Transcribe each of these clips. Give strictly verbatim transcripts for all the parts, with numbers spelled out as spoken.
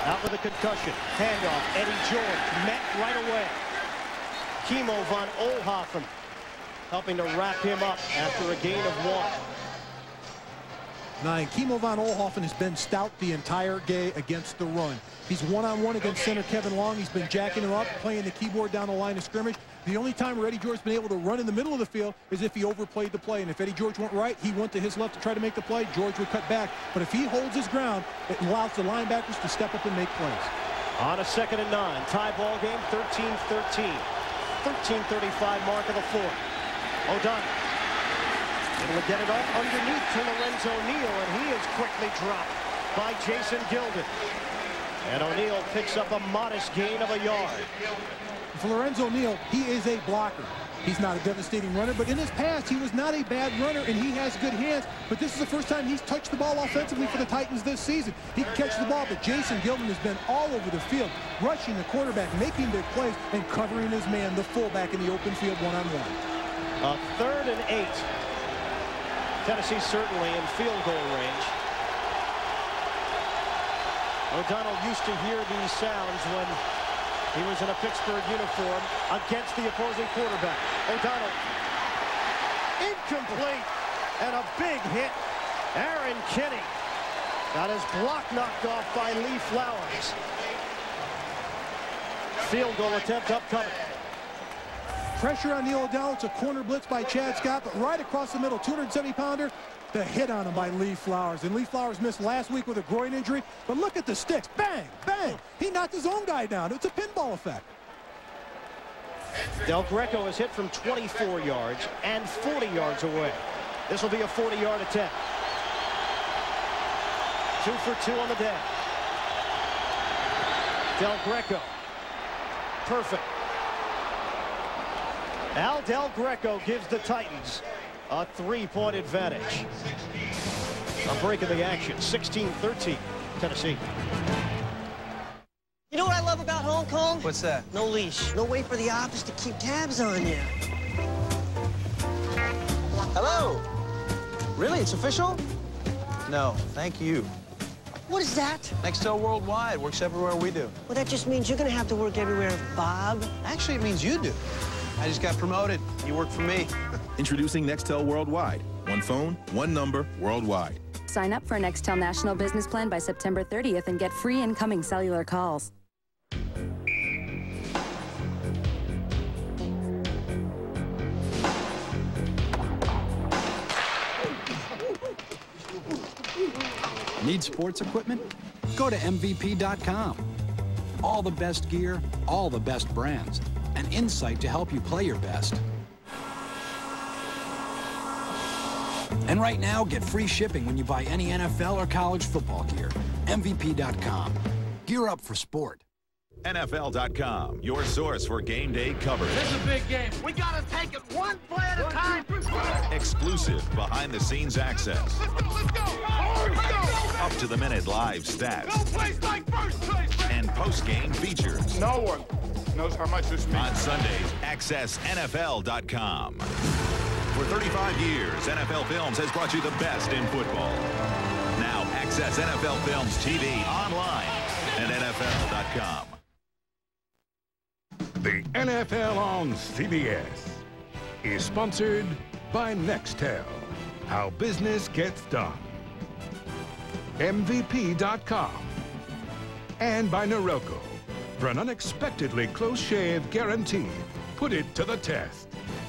Out with a concussion. Handoff. Eddie George met right away. Kimo von Oelhoffen helping to wrap him up after a gain of one. Nine. Kimo von Oelhoffen has been stout the entire game against the run. He's one-on-one against center Kevin Long. He's been jacking him up, playing the keyboard down the line of scrimmage. The only time where Eddie George has been able to run in the middle of the field is if he overplayed the play. And if Eddie George went right, he went to his left to try to make the play. George would cut back. But if he holds his ground, it allows the linebackers to step up and make plays. On a second and nine, tie ball game, thirteen thirteen. thirteen thirty-five mark of the fourth. O'Donnell able to get it off underneath to Lorenzo Neal, and he is quickly dropped by Jason Gilden. And O'Neal picks up a modest gain of a yard. For Lorenzo Neal, he is a blocker. He's not a devastating runner, but in his past, he was not a bad runner, and he has good hands. But this is the first time he's touched the ball offensively for the Titans this season. He can catch the ball, but Jason Gilden has been all over the field, rushing the quarterback, making big plays, and covering his man, the fullback, in the open field one-on-one. A third and eight. Tennessee certainly in field goal range. O'Donnell used to hear these sounds when he was in a Pittsburgh uniform against the opposing quarterback. O'Donnell incomplete, and a big hit. Aaron Kinney got his block knocked off by Lee Flowers. Field goal attempt upcoming. Pressure on Neil O'Donnell. It's a corner blitz by Chad Scott, but right across the middle, two hundred seventy pounder. The hit on him by Lee Flowers. And Lee Flowers missed last week with a groin injury. But look at the sticks. Bang, bang. He knocked his own guy down. It's a pinball effect. Del Greco is hit from twenty-four yards and forty yards away. This will be a forty-yard attempt. Two for two on the day. Del Greco. Perfect. Al Del Greco gives the Titans a three-point advantage. A break in the action, sixteen thirteen, Tennessee. You know what I love about Hong Kong? What's that? No leash. No way for the office to keep tabs on you. Hello? Really? It's official? No, thank you. What is that? Nextel Worldwide works everywhere we do. Well, that just means you're going to have to work everywhere, Bob. Actually, it means you do. I just got promoted. You work for me. Introducing Nextel Worldwide. One phone, one number, worldwide. Sign up for Nextel National Business Plan by September thirtieth and get free incoming cellular calls. Need sports equipment? Go to M V P dot com. All the best gear, all the best brands, and insight to help you play your best. And right now, get free shipping when you buy any N F L or college football gear. M V P dot com. Gear up for sport. N F L dot com, your source for game day coverage. This is a big game. We gotta take it one play at a time. Exclusive behind-the-scenes access. Let's go, let's go. Let's go. Up to the minute live stats. No place like first place. And post-game features. No one knows how much this means. On Sundays, access N F L dot com. For thirty-five years, N F L Films has brought you the best in football. Now access N F L Films T V online at N F L dot com. The N F L on C B S is sponsored by Nextel, how business gets done. M V P dot com. And by Norelco, for an unexpectedly close shave guarantee. Put it to the test.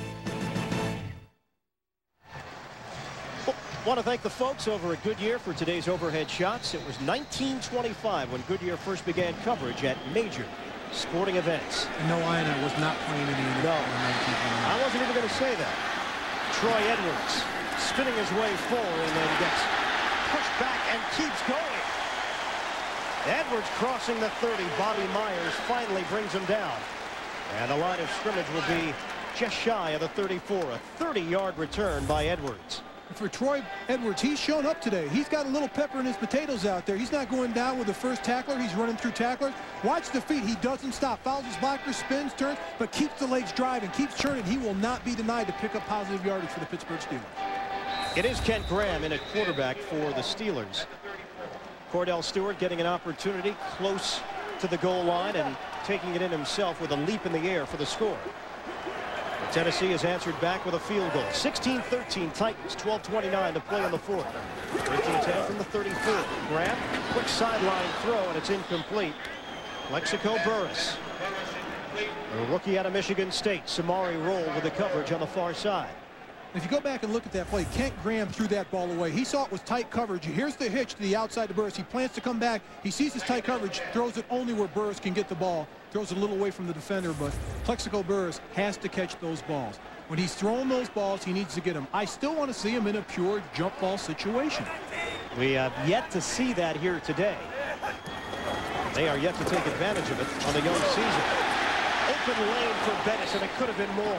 Want to thank the folks over at Goodyear for today's overhead shots. It was nineteen twenty-five when Goodyear first began coverage at major sporting events. No, Iona was not playing in the N F L no. in nineteen twenty-nine. I wasn't even going to say that. Troy Edwards spinning his way forward and then gets pushed back and keeps going. Edwards crossing the thirty. Bobby Myers finally brings him down. And the line of scrimmage will be just shy of the thirty-four. A thirty-yard return by Edwards. For Troy Edwards, he's shown up today. He's got a little pepper in his potatoes out there. He's not going down with the first tackler. He's running through tacklers. Watch the feet. He doesn't stop. Fouls his blocker, spins, turns, but keeps the legs driving, keeps churning. He will not be denied to pick up positive yardage for the Pittsburgh Steelers. It is Kent Graham in at quarterback for the Steelers. Cordell Stewart getting an opportunity close to the goal line and taking it in himself with a leap in the air for the score. Tennessee has answered back with a field goal. sixteen thirteen Titans, twelve twenty-nine to play in the fourth. thirteen ten from the thirty-four. Graham, quick sideline throw, and it's incomplete. Plexico Burress, a rookie out of Michigan State. Samari rolled with the coverage on the far side. If you go back and look at that play, Kent Graham threw that ball away. He saw it was tight coverage. Here's the hitch to the outside to Burress. He plans to come back. He sees his tight coverage, throws it only where Burress can get the ball. Throws it a little away from the defender, but Plexico Burress has to catch those balls. When he's throwing those balls, he needs to get them. I still want to see him in a pure jump ball situation. We have yet to see that here today. They are yet to take advantage of it on the young season. Open lane for Bettis, and it could have been more.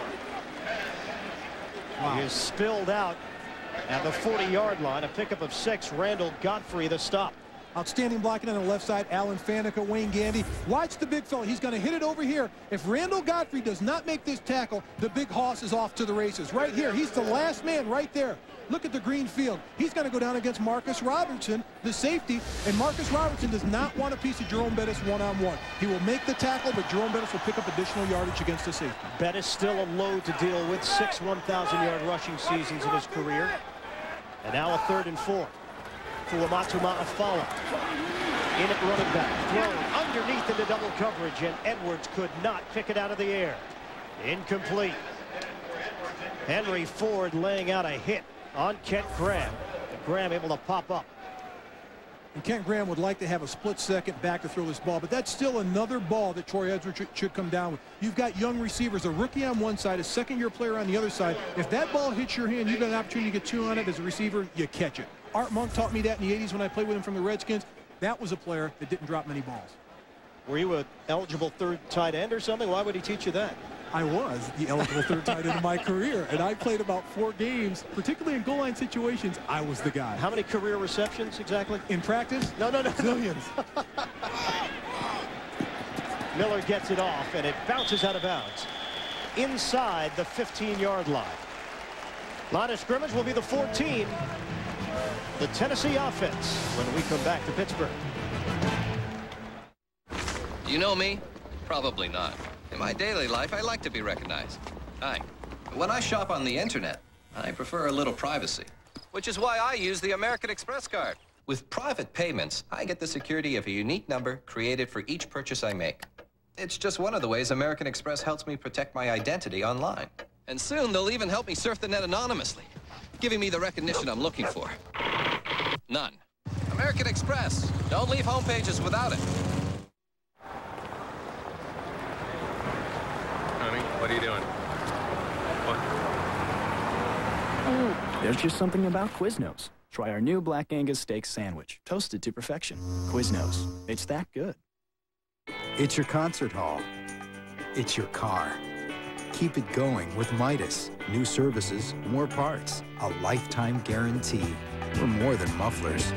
Wow. He is spilled out at the forty yard line. A pickup of six. Randall Godfrey the stop. Outstanding blocking on the left side. Alan Faneca, Wayne Gandy. Watch the big fella. He's going to hit it over here. If Randall Godfrey does not make this tackle, the big hoss is off to the races. Right here. He's the last man right there. Look at the green field. He's going to go down against Marcus Robertson, the safety, and Marcus Robertson does not want a piece of Jerome Bettis one-on-one. He will make the tackle, but Jerome Bettis will pick up additional yardage against the safety. Bettis still a load to deal with. Six one thousand yard rushing seasons in his career. And now a third and four. Fuamatu Ma'afala in at running back, thrown underneath into double coverage, and Edwards could not kick it out of the air. Incomplete. Henry Ford laying out a hit on Kent Graham. Graham able to pop up. And Kent Graham would like to have a split second back to throw this ball, but that's still another ball that Troy Edwards should come down with. You've got young receivers, a rookie on one side, a second-year player on the other side. If that ball hits your hand, you've got an opportunity to get two on it as a receiver, you catch it. Art Monk taught me that in the eighties when I played with him from the Redskins. That was a player that didn't drop many balls. Were you an eligible third tight end or something? Why would he teach you that? I was the eligible third tight end in my career, and I played about four games, particularly in goal line situations. I was the guy. How many career receptions exactly? In practice? No, no, no. Zillions. Miller gets it off, and it bounces out of bounds inside the fifteen yard line. Line of scrimmage will be the fourteen. The Tennessee offense when we come back to Pittsburgh. You know me? Probably not. In my daily life, I like to be recognized. Hi. When I shop on the internet, I prefer a little privacy, which is why I use the American Express card. With private payments, I get the security of a unique number created for each purchase I make. It's just one of the ways American Express helps me protect my identity online. And soon they'll even help me surf the net anonymously, giving me the recognition I'm looking for. None. American Express. Don't leave home pages without it. Honey, what are you doing? What? There's just something about Quiznos. Try our new Black Angus steak sandwich, toasted to perfection. Quiznos. It's that good. It's your concert hall. It's your car. Keep it going with Midas. New services, more parts, a lifetime guarantee. We're more than mufflers.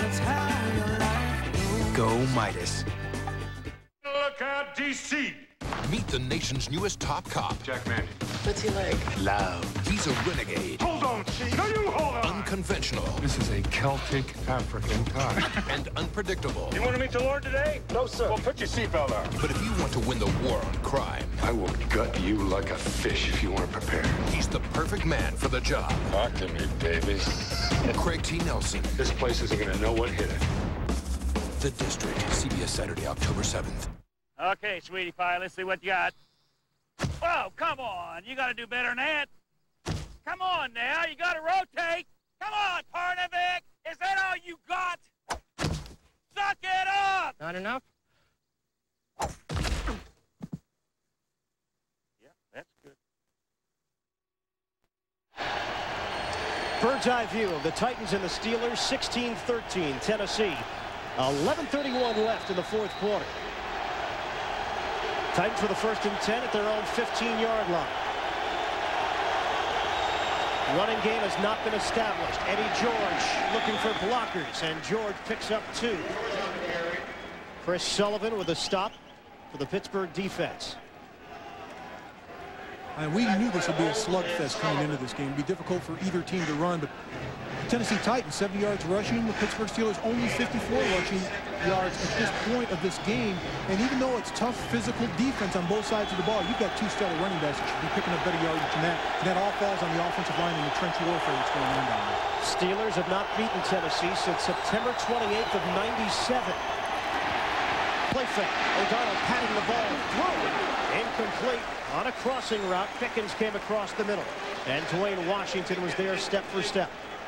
Go Midas. Look out, D C! Meet the nation's newest top cop. Jack Manning. What's he like? Loud. He's a renegade. Hold on, Chief. No, you hold on. Unconventional. This is a Celtic African tie. And unpredictable. You want to meet the Lord today? No, sir. Well, put your seatbelt on. But if you want to win the war on crime, I will gut you like a fish if you aren't prepared. he's the perfect man for the job. Talk to me, baby. Craig T. Nelson. This place isn't going to know what hit it. The District. C B S Saturday, October seventh. Okay, sweetie pie, let's see what you got. Whoa, come on. You got to do better than that. Come on now. You got to rotate. Come on, Parnevik. Is that all you got? Suck it up. Not enough? Yeah, that's good. Bird's eye view of the Titans and the Steelers. sixteen thirteen Tennessee. eleven thirty-one left in the fourth quarter. Titans for the first and ten at their own fifteen yard line. Running game has not been established. Eddie George looking for blockers, and George picks up two. Chris Sullivan with a stop for the Pittsburgh defense. And we knew this would be a slugfest coming into this game. It would be difficult for either team to run, but Tennessee Titans, seventy yards rushing. The Pittsburgh Steelers only fifty-four rushing yards at this point of this game. And even though it's tough physical defense on both sides of the ball, you've got two stellar running backs that should be picking up better yardage than that. And that all falls on the offensive line and the trench warfare that's going on down there. Steelers have not beaten Tennessee since September twenty-eighth of ninety-seven. Play fake. O'Donnell patting the ball through. Incomplete on a crossing route. Pickens came across the middle. And Dwayne Washington was there step for step.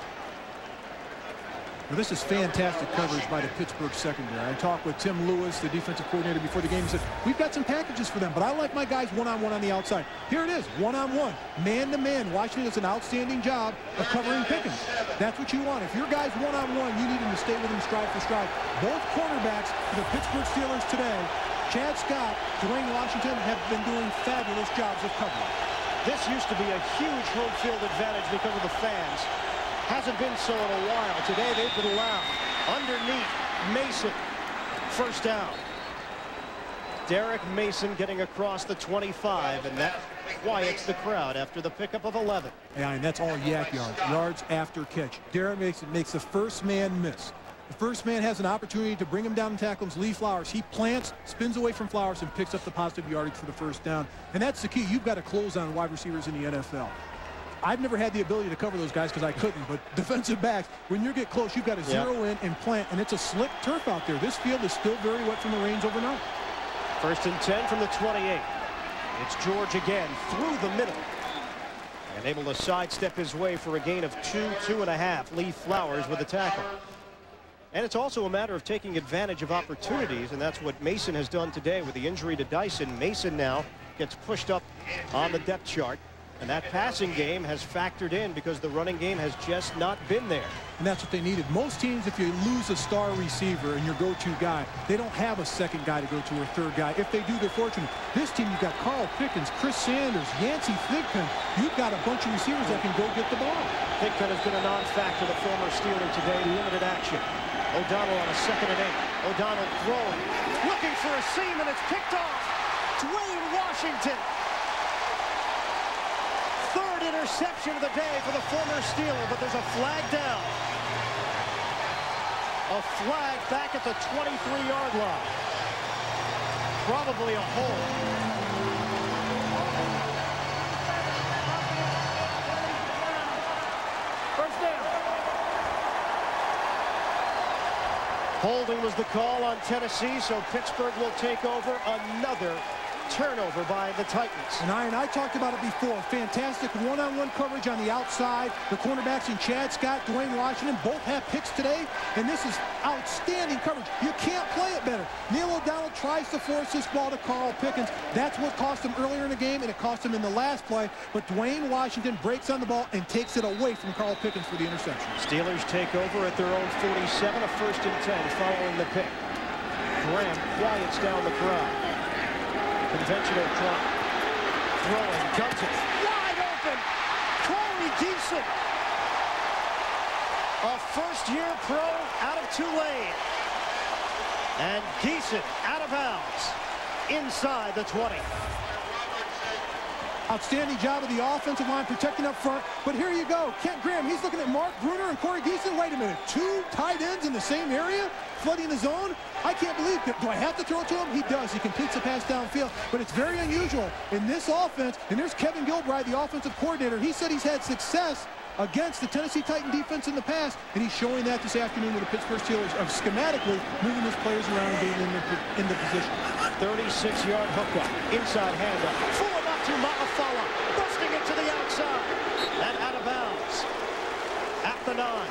Well, this is fantastic coverage by the Pittsburgh secondary. I talked with Tim Lewis, the defensive coordinator, before the game. He said, we've got some packages for them, but I like my guys one-on-one on the outside. Here it is, one-on-one, man-to-man. Washington does an outstanding job of covering Pickens. That's what you want. If your guy's one-on-one, you need him to stay with him stride for stride. Both cornerbacks for the Pittsburgh Steelers today, Chad Scott, Dwayne Washington, have been doing fabulous jobs of covering. This used to be a huge home field advantage because of the fans. Hasn't been so in a while. Today they've been allowed. Underneath, Mason. First down. Derek Mason getting across the twenty-five, and that quiets the crowd after the pickup of eleven. Yeah, and that's all yak yards. Yards after catch. Derek Mason makes the first man miss. The first man has an opportunity to bring him down and tackle him. Lee Flowers, he plants, spins away from Flowers, and picks up the positive yardage for the first down. And that's the key. You've got to close on wide receivers in the N F L. I've never had the ability to cover those guys because I couldn't, but defensive backs, when you get close, you've got to zero yep. in and plant, and it's a slick turf out there. This field is still very wet from the rains overnight. First and ten from the twenty-eight. It's George again through the middle. And able to sidestep his way for a gain of two, two and a half. Lee Flowers with the tackle. And it's also a matter of taking advantage of opportunities, and that's what Mason has done today with the injury to Dyson. Mason now gets pushed up on the depth chart. And that passing game has factored in because the running game has just not been there. And that's what they needed. Most teams, if you lose a star receiver and your go-to guy, they don't have a second guy to go to or a third guy. If they do, they're fortunate. This team, you've got Carl Pickens, Chris Sanders, Yancey Thigpen. You've got a bunch of receivers that can go get the ball. Thigpen has been a non-factor, the former Steeler today, limited action. O'Donnell on a second and eight. O'Donnell throwing, looking for a seam, and it's picked off. Dwayne Washington. Third interception of the day for the former Steeler, but there's a flag down. A flag back at the twenty-three yard line. Probably a hold. First down. Holding was the call on Tennessee, so Pittsburgh will take over. Another turnover by the Titans. And I, and I talked about it before. Fantastic one-on-one coverage on the outside. The cornerbacks in Chad Scott, Dwayne Washington, both have picks today. And this is outstanding coverage. You can't play it better. Neil O'Donnell tries to force this ball to Carl Pickens. That's what cost him earlier in the game, and it cost him in the last play. But Dwayne Washington breaks on the ball and takes it away from Carl Pickens for the interception. Steelers take over at their own forty-seven, a first and ten following the pick. Graham quiets down the crowd. Conventional drop. Throwing, guns it. Wide open. Corey Geeson. A first-year pro out of Tulane. And Geeson out of bounds. Inside the twenty. Outstanding job of the offensive line protecting up front. But here you go. Kent Graham, he's looking at Mark Bruner and Corey Geeson. Wait a minute. Two tight ends in the same area? Flooding the zone? I can't believe it. Do I have to throw it to him? He does. He completes the pass downfield. But it's very unusual in this offense. And there's Kevin Gilbride, the offensive coordinator. He said he's had success against the Tennessee Titan defense in the past, and he's showing that this afternoon with the Pittsburgh Steelers of schematically moving his players around and being in the, in the position. thirty-six yard hookup, inside handoff, full up to Ma'afala, busting it to the outside, and out of bounds at the nine.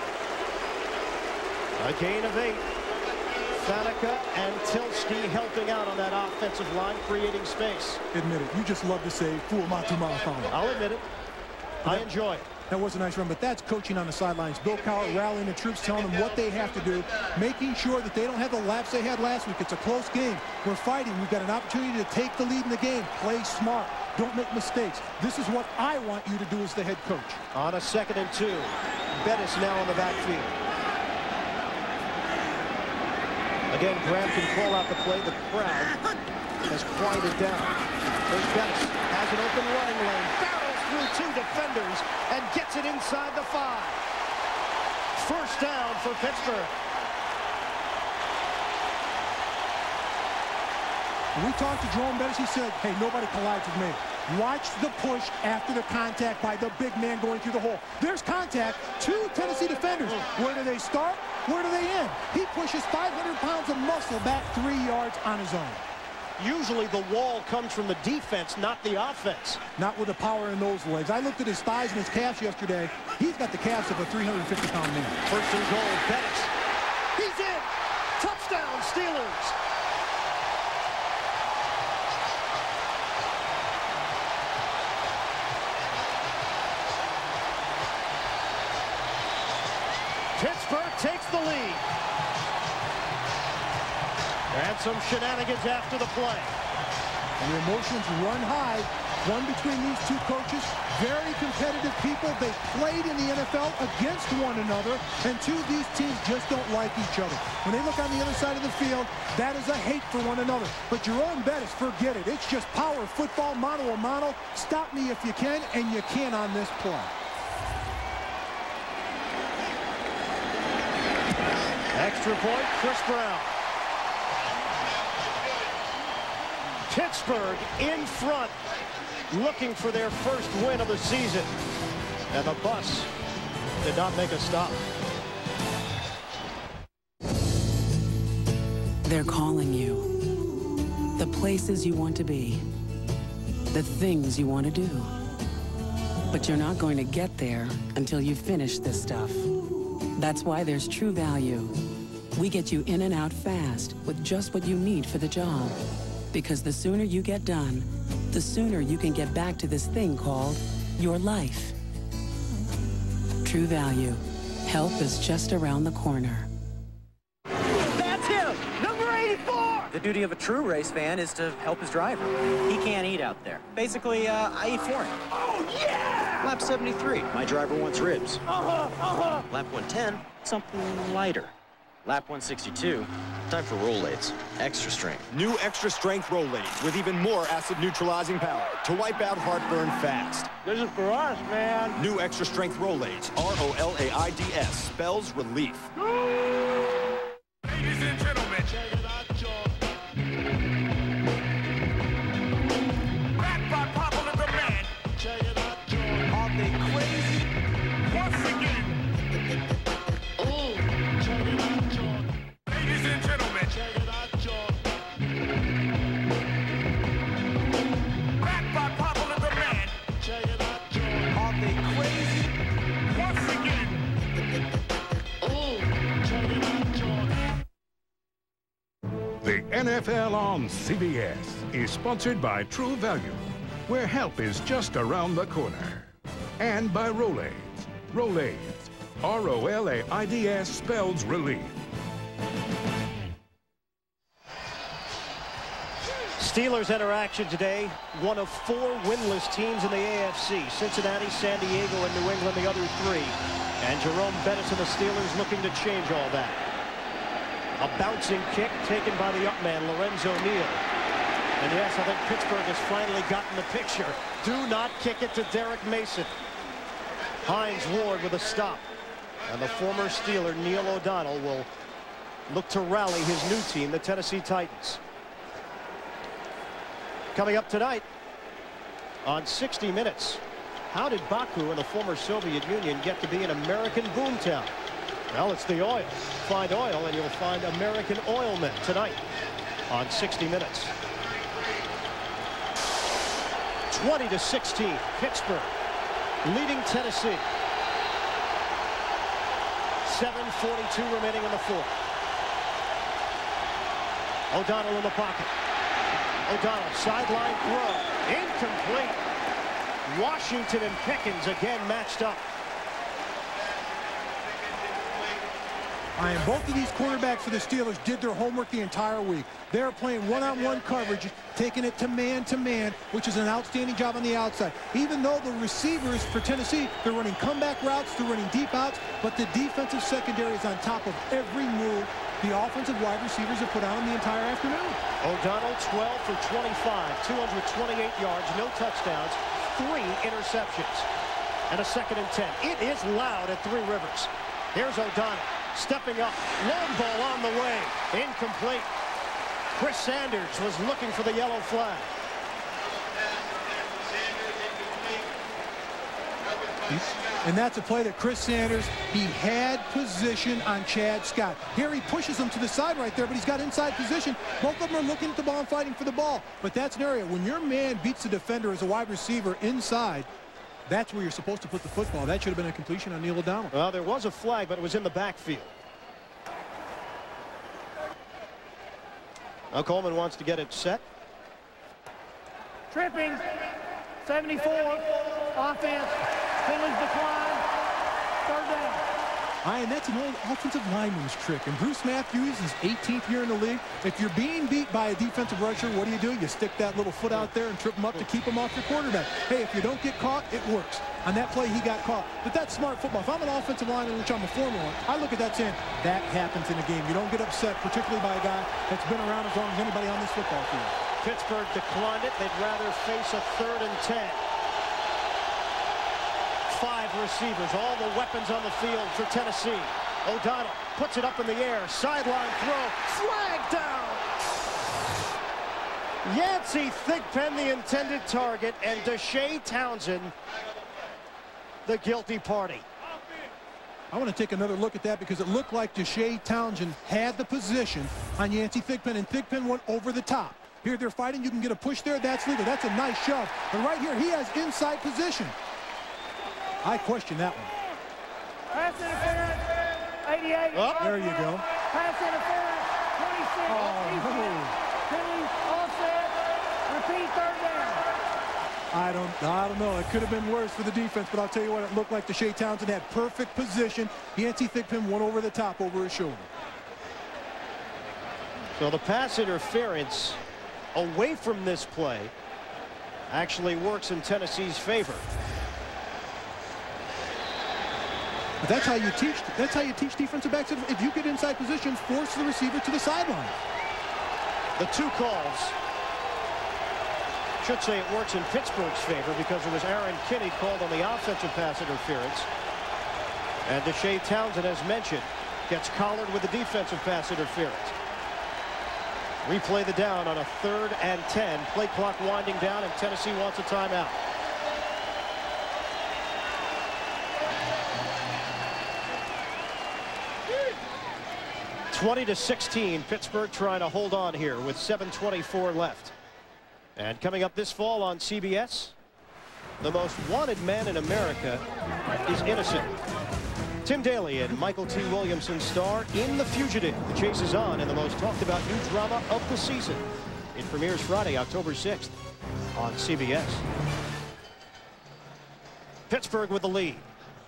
A gain of eight. Faneca and Tilsky helping out on that offensive line, creating space. Admit it. You just love to say, fool Matu Ma'afala. I'll admit it. I enjoy it. That was a nice run, but that's coaching on the sidelines. Bill Cowher rallying the troops, telling them what they have to do, making sure that they don't have the laps they had last week. It's a close game. We're fighting. We've got an opportunity to take the lead in the game. Play smart. Don't make mistakes. This is what I want you to do as the head coach. On a second and two, Bettis now on the backfield. Again, Graham can call out the play. The crowd has quieted down. There's Bettis, has an open running lane, barrels through two defenders, and gets it inside the five. First down for Pittsburgh. When we talked to Jerome Bettis, he said, hey, nobody collides with me. Watch the push after the contact by the big man going through the hole. There's contact. Two Tennessee defenders. Where do they start? Where do they end? He pushes five hundred pounds of muscle back three yards on his own. Usually the wall comes from the defense, not the offense. Not with the power in those legs. I looked at his thighs and his calves yesterday. He's got the calves of a three hundred fifty pound man. First and goal, Bettis. He's in. Touchdown, Steelers. Pittsburgh takes the lead. And some shenanigans after the play. And the emotions run high. One between these two coaches. Very competitive people. They played in the N F L against one another. And two of these teams just don't like each other. When they look on the other side of the field, that is a hate for one another. But Jerome Bettis, forget it. It's just power football, mano a mano. Stop me if you can, and you can on this play. Extra point, Chris Brown. Pittsburgh in front, looking for their first win of the season. And the bus did not make a stop. They're calling you. The places you want to be. The things you want to do. But you're not going to get there until you finish this stuff. That's why there's True Value. We get you in and out fast with just what you need for the job. Because the sooner you get done, the sooner you can get back to this thing called your life. True Value. Help is just around the corner. That's him! Number eighty-four! The duty of a true race fan is to help his driver. He can't eat out there. Basically, uh, I eat for him. Oh, yeah! Lap seventy-three, my driver wants ribs. Uh-huh, uh-huh. Lap one ten, something lighter. Lap one sixty-two, time for Rolaids. Extra strength. New extra strength Rolaids with even more acid neutralizing power to wipe out heartburn fast. This is for us, man. New extra strength Rolaids, R O L A I D S, spells relief. Ladies and gentlemen, check it out, John. Back by popular demand. Check it out, John. Are they crazy? Once again. Oh, check it out, John. Ladies and gentlemen, check it out, John. Back by popular demand. Check it out, John. Are they crazy? Once again. Oh, check it out, John. The N F L on C B S is sponsored by True Value, where help is just around the corner. And by Rolaids. Rolaids. R O L A I D S spells relief. Steelers enter action today. One of four winless teams in the A F C. Cincinnati, San Diego, and New England, the other three. And Jerome Bettis and the Steelers looking to change all that. A bouncing kick taken by the up man, Lorenzo Neal. And yes, I think Pittsburgh has finally gotten the picture. Do not kick it to Derek Mason. Hines Ward with a stop. And the former Steeler, Neil O'Donnell, will look to rally his new team, the Tennessee Titans. Coming up tonight on sixty minutes, how did Baku and the former Soviet Union get to be an American boomtown? Well, it's the oil. Find oil and you'll find American oilmen tonight on sixty minutes. twenty to sixteen, Pittsburgh leading Tennessee. seven forty-two remaining in the fourth. O'Donnell in the pocket. O'Donnell, sideline throw. Incomplete. Washington and Pickens again matched up. And both of these quarterbacks for the Steelers did their homework the entire week. They're playing one-on-one coverage, taking it to man-to-man, which is an outstanding job on the outside. Even though the receivers for Tennessee, they're running comeback routes, they're running deep outs, but the defensive secondary is on top of every move the offensive wide receivers have put out in the entire afternoon. O'Donnell, twelve for twenty-five, two hundred twenty-eight yards, no touchdowns, three interceptions, and a second and ten. It is loud at Three Rivers. Here's O'Donnell stepping up. Long ball on the way. Incomplete. Chris Sanders was looking for the yellow flag. And that's a play that Chris Sanders, he had position on Chad Scott. Here he pushes him to the side right there, but he's got inside position. Both of them are looking at the ball and fighting for the ball. But that's an area, when your man beats the defender as a wide receiver inside, that's where you're supposed to put the football. That should have been a completion on Neil O'Donnell. Well, there was a flag, but it was in the backfield. Now Coleman wants to get it set. Tripping. seventy-four. Offense. Penalties decline. Third down. And that's an old offensive lineman's trick. And Bruce Matthews is eighteenth year in the league. If you're being beat by a defensive rusher, what do you do? You stick that little foot out there and trip him up to keep him off your quarterback. Hey, if you don't get caught, it works. On that play, he got caught. But that's smart football. If I'm an offensive lineman, which I'm a former one, I look at that saying, that happens in a game. You don't get upset, particularly by a guy that's been around as long as anybody on this football field. Pittsburgh declined it. They'd rather face a third and ten. Five receivers, all the weapons on the field for Tennessee. O'Donnell puts it up in the air, sideline throw, flag down. Yancey Thigpen, the intended target, and Deshae Townsend, the guilty party. I want to take another look at that because it looked like Deshae Townsend had the position on Yancey Thigpen, and Thigpen went over the top. Here they're fighting. You can get a push there. That's legal. That's a nice shove. But right here, he has inside position. I question that one. Pass interference, eighty-eight. Oh, there you go. Pass interference, twenty-six. Oh, no. Penalty, offset, repeat third down. I don't, I don't know. It could have been worse for the defense, but I'll tell you what, it looked like Deshae Townsend had perfect position. Yancey Thigpen went over the top, over his shoulder. So the pass interference away from this play actually works in Tennessee's favor. But that's how you teach. That's how you teach defensive backs. If you get inside position, force the receiver to the sideline. The two calls. Should say it works in Pittsburgh's favor because it was Aaron Kinney called on the offensive pass interference. And Deshae Townsend, as mentioned, gets collared with the defensive pass interference. Replay the down on a third and ten. Play clock winding down, and Tennessee wants a timeout. twenty to sixteen, Pittsburgh trying to hold on here with seven twenty-four left. And coming up this fall on C B S, the most wanted man in America is innocent. Tim Daly and Michael T. Williamson star in The Fugitive. The chase is on in the most talked about new drama of the season. It premieres Friday, October sixth on C B S. Pittsburgh with the lead.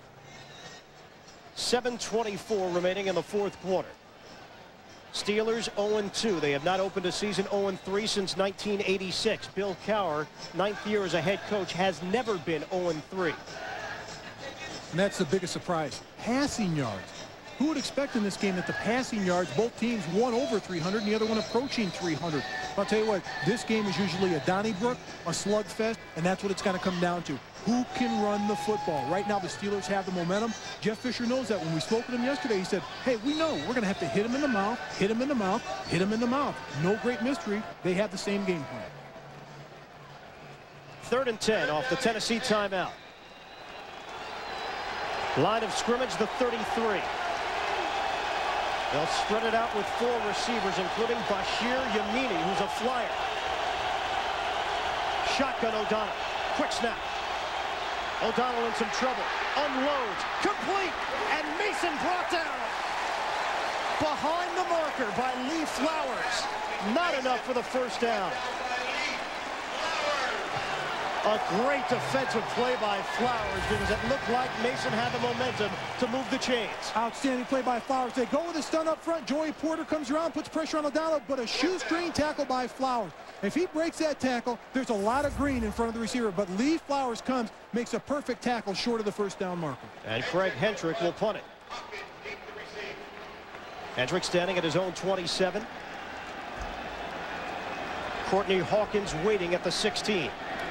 seven twenty-four remaining in the fourth quarter. Steelers oh and two. They have not opened a season oh and three since nineteen eighty-six. Bill Cowher, ninth year as a head coach, has never been oh and three. And that's the biggest surprise. Passing yards. Who would expect in this game that the passing yards, both teams, one over three hundred and the other one approaching three hundred. I'll tell you what, this game is usually a Donnybrook, a slugfest, and that's what it's going to come down to. Who can run the football? Right now, the Steelers have the momentum. Jeff Fisher knows that. When we spoke with him yesterday, he said, hey, we know we're going to have to hit him in the mouth, hit him in the mouth, hit him in the mouth. No great mystery. They have the same game plan. Third and ten off the Tennessee timeout. Line of scrimmage, the thirty-three. They'll spread it out with four receivers, including Bashir Yamini, who's a flyer. Shotgun O'Donnell. Quick snap. O'Donnell in some trouble. Unloads. Complete. And Mason brought down. Behind the marker by Lee Flowers. Not enough for the first down. A great defensive play by Flowers because it looked like Mason had the momentum to move the chains. Outstanding play by Flowers. They go with a stun up front. Joey Porter comes around, puts pressure on O'Donnell, but a shoestring tackle by Flowers. If he breaks that tackle, there's a lot of green in front of the receiver, but Lee Flowers comes, makes a perfect tackle short of the first down marker. And Craig Hendrick will punt it. Hendrick standing at his own twenty-seven. Courtney Hawkins waiting at the sixteen.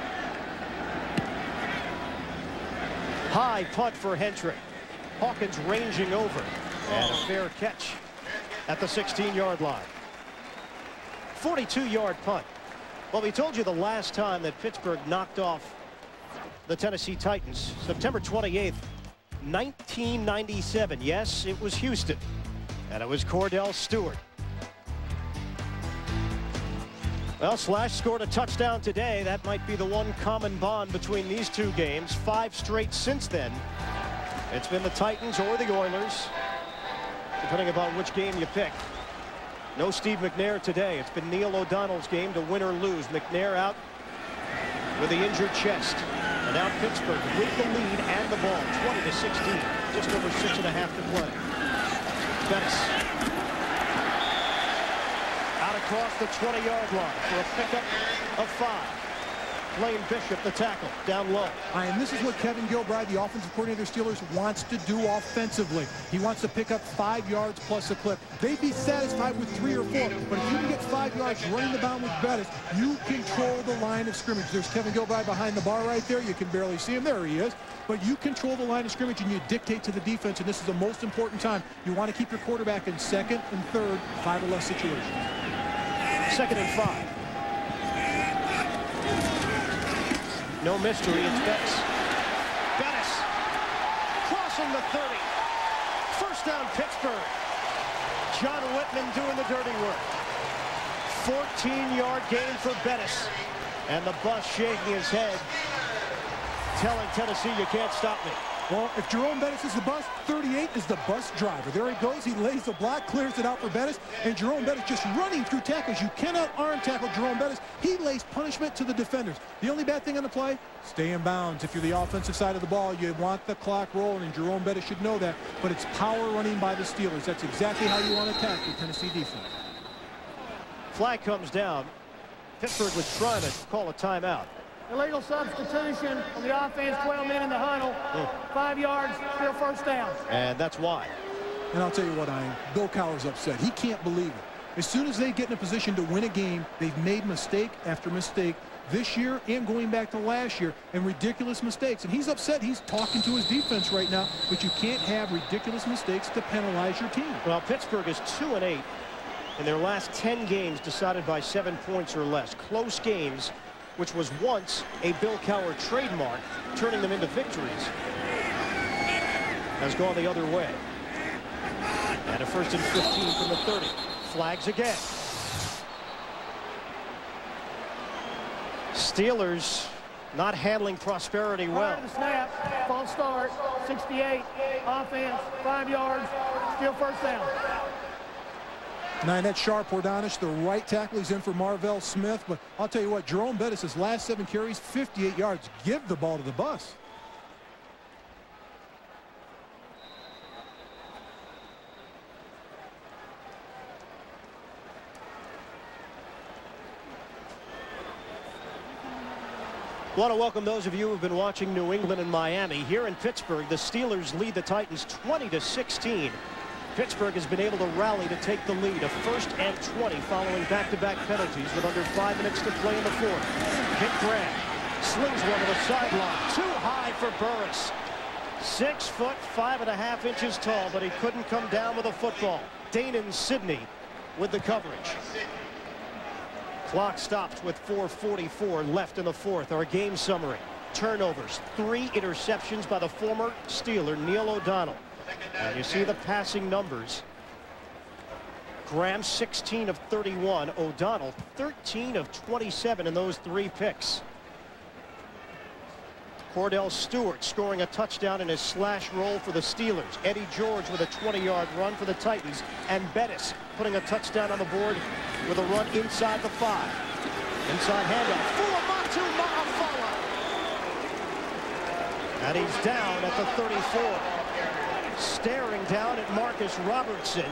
High punt for Hendrick. Hawkins ranging over. And a fair catch at the sixteen yard line. forty-two yard punt. Well, we told you the last time that Pittsburgh knocked off the Tennessee Titans, September twenty-eighth, nineteen ninety-seven. Yes, it was Houston. And it was Cordell Stewart. Well, Slash scored a touchdown today. That might be the one common bond between these two games. Five straight since then. It's been the Titans or the Oilers, depending upon which game you pick. No Steve McNair today. It's been Neil O'Donnell's game to win or lose. McNair out with the injured chest. And now Pittsburgh with the lead and the ball, twenty to sixteen. Just over six and a half to play. Bettis out across the twenty yard line for a pickup of five. Blaine Bishop, the tackle, down low. Right, and this is what Kevin Gilbride, the offensive coordinator of the Steelers, wants to do offensively. He wants to pick up five yards plus a clip. They'd be satisfied with three or four, but if you can get five yards running the bound with Bettis, you control the line of scrimmage. There's Kevin Gilbride behind the bar right there. You can barely see him. There he is. But you control the line of scrimmage and you dictate to the defense, and this is the most important time. You want to keep your quarterback in second and third, five or less situations. Second and five. No mystery, it's Bettis. Bettis crossing the thirty. First down, Pittsburgh. John Whitman doing the dirty work. fourteen yard gain for Bettis. And the bus shaking his head, telling Tennessee, you can't stop me. Well, if Jerome Bettis is the bus, thirty-eight is the bus driver. There he goes. He lays the block, clears it out for Bettis, and Jerome Bettis just running through tackles. You cannot arm tackle Jerome Bettis. He lays punishment to the defenders. The only bad thing on the play, stay in bounds. If you're the offensive side of the ball, you want the clock rolling, and Jerome Bettis should know that. But it's power running by the Steelers. That's exactly how you want to attack the Tennessee defense. Flag comes down. Pittsburgh was trying to call a timeout. Illegal substitution on the offense, twelve men in the huddle. Mm. Five yards, still first down. And that's why. And I'll tell you what, Ian, Bill Cowher's upset. He can't believe it. As soon as they get in a position to win a game, they've made mistake after mistake this year and going back to last year, and ridiculous mistakes. And he's upset. He's talking to his defense right now, but you can't have ridiculous mistakes to penalize your team. Well, Pittsburgh is two and eight in their last ten games decided by seven points or less. Close games, which was once a Bill Cowher trademark, turning them into victories, has gone the other way. And a first and fifteen from the thirty. Flags again. Steelers not handling prosperity well. The snap, false start, sixty-eight, offense, five yards, still first down. Now, that's Sharp Wardanish, the right tackle. He's in for Marvell Smith. But I'll tell you what, Jerome Bettis, his last seven carries, fifty-eight yards. Give the ball to the bus. I want to welcome those of you who have been watching New England and Miami. Here in Pittsburgh, the Steelers lead the Titans twenty to sixteen. Pittsburgh has been able to rally to take the lead, a first and twenty following back-to-back penalties with under five minutes to play in the fourth. Kick grab, slings one to the sideline, too high for Burris. Six foot, five and a half inches tall, but he couldn't come down with a football. Danon Sidney with the coverage. Clock stops with four forty-four left in the fourth. Our game summary. Turnovers, three interceptions by the former Steeler, Neil O'Donnell. And you see the passing numbers. Graham, sixteen of thirty-one. O'Donnell, thirteen of twenty-seven in those three picks. Cordell Stewart scoring a touchdown in his slash roll for the Steelers. Eddie George with a twenty yard run for the Titans. And Bettis putting a touchdown on the board with a run inside the five. Inside handoff. Fuamatu Ma'afala. And he's down at the thirty-four. Staring down at Marcus Robertson.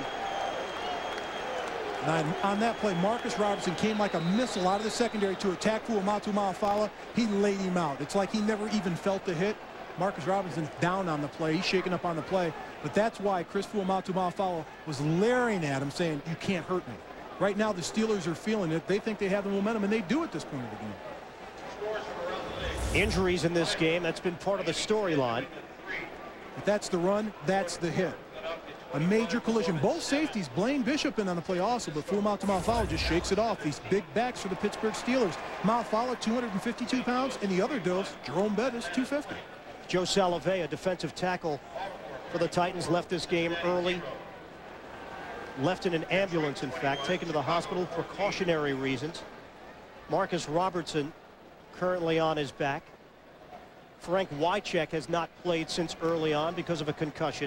And on that play, Marcus Robertson came like a missile out of the secondary to attack Fuamatu Ma'afala. He laid him out. It's like he never even felt the hit. Marcus Robinson's down on the play. He's shaking up on the play. But that's why Chris Fuamatu Ma'afala was leering at him, saying, you can't hurt me. Right now, the Steelers are feeling it. They think they have the momentum, and they do at this point of the game. Injuries in this game, that's been part of the storyline. If that's the run, that's the hit. A major collision. Both safeties, Blaine Bishop in on the play also, but full mount to Malfala just shakes it off. These big backs for the Pittsburgh Steelers. Malfala, two hundred fifty-two pounds, and the other dose, Jerome Bettis, two fifty. Joe Salovey, a defensive tackle for the Titans, left this game early. Left in an ambulance, in fact, taken to the hospital, precautionary reasons. Marcus Robertson currently on his back. Frank Wycheck has not played since early on because of a concussion.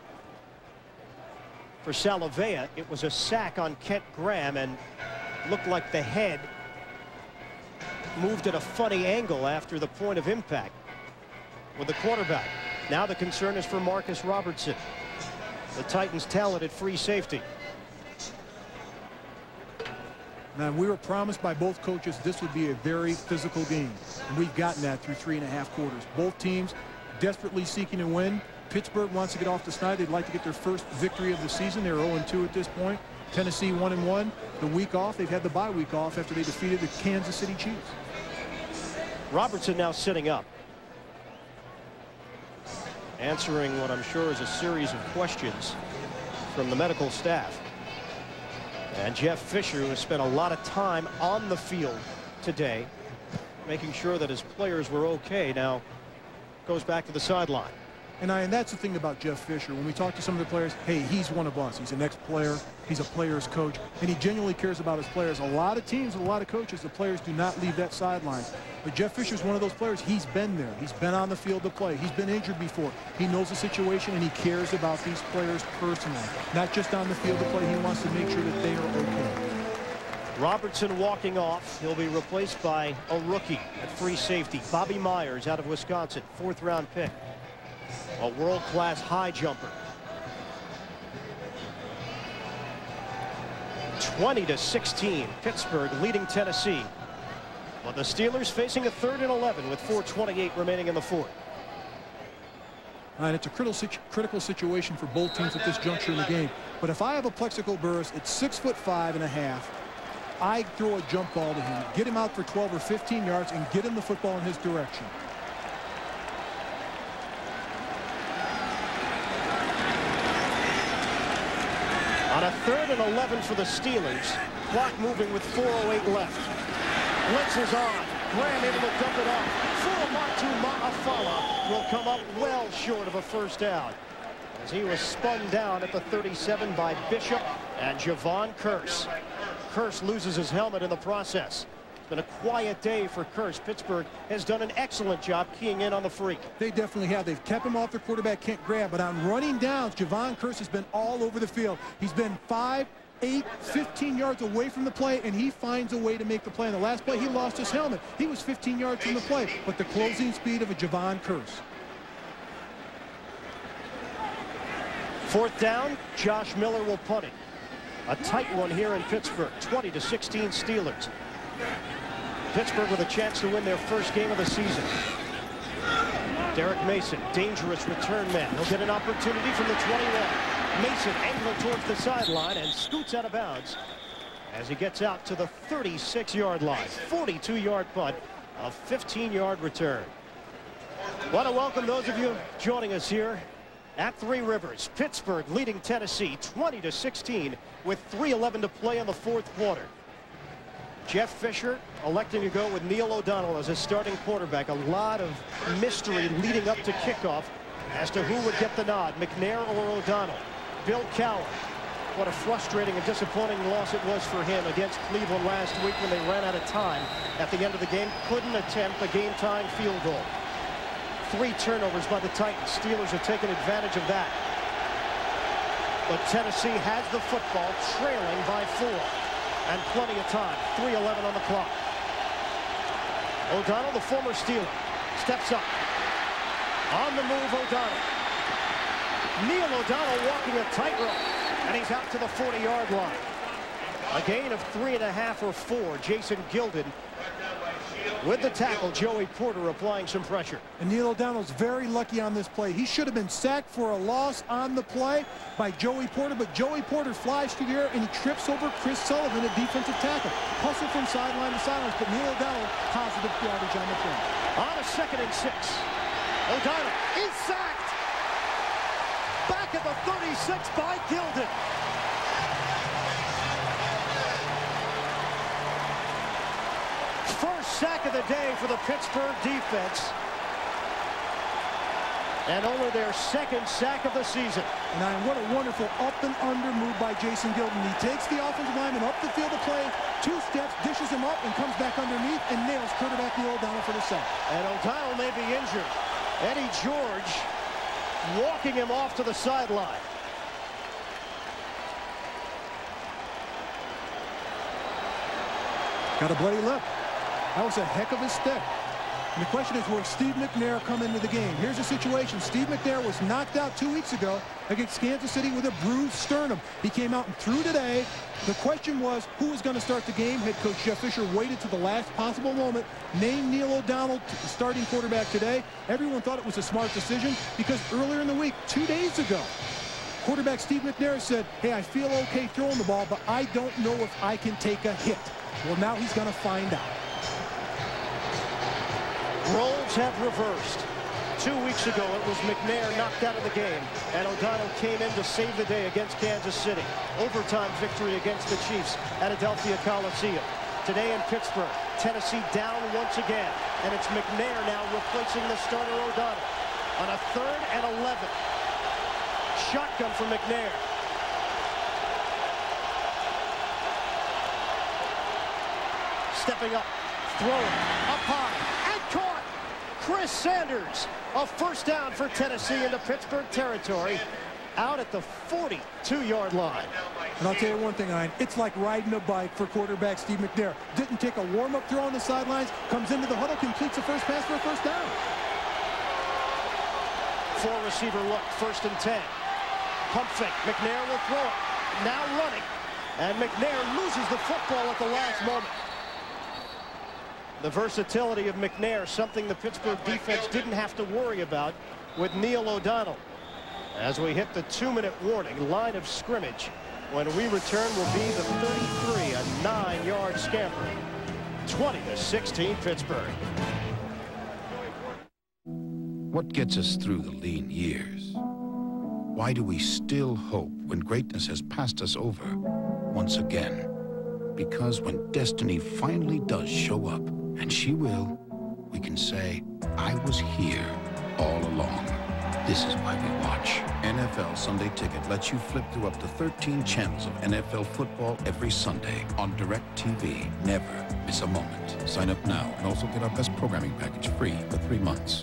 For Salovey, it was a sack on Kent Graham and looked like the head moved at a funny angle after the point of impact with the quarterback. Now the concern is for Marcus Robertson, the Titans' talented free safety. Now, we were promised by both coaches this would be a very physical game, and we've gotten that through three and a half quarters. Both teams desperately seeking a win. Pittsburgh wants to get off the snide. They'd like to get their first victory of the season. They're oh and two at this point. Tennessee one and one. The week off, they've had the bye week off after they defeated the Kansas City Chiefs. Robertson now sitting up, answering what I'm sure is a series of questions from the medical staff. And Jeff Fisher, who has spent a lot of time on the field today, making sure that his players were okay, now goes back to the sideline. And, I, and that's the thing about Jeff Fisher. When we talk to some of the players, hey, he's one of us. He's an ex-player. He's a player's coach. And he genuinely cares about his players. A lot of teams, a lot of coaches, the players do not leave that sideline. But Jeff Fisher's one of those players. He's been there. He's been on the field to play. He's been injured before. He knows the situation, and he cares about these players personally. Not just on the field to play. He wants to make sure that they are okay. Robertson walking off. He'll be replaced by a rookie at free safety, Bobby Myers out of Wisconsin, fourth round pick. A world-class high jumper. twenty to sixteen, Pittsburgh leading Tennessee. But the Steelers facing a third and eleven with four twenty-eight remaining in the fourth. And it's a critical, situ critical situation for both teams at this juncture in the game. But if I have a Plexico Burris at six foot five and a half, I throw a jump ball to him, get him out for twelve or fifteen yards, and get him the football in his direction. On a third and eleven for the Steelers, clock moving with four oh eight left. Blitz is on. Graham able to dump it off. Full mark to Malfala will come up well short of a first down, as he was spun down at the thirty-seven by Bishop and Javon Curse. Curse loses his helmet in the process. It's been a quiet day for Curse. Pittsburgh has done an excellent job keying in on the freak. They definitely have. They've kept him off their quarterback, Kent Graham, but on running downs, Javon Curse has been all over the field. He's been five, eight, fifteen yards away from the play, and he finds a way to make the play. In the last play, he lost his helmet. He was fifteen yards from the play, but the closing speed of a Javon Curse. Fourth down, Josh Miller will punt it. A tight one here in Pittsburgh, twenty to sixteen Steelers. Pittsburgh with a chance to win their first game of the season. Derek Mason, dangerous return man. He'll get an opportunity from the twenty-one. Mason angled towards the sideline and scoots out of bounds as he gets out to the thirty-six yard line. forty-two yard punt, a fifteen yard return. Want to welcome those of you joining us here at Three Rivers. Pittsburgh leading Tennessee twenty to sixteen with three eleven to play in the fourth quarter. Jeff Fisher electing to go with Neil O'Donnell as his starting quarterback. A lot of mystery leading up to kickoff as to who would get the nod, McNair or O'Donnell. Bill Cowher, what a frustrating and disappointing loss it was for him against Cleveland last week when they ran out of time at the end of the game. Couldn't attempt a game-tying field goal. Three turnovers by the Titans. Steelers have taken advantage of that. But Tennessee has the football, trailing by four. And plenty of time. three eleven on the clock. O'Donnell, the former Steeler, steps up. On the move, O'Donnell. Neil O'Donnell walking a tightrope, and he's out to the forty yard line. A gain of three and a half or four. Jason Gilden With the tackle, Joey Porter applying some pressure. And Neil O'Donnell's very lucky on this play. He should have been sacked for a loss on the play by Joey Porter, but Joey Porter flies through the air and he trips over Chris Sullivan, a defensive tackle. Hustle from sideline to sideline, but Neil O'Donnell positive yardage on the play. On a second and six. O'Donnell is sacked. Back at the thirty-six by Gilden. First sack of the day for the Pittsburgh defense. And only their second sack of the season. And what a wonderful up and under move by Jason Gilden. He takes the offensive lineman up the field of play, two steps, dishes him up, and comes back underneath and nails quarterback Neil O'Donnell for the sack. And O'Donnell may be injured. Eddie George walking him off to the sideline. Got a bloody lip. That was a heck of a step. And the question is, will Steve McNair come into the game? Here's the situation. Steve McNair was knocked out two weeks ago against Kansas City with a bruised sternum. He came out and threw today. The question was, who was going to start the game? Head coach Jeff Fisher waited to the last possible moment, named Neil O'Donnell starting quarterback today. Everyone thought it was a smart decision because earlier in the week, two days ago, quarterback Steve McNair said, hey, I feel okay throwing the ball, but I don't know if I can take a hit. Well, now he's going to find out. Roles have reversed. Two weeks ago, it was McNair knocked out of the game, and O'Donnell came in to save the day against Kansas City. Overtime victory against the Chiefs at Adelphia Coliseum. Today in Pittsburgh, Tennessee down once again, and it's McNair now replacing the starter O'Donnell on a third and eleven. Shotgun for McNair. Stepping up, throwing, up high, and caught. Chris Sanders, a first down for Tennessee into Pittsburgh territory, out at the forty-two yard line. And I'll tell you one thing, Ian, it's like riding a bike for quarterback Steve McNair. Didn't take a warm-up throw on the sidelines, comes into the huddle, completes the first pass for a first down. Four receiver look, first and ten. Pump fake, McNair will throw it. Now running, and McNair loses the football at the last moment. The versatility of McNair, something the Pittsburgh defense didn't have to worry about with Neil O'Donnell. As we hit the two-minute warning, line of scrimmage. When we return, will be the thirty-three, a nine yard scamper. twenty to sixteen, Pittsburgh. What gets us through the lean years? Why do we still hope when greatness has passed us over once again? Because when destiny finally does show up, and she will, we can say, I was here all along. This is why we watch. N F L Sunday Ticket lets you flip through up to thirteen channels of N F L football every Sunday on DirecTV. Never miss a moment. Sign up now and also get our best programming package free for three months.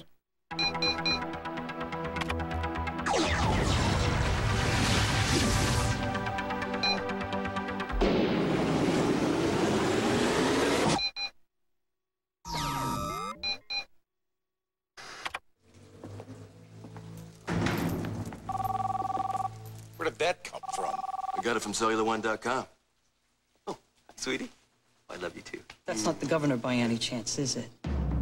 Where did that come from? I got it from cellular one dot com. Oh, sweetie. I love you too. That's not the governor by any chance, is it?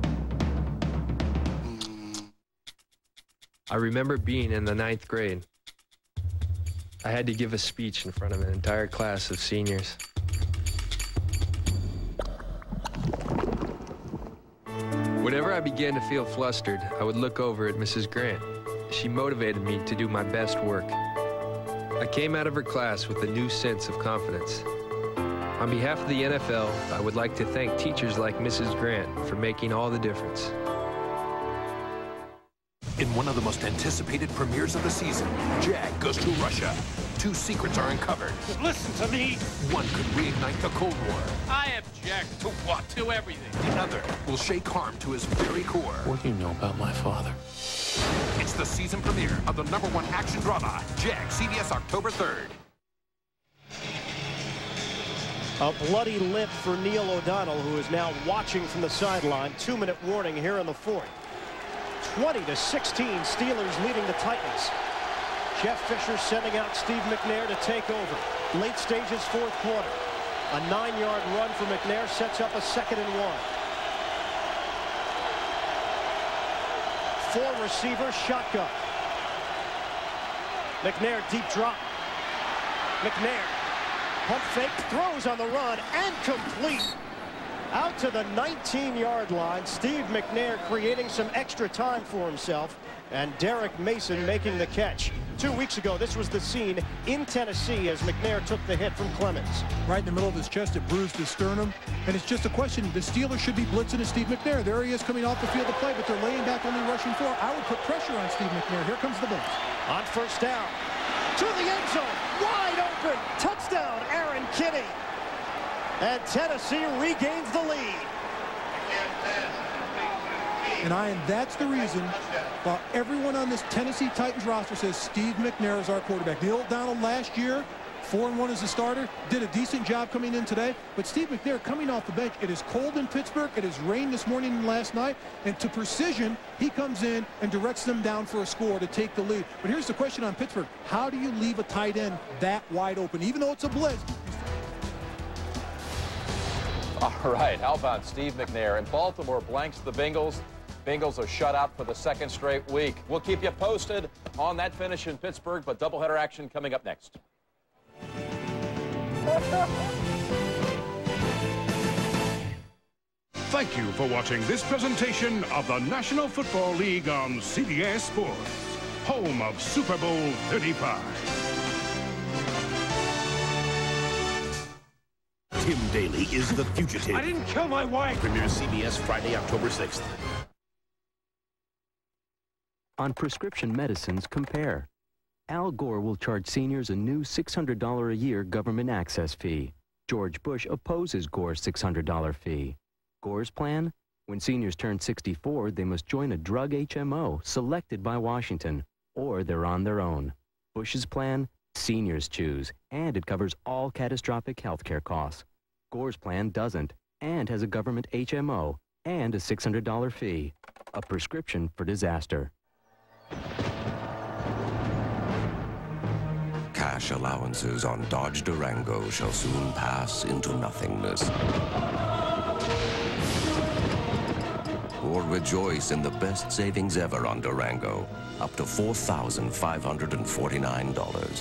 I remember being in the ninth grade. I had to give a speech in front of an entire class of seniors. Whenever I began to feel flustered, I would look over at Missus Grant. She motivated me to do my best work. I came out of her class with a new sense of confidence. On behalf of the N F L, I would like to thank teachers like Missus Grant for making all the difference. In one of the most anticipated premieres of the season, Jag goes to Russia. Two secrets are uncovered. Listen to me. One could reignite the Cold War. I object. To what? To everything. The other will shake harm to his very core. What do you know about my father? It's the season premiere of the number one action drama, Jag, C B S October third. A bloody lip for Neil O'Donnell, who is now watching from the sideline. Two-minute warning here in the fourth. twenty to sixteen, Steelers leading the Titans. Jeff Fisher sending out Steve McNair to take over. Late stages, fourth quarter. A nine yard run for McNair sets up a second and one. Four receivers, shotgun. McNair, deep drop. McNair, pump fake, throws on the run, and complete. Out to the nineteen-yard line. Steve McNair creating some extra time for himself, and Derek Mason making the catch. Two weeks ago, this was the scene in Tennessee as McNair took the hit from Clemens. Right in the middle of his chest, it bruised his sternum. And it's just a question. The Steelers should be blitzing to Steve McNair. There he is coming off the field to play, but they're laying back, only rushing four. I would put pressure on Steve McNair. Here comes the blitz. On first down, to the end zone, wide open, touchdown, Aaron Kinney. And Tennessee regains the lead. And Ian, that's the reason why everyone on this Tennessee Titans roster says Steve McNair is our quarterback. Neil O'Donnell last year, four and one as a starter, did a decent job coming in today. But Steve McNair coming off the bench. It is cold in Pittsburgh. It has rained this morning and last night. And to precision, he comes in and directs them down for a score to take the lead. But here's the question on Pittsburgh. How do you leave a tight end that wide open? Even though it's a blitz. All right, how about Steve McNair? And Baltimore blanks the Bengals. Bengals are shut out for the second straight week. We'll keep you posted on that finish in Pittsburgh, but doubleheader action coming up next. Thank you for watching this presentation of the National Football League on C B S Sports, home of Super Bowl thirty-five. Tim Daly is the fugitive. I didn't kill my wife. Premieres C B S Friday, October sixth. On prescription medicines, compare. Al Gore will charge seniors a new six hundred dollars a year government access fee. George Bush opposes Gore's six hundred dollars fee. Gore's plan? When seniors turn sixty-four, they must join a drug H M O selected by Washington, or they're on their own. Bush's plan? Seniors choose, and it covers all catastrophic health care costs. Gore's plan doesn't, and has a government H M O, and a six hundred dollars fee. A prescription for disaster. Cash allowances on Dodge Durango shall soon pass into nothingness. Or rejoice in the best savings ever on Durango, up to four thousand five hundred forty-nine dollars.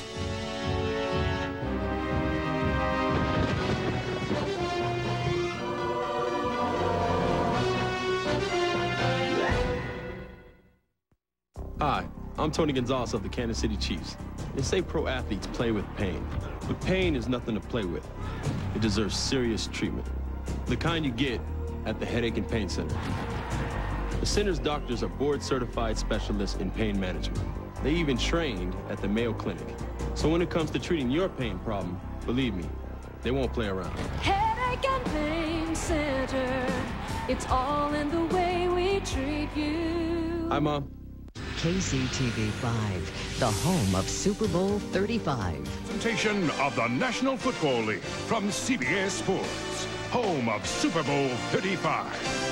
Hi, I'm Tony Gonzalez of the Kansas City Chiefs. They say pro athletes play with pain, but pain is nothing to play with. It deserves serious treatment, the kind you get at the Headache and Pain Center. The center's doctors are board-certified specialists in pain management. They even trained at the Mayo Clinic. So when it comes to treating your pain problem, believe me, they won't play around. Headache and Pain Center, it's all in the way we treat you. Hi, Mom. K C T V five, the home of Super Bowl thirty-five. Presentation of the National Football League from C B S Sports, home of Super Bowl thirty-five.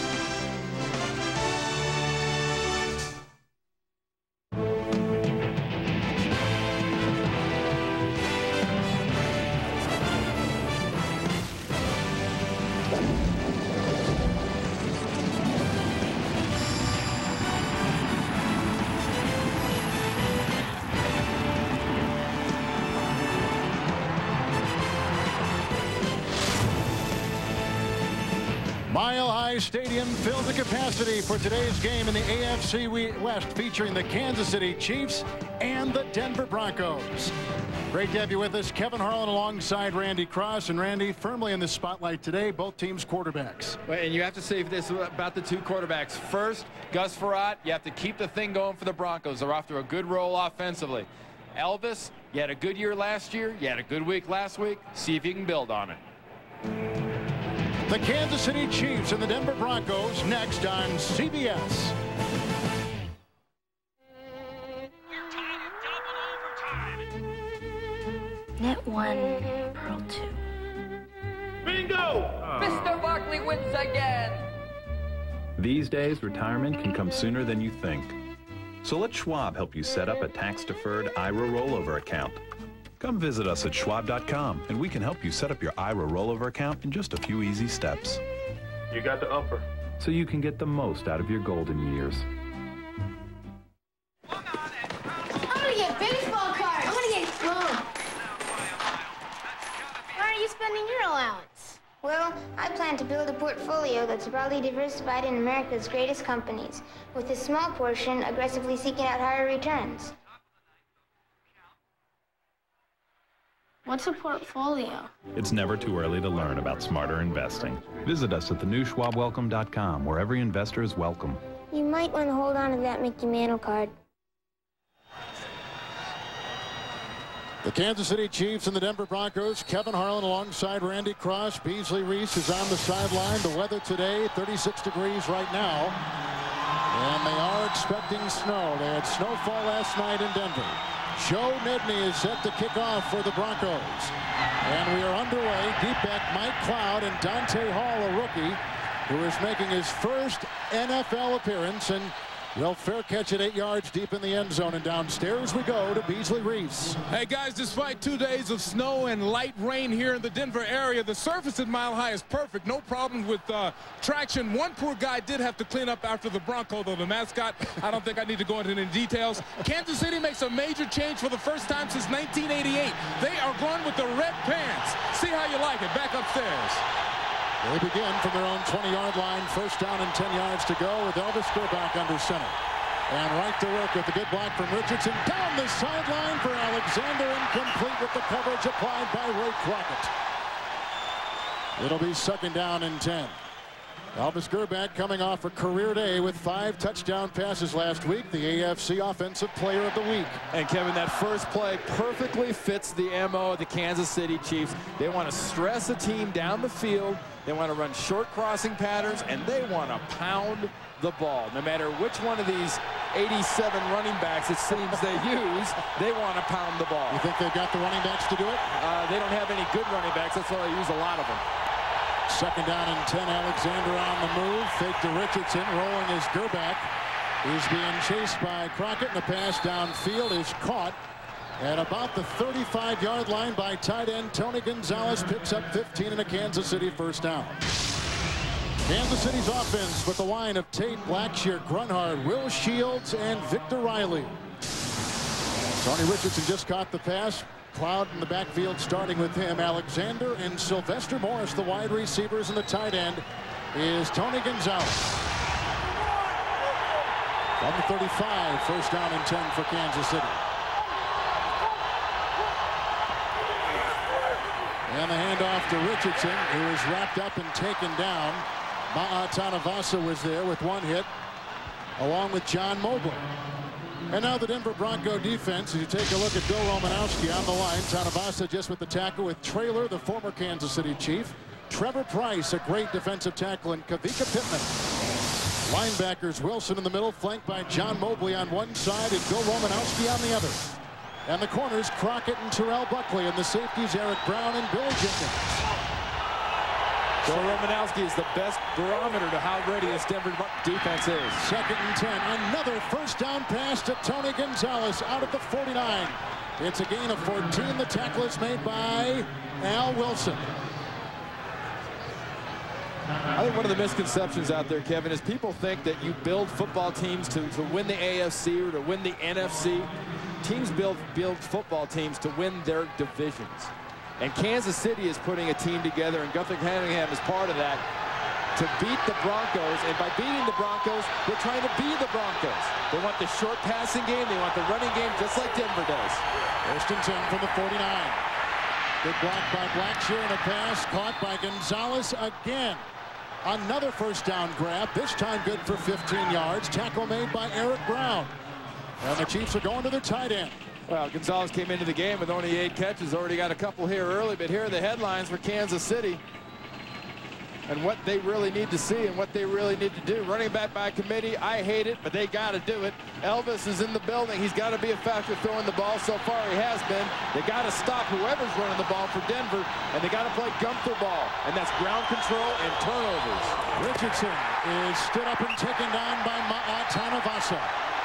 Mile High Stadium filled to capacity for today's game in the A F C West, featuring the Kansas City Chiefs and the Denver Broncos. Great to have you with us. Kevin Harlan alongside Randy Cross. And Randy, firmly in the spotlight today, both teams' quarterbacks. Well, and you have to say this about the two quarterbacks. First, Gus Frerotte, you have to keep the thing going for the Broncos. They're off to a good roll offensively. Elvis, you had a good year last year. You had a good week last week. See if you can build on it. The Kansas City Chiefs and the Denver Broncos next on C B S. Net one, pearl two. Bingo! Oh. Mister Barkley wins again. These days, retirement can come sooner than you think. So let Schwab help you set up a tax-deferred I R A rollover account. Come visit us at schwab dot com, and we can help you set up your I R A rollover account in just a few easy steps. You got the upper. So you can get the most out of your golden years. Well, I plan to build a portfolio that's broadly diversified in America's greatest companies, with a small portion aggressively seeking out higher returns. What's a portfolio? It's never too early to learn about smarter investing. Visit us at the new schwab welcome dot com, where every investor is welcome. You might want to hold on to that Mickey Mantle card. The Kansas City Chiefs and the Denver Broncos. Kevin Harlan alongside Randy Cross. Beasley Reese is on the sideline. The weather today, thirty-six degrees right now. And they are expecting snow. They had snowfall last night in Denver. Joe Nedney is set to kick off for the Broncos. And we are underway. Deep back Mike Cloud and Dante Hall, a rookie, who is making his first N F L appearance. And well, fair catch at eight yards deep in the end zone, and downstairs we go to Beasley Reese. Hey guys, despite two days of snow and light rain here in the Denver area, the surface at Mile High is perfect. No problems with uh, traction. One poor guy did have to clean up after the Bronco, though, the mascot. I don't think I need to go into any details. Kansas City makes a major change for the first time since nineteen eighty-eight. They are going with the red pants. See how you like it. Back upstairs. They begin from their own twenty-yard line. First down and ten yards to go with Elvis Grbac under center. And right to work with the good block from Richardson. Down the sideline for Alexander, incomplete with the coverage applied by Ray Crockett. It'll be second down and ten. Elvis Grbac coming off a career day with five touchdown passes last week, the A F C Offensive Player of the Week. And Kevin, that first play perfectly fits the M O of the Kansas City Chiefs. They want to stress a team down the field. They want to run short crossing patterns, and they want to pound the ball. No matter which one of these eighty-seven running backs it seems they use, they want to pound the ball. You think they've got the running backs to do it? Uh, they don't have any good running backs. That's why they use a lot of them. Second down and ten. Alexander on the move. Fake to Richardson. Rolling is Grbac. He's being chased by Crockett, and the pass downfield is caught at about the thirty-five yard line by tight end Tony Gonzalez. Picks up fifteen and a Kansas City first down. Kansas City's offense with the line of Tate, Blackshear, Grunhard, Will Shields, and Victor Riley. Tony Richardson just caught the pass. Cloud in the backfield starting with him. Alexander and Sylvester Morris, the wide receivers, and the tight end is Tony Gonzalez. From the thirty-five, first down and ten for Kansas City. And the handoff to Richardson, who is wrapped up and taken down. Ma'a Tanavasa was there with one hit, along with John Mobley. And now the Denver Bronco defense, as you take a look at Bill Romanowski on the line. Tanavasa just with the tackle with Traylor, the former Kansas City Chief. Trevor Price, a great defensive tackle, and Kavika Pittman. Linebackers, Wilson in the middle, flanked by John Mobley on one side and Bill Romanowski on the other. And the corners, Crockett and Terrell Buckley, and the safeties, Eric Brown and Billy Jenkins. Bill Romanowski is the best barometer to how ready this Denver defense is. Second and ten. Another first down pass to Tony Gonzalez out at the forty-nine. It's a gain of fourteen. The tackle is made by Al Wilson. I think one of the misconceptions out there, Kevin, is people think that you build football teams to, to win the A F C or to win the N F C. Teams build, build football teams to win their divisions. And Kansas City is putting a team together, and Guthrie Cunningham is part of that, to beat the Broncos. And by beating the Broncos, they're trying to be the Broncos. They want the short passing game. They want the running game, just like Denver does. First and ten from the forty-nine. Good block by Blackshear and a pass caught by Gonzalez again. Another first down grab, this time good for fifteen yards. Tackle made by Eric Brown. And the Chiefs are going to their tight end. Well, Gonzalez came into the game with only eight catches, already got a couple here early, but here are the headlines for Kansas City and what they really need to see and what they really need to do. Running back by committee, I hate it, but they got to do it. Elvis is in the building. He's got to be a factor throwing the ball. So far he has been. They got to stop whoever's running the ball for Denver, and they got to play Gunther ball, and that's ground control and turnovers. Richardson is stood up and taken down by Ma'a Tanavasa.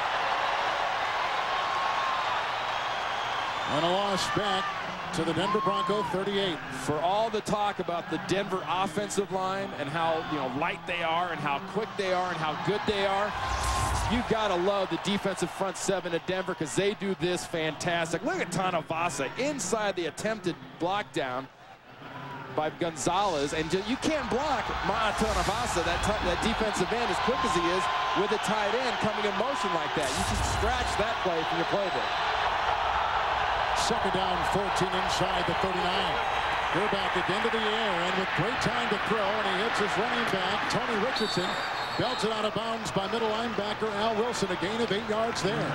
And a loss back to the Denver Bronco thirty-eight. For all the talk about the Denver offensive line and how, you know, light they are and how quick they are and how good they are, you gotta love the defensive front seven at Denver, because they do this fantastic. Look at Tanavasa inside the attempted block down. by Gonzalez, and you can't block Maatonavasa, that, that defensive end, as quick as he is, with a tight end coming in motion like that. You should scratch that play from your playbook. Second down, fourteen inside the thirty-nine. Gerback again to the air, and with great time to throw, and he hits his running back, Tony Richardson, belted out of bounds by middle linebacker Al Wilson, a gain of eight yards there.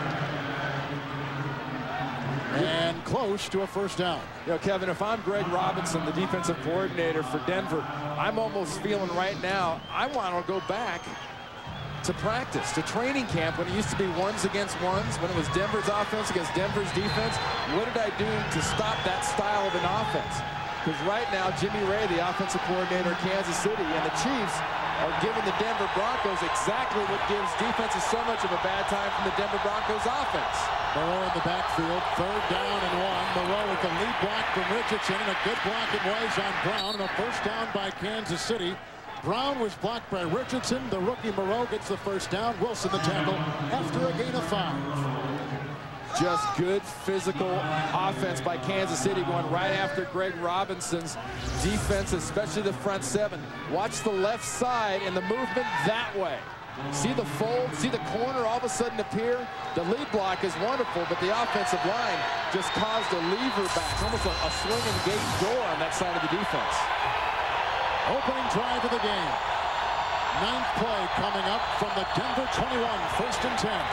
And close to a first down. You know, Kevin, if I'm Greg Robinson, the defensive coordinator for Denver, I'm almost feeling right now, I want to go back to practice, to training camp when it used to be ones against ones, when it was Denver's offense against Denver's defense. What did I do to stop that style of an offense? Because right now, Jimmy Ray, the offensive coordinator of Kansas City, and the Chiefs are giving the Denver Broncos exactly what gives defenses so much of a bad time from the Denver Broncos offense. Moreau in the backfield, third down and one. Moreau with the lead block from Richardson, and a good block in ways on Brown, and a first down by Kansas City. Brown was blocked by Richardson. The rookie Moreau gets the first down. Wilson the tackle after a gain of five. Just good physical offense by Kansas City, going right after Greg Robinson's defense, especially the front seven. Watch the left side and the movement that way. See the fold, see the corner all of a sudden appear. The lead block is wonderful, but the offensive line just caused a lever back, almost a, a swinging gate door on that side of the defense. Opening drive of the game. Ninth play coming up from the Denver twenty-one, first and ten.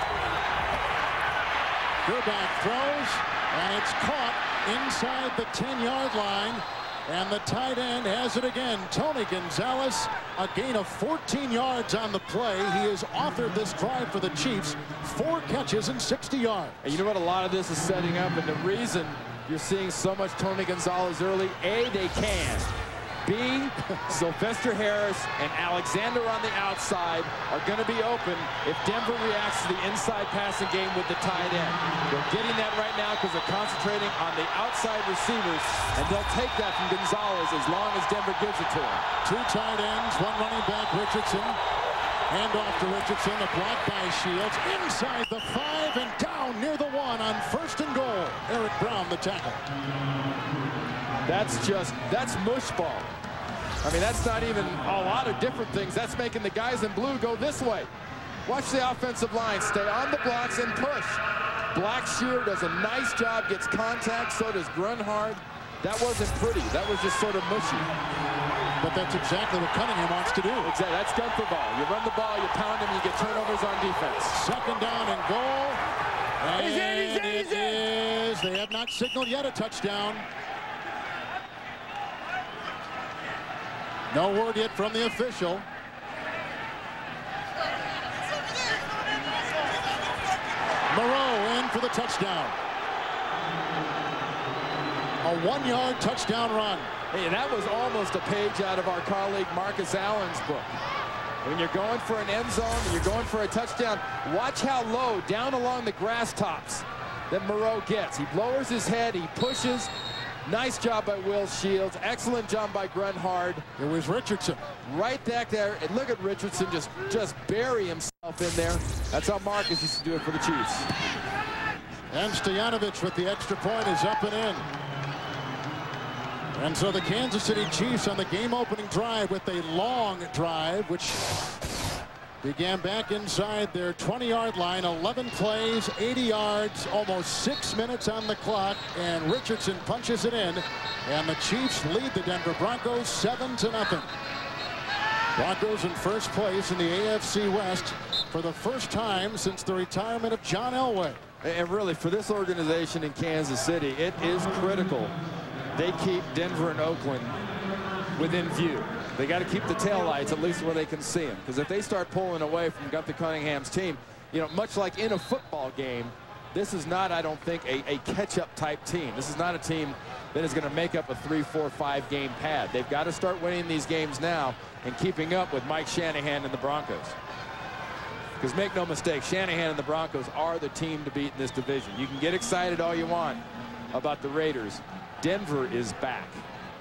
Gerback throws, and it's caught inside the ten-yard line. And the tight end has it again. Tony Gonzalez, a gain of fourteen yards on the play. He has authored this drive for the Chiefs. Four catches and sixty yards. And you know what a lot of this is setting up, and the reason you're seeing so much Tony Gonzalez early, A, they can. B, Sylvester Harris and Alexander on the outside are going to be open if Denver reacts to the inside passing game with the tight end. They're getting that right now because they're concentrating on the outside receivers, and they'll take that from Gonzalez as long as Denver gives it to him. Two tight ends, one running back, Richardson. Hand off to Richardson, a block by Shields. Inside the five and down near the one on first and goal. Eric Brown, the tackle. That's just, that's mush ball. I mean, that's not even a lot of different things. That's making the guys in blue go this way. Watch the offensive line stay on the blocks and push. Blackshear does a nice job, gets contact, so does Grunhard. That wasn't pretty. That was just sort of mushy. But that's exactly what Cunningham wants to do. Exactly. That's Gunther ball. You run the ball, you pound him, you get turnovers on defense. Second down and goal. And he's in, he's in, he's in. It is. They have not signaled yet a touchdown. No word yet from the official. Moreau in for the touchdown. A one-yard touchdown run. Hey, that was almost a page out of our colleague Marcus Allen's book. When you're going for an end zone and you're going for a touchdown, watch how low down along the grass tops that Moreau gets. He lowers his head, he pushes. Nice job by Will Shields. Excellent job by Grunhard. It was Richardson. Right back there. And look at Richardson just, just bury himself in there. That's how Marcus used to do it for the Chiefs. And Stoyanovich with the extra point is up and in. And so the Kansas City Chiefs on the game-opening drive with a long drive, which began back inside their twenty-yard line. eleven plays, eighty yards, almost six minutes on the clock, and Richardson punches it in, and the Chiefs lead the Denver Broncos seven to nothing. Broncos in first place in the A F C West for the first time since the retirement of John Elway. And really, for this organization in Kansas City, it is critical they keep Denver and Oakland within view. They got to keep the taillights at least where they can see them, because if they start pulling away from Gunther Cunningham's team, you know, much like in a football game, this is not, I don't think, a, a catch-up type team. This is not a team that is going to make up a three, four, five game pad. They've got to start winning these games now and keeping up with Mike Shanahan and the Broncos. Because make no mistake, Shanahan and the Broncos are the team to beat in this division. You can get excited all you want about the Raiders. Denver is back.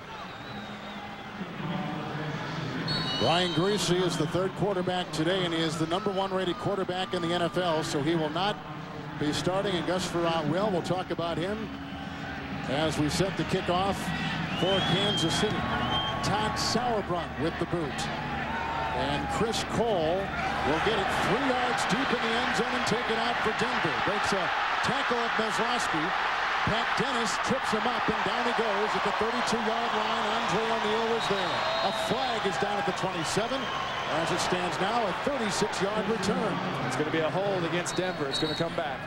Brian Griese is the third quarterback today, and he is the number one rated quarterback in the N F L, so he will not be starting, and Gus Frerotte will. We'll talk about him as we set the kickoff for Kansas City. Todd Sauerbrunn with the boot. And Chris Cole will get it three yards deep in the end zone and take it out for Denver. Breaks a tackle of Meslowski. Pat Dennis trips him up, and down he goes at the thirty-two yard line. Andre O'Neal was there. A flag is down at the twenty-seven. As it stands now, a thirty-six yard return. It's going to be a hold against Denver. It's going to come back.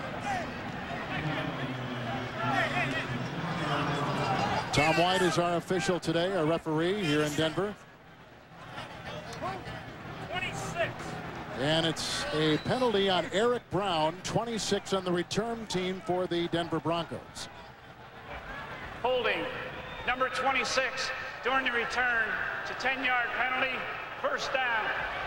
Tom White is our official today, our referee here in Denver. twenty-six. And it's a penalty on Eric Brown, twenty-six on the return team for the Denver Broncos. Holding number twenty-six during the return. It's a ten yard penalty. First down.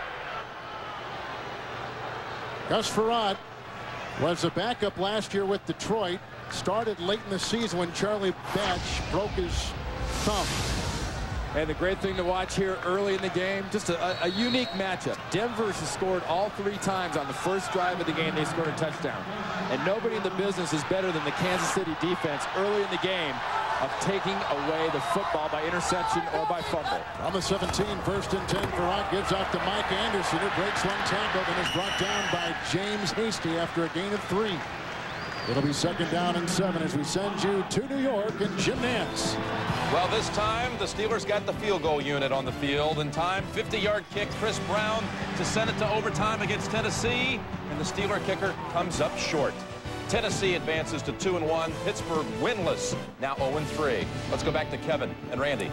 Gus Frerotte was a backup last year with Detroit. Started late in the season when Charlie Batch broke his thumb. And the great thing to watch here early in the game, just a, a unique matchup. Denver has scored all three times on the first drive of the game. They scored a touchdown. And nobody in the business is better than the Kansas City defense early in the game of taking away the football by interception or by fumble. On the seventeen, first and ten, Frerotte gives off to Mike Anderson, who breaks one tackle and is brought down by James Hasty after a gain of three. It'll be second down and seven as we send you to New York and Jim Nantz. Well, this time the Steelers got the field goal unit on the field in time. fifty yard kick, Chris Brown to send it to overtime against Tennessee, and the Steeler kicker comes up short. Tennessee advances to two and one. Pittsburgh winless, now oh and three. Let's go back to Kevin and Randy.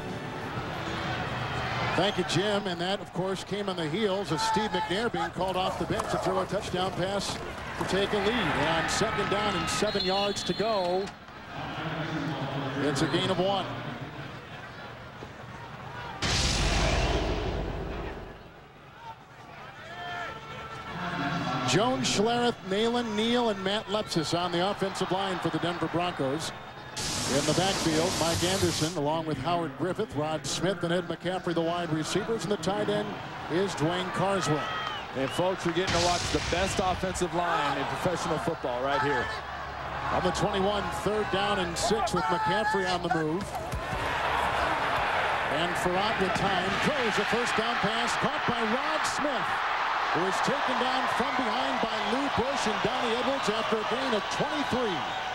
Thank you, Jim. And that, of course, came on the heels of Steve McNair being called off the bench to throw a touchdown pass to take a lead. And on second down and seven yards to go, it's a gain of one. Jones, Schlereth, Nalen, Neal, and Matt Lepsis on the offensive line for the Denver Broncos. In the backfield, Mike Anderson, along with Howard Griffith, Rod Smith, and Ed McCaffrey, the wide receivers. And the tight end is Dwayne Carswell. And folks, you're getting to watch the best offensive line in professional football right here. On the twenty-one, third down and six with McCaffrey on the move. And Frerotte with time throws a first down pass caught by Rod Smith, who is taken down from behind by Lou Bush and Donnie Edwards after a gain of twenty-three.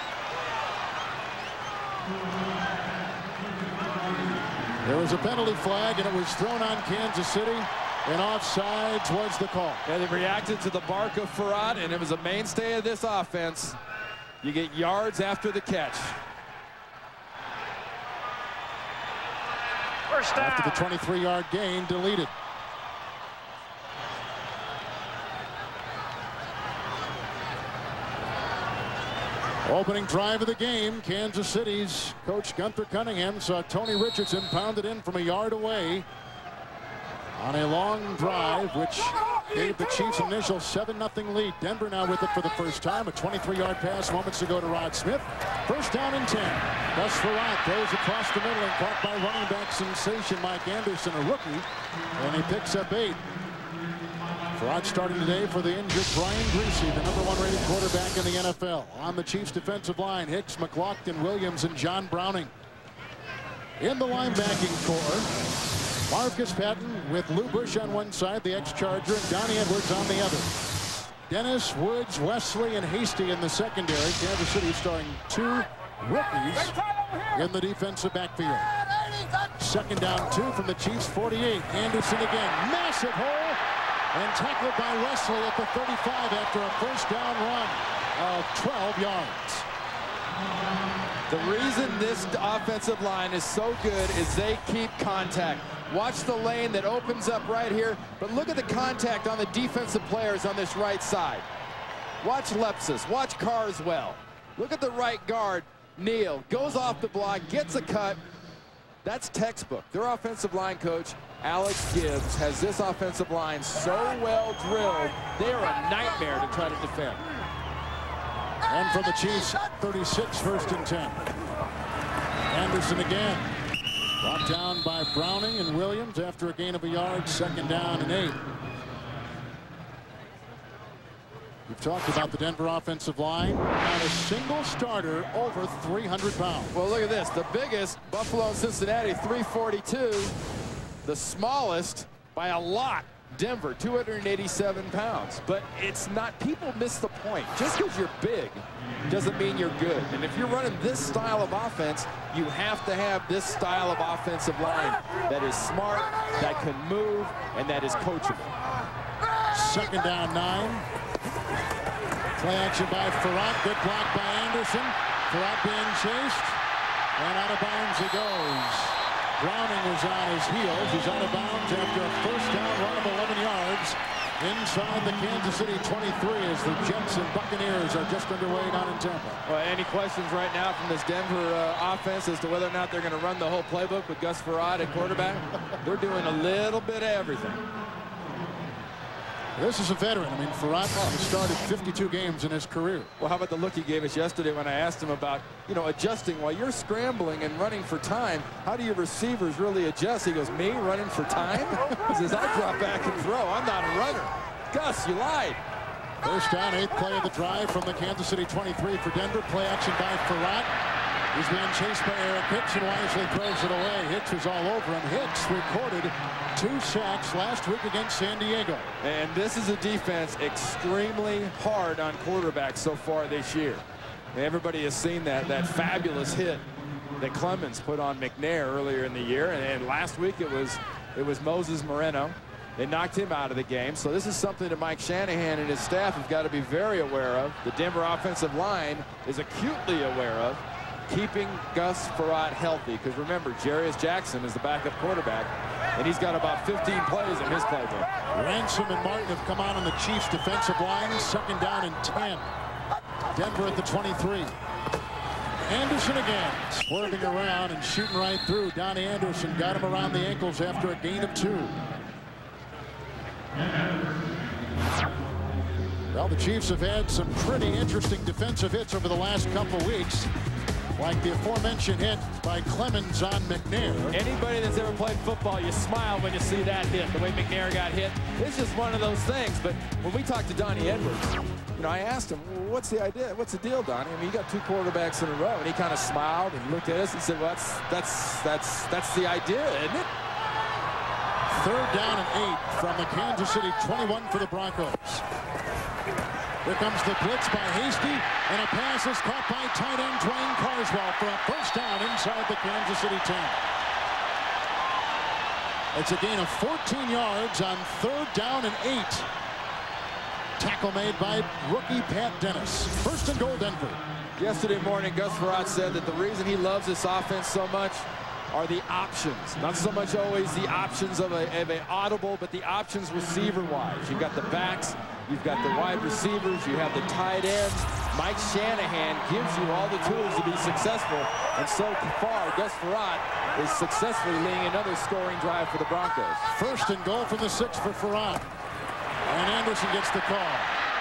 There was a penalty flag, and it was thrown on Kansas City, and offsides was the call. Yeah, they reacted to the bark of Frerotte, and it was a mainstay of this offense. You get yards after the catch. First down. After the twenty-three yard gain, deleted. Opening drive of the game, Kansas City's coach Gunther Cunningham saw Tony Richardson pounded in from a yard away on a long drive, which gave the Chiefs an initial seven nothing lead. Denver now with it for the first time. A twenty-three yard pass moments ago to Rod Smith. First down and ten. Gus Frerotte throws across the middle and caught by running back sensation Mike Anderson, a rookie, and he picks up eight. Frerotte starting today for the injured Brian Greasy, the number one rated quarterback in the N F L. On the Chiefs defensive line, Hicks, McLaughlin, Williams, and John Browning. In the linebacking core, Marcus Patton with Lou Bush on one side, the ex-Charger, and Donnie Edwards on the other. Dennis, Woods, Wesley, and Hasty in the secondary. Kansas City starting two rookies in the defensive backfield. Second down two from the Chiefs, forty-eight. Anderson again, massive hole. And tackled by Wesley at the thirty-five after a first down run of twelve yards. The reason this offensive line is so good is they keep contact. Watch the lane that opens up right here, but look at the contact on the defensive players on this right side. Watch Lepsis, watch Carswell. Look at the right guard, Neal, goes off the block, gets a cut. That's textbook. Their offensive line coach, Alex Gibbs, has this offensive line so well drilled, they are a nightmare to try to defend. And from the Chiefs, thirty-six, first and ten. Anderson again. Brought down by Browning and Williams after a gain of a yard, second down and eight. We've talked about the Denver offensive line. Not a single starter over three hundred pounds. Well, look at this. The biggest, Buffalo and Cincinnati, three forty-two. The smallest, by a lot, Denver, two hundred eighty-seven pounds. But it's not, people miss the point. Just because you're big doesn't mean you're good. And if you're running this style of offense, you have to have this style of offensive line that is smart, that can move, and that is coachable. Second down, nine. Play action by Farrat. Good block by Anderson. Farrat being chased. And out of bounds he goes. Browning was on his heels. He's out of bounds after a first down run of eleven yards inside the Kansas City twenty-three as the Jets and Buccaneers are just underway down in Tampa. Well, any questions right now from this Denver uh, offense as to whether or not they're going to run the whole playbook with Gus Farrat at quarterback? They're doing a little bit of everything. This is a veteran. I mean, Farrat has started fifty-two games in his career. Well, how about the look he gave us yesterday when I asked him about, you know, adjusting while you're scrambling and running for time? How do your receivers really adjust? He goes, me running for time? He says, I drop back and throw. I'm not a runner. Gus, you lied. First down, eighth play of the drive from the Kansas City twenty-three for Denver. Play action by Farrat. He's being chased by Eric Hicks and wisely throws it away. Hicks was all over him. Hicks recorded two sacks last week against San Diego. And this is a defense extremely hard on quarterbacks so far this year. Everybody has seen that, that fabulous hit that Clemens put on McNair earlier in the year. And, and last week it was, it was Moses Moreno. They knocked him out of the game. So this is something that Mike Shanahan and his staff have got to be very aware of. The Denver offensive line is acutely aware of keeping Gus Farrat healthy. Because remember, Jarius Jackson is the backup quarterback, and he's got about fifteen plays in his playbook. Ransom and Martin have come out on the Chiefs' defensive line. Second down and ten. Denver at the twenty-three. Anderson again, swerving around and shooting right through. Donnie Anderson got him around the ankles after a gain of two. Well, the Chiefs have had some pretty interesting defensive hits over the last couple weeks, like the aforementioned hit by Clemens on McNair. Anybody that's ever played football, you smile when you see that hit, the way McNair got hit. It's just one of those things. But when we talked to Donnie Edwards, you know, I asked him, well, what's the idea? What's the deal, Donnie? I mean, you got two quarterbacks in a row. And he kind of smiled and looked at us and said, well, that's, that's, that's, that's the idea, isn't it? Third down and eight from the Kansas City twenty-one for the Broncos. Here comes the blitz by Hasty, and a pass is caught by tight end Dwayne Carswell for a first down inside the Kansas City ten. It's a gain of fourteen yards on third down and eight. Tackle made by rookie Pat Dennis. First and goal, Denver. Yesterday morning, Gus Farrat said that the reason he loves this offense so much are the options. Not so much always the options of a, of a audible, but the options receiver-wise. You've got the backs, you've got the wide receivers, you have the tight ends. Mike Shanahan gives you all the tools to be successful, and so far, Gus Farrat is successfully leading another scoring drive for the Broncos. First and goal from the six for Farrat. And Anderson gets the call.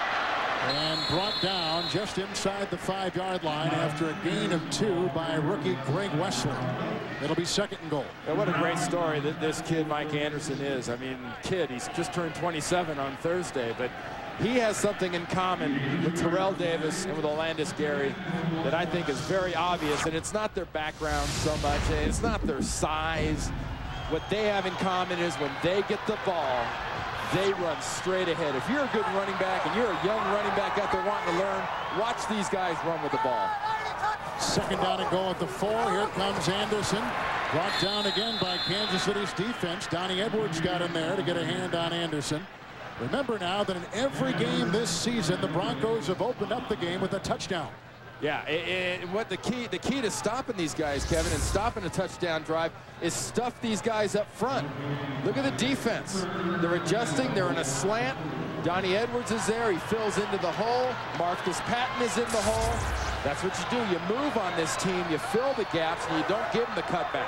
And brought down just inside the five-yard line after a gain of two by rookie Greg Wesley. It'll be second and goal. Yeah, what a great story that this kid, Mike Anderson, is. I mean, kid, he's just turned twenty-seven on Thursday, but he has something in common with Terrell Davis and with Olandis Gary that I think is very obvious, and it's not their background so much, and it's not their size. What they have in common is when they get the ball, they run straight ahead. If you're a good running back and you're a young running back out there wanting to learn, watch these guys run with the ball. Second down and goal at the four. Here comes Anderson. Brought down again by Kansas City's defense. Donnie Edwards got in there to get a hand on Anderson. Remember now that in every game this season, the Broncos have opened up the game with a touchdown. Yeah, and what the key the key to stopping these guys, Kevin, and stopping a touchdown drive is stuff these guys up front. Look at the defense. They're adjusting. They're in a slant. Donnie Edwards is there. He fills into the hole. Marcus Patton is in the hole. That's what you do. You move on this team. You fill the gaps, and you don't give them the cutback.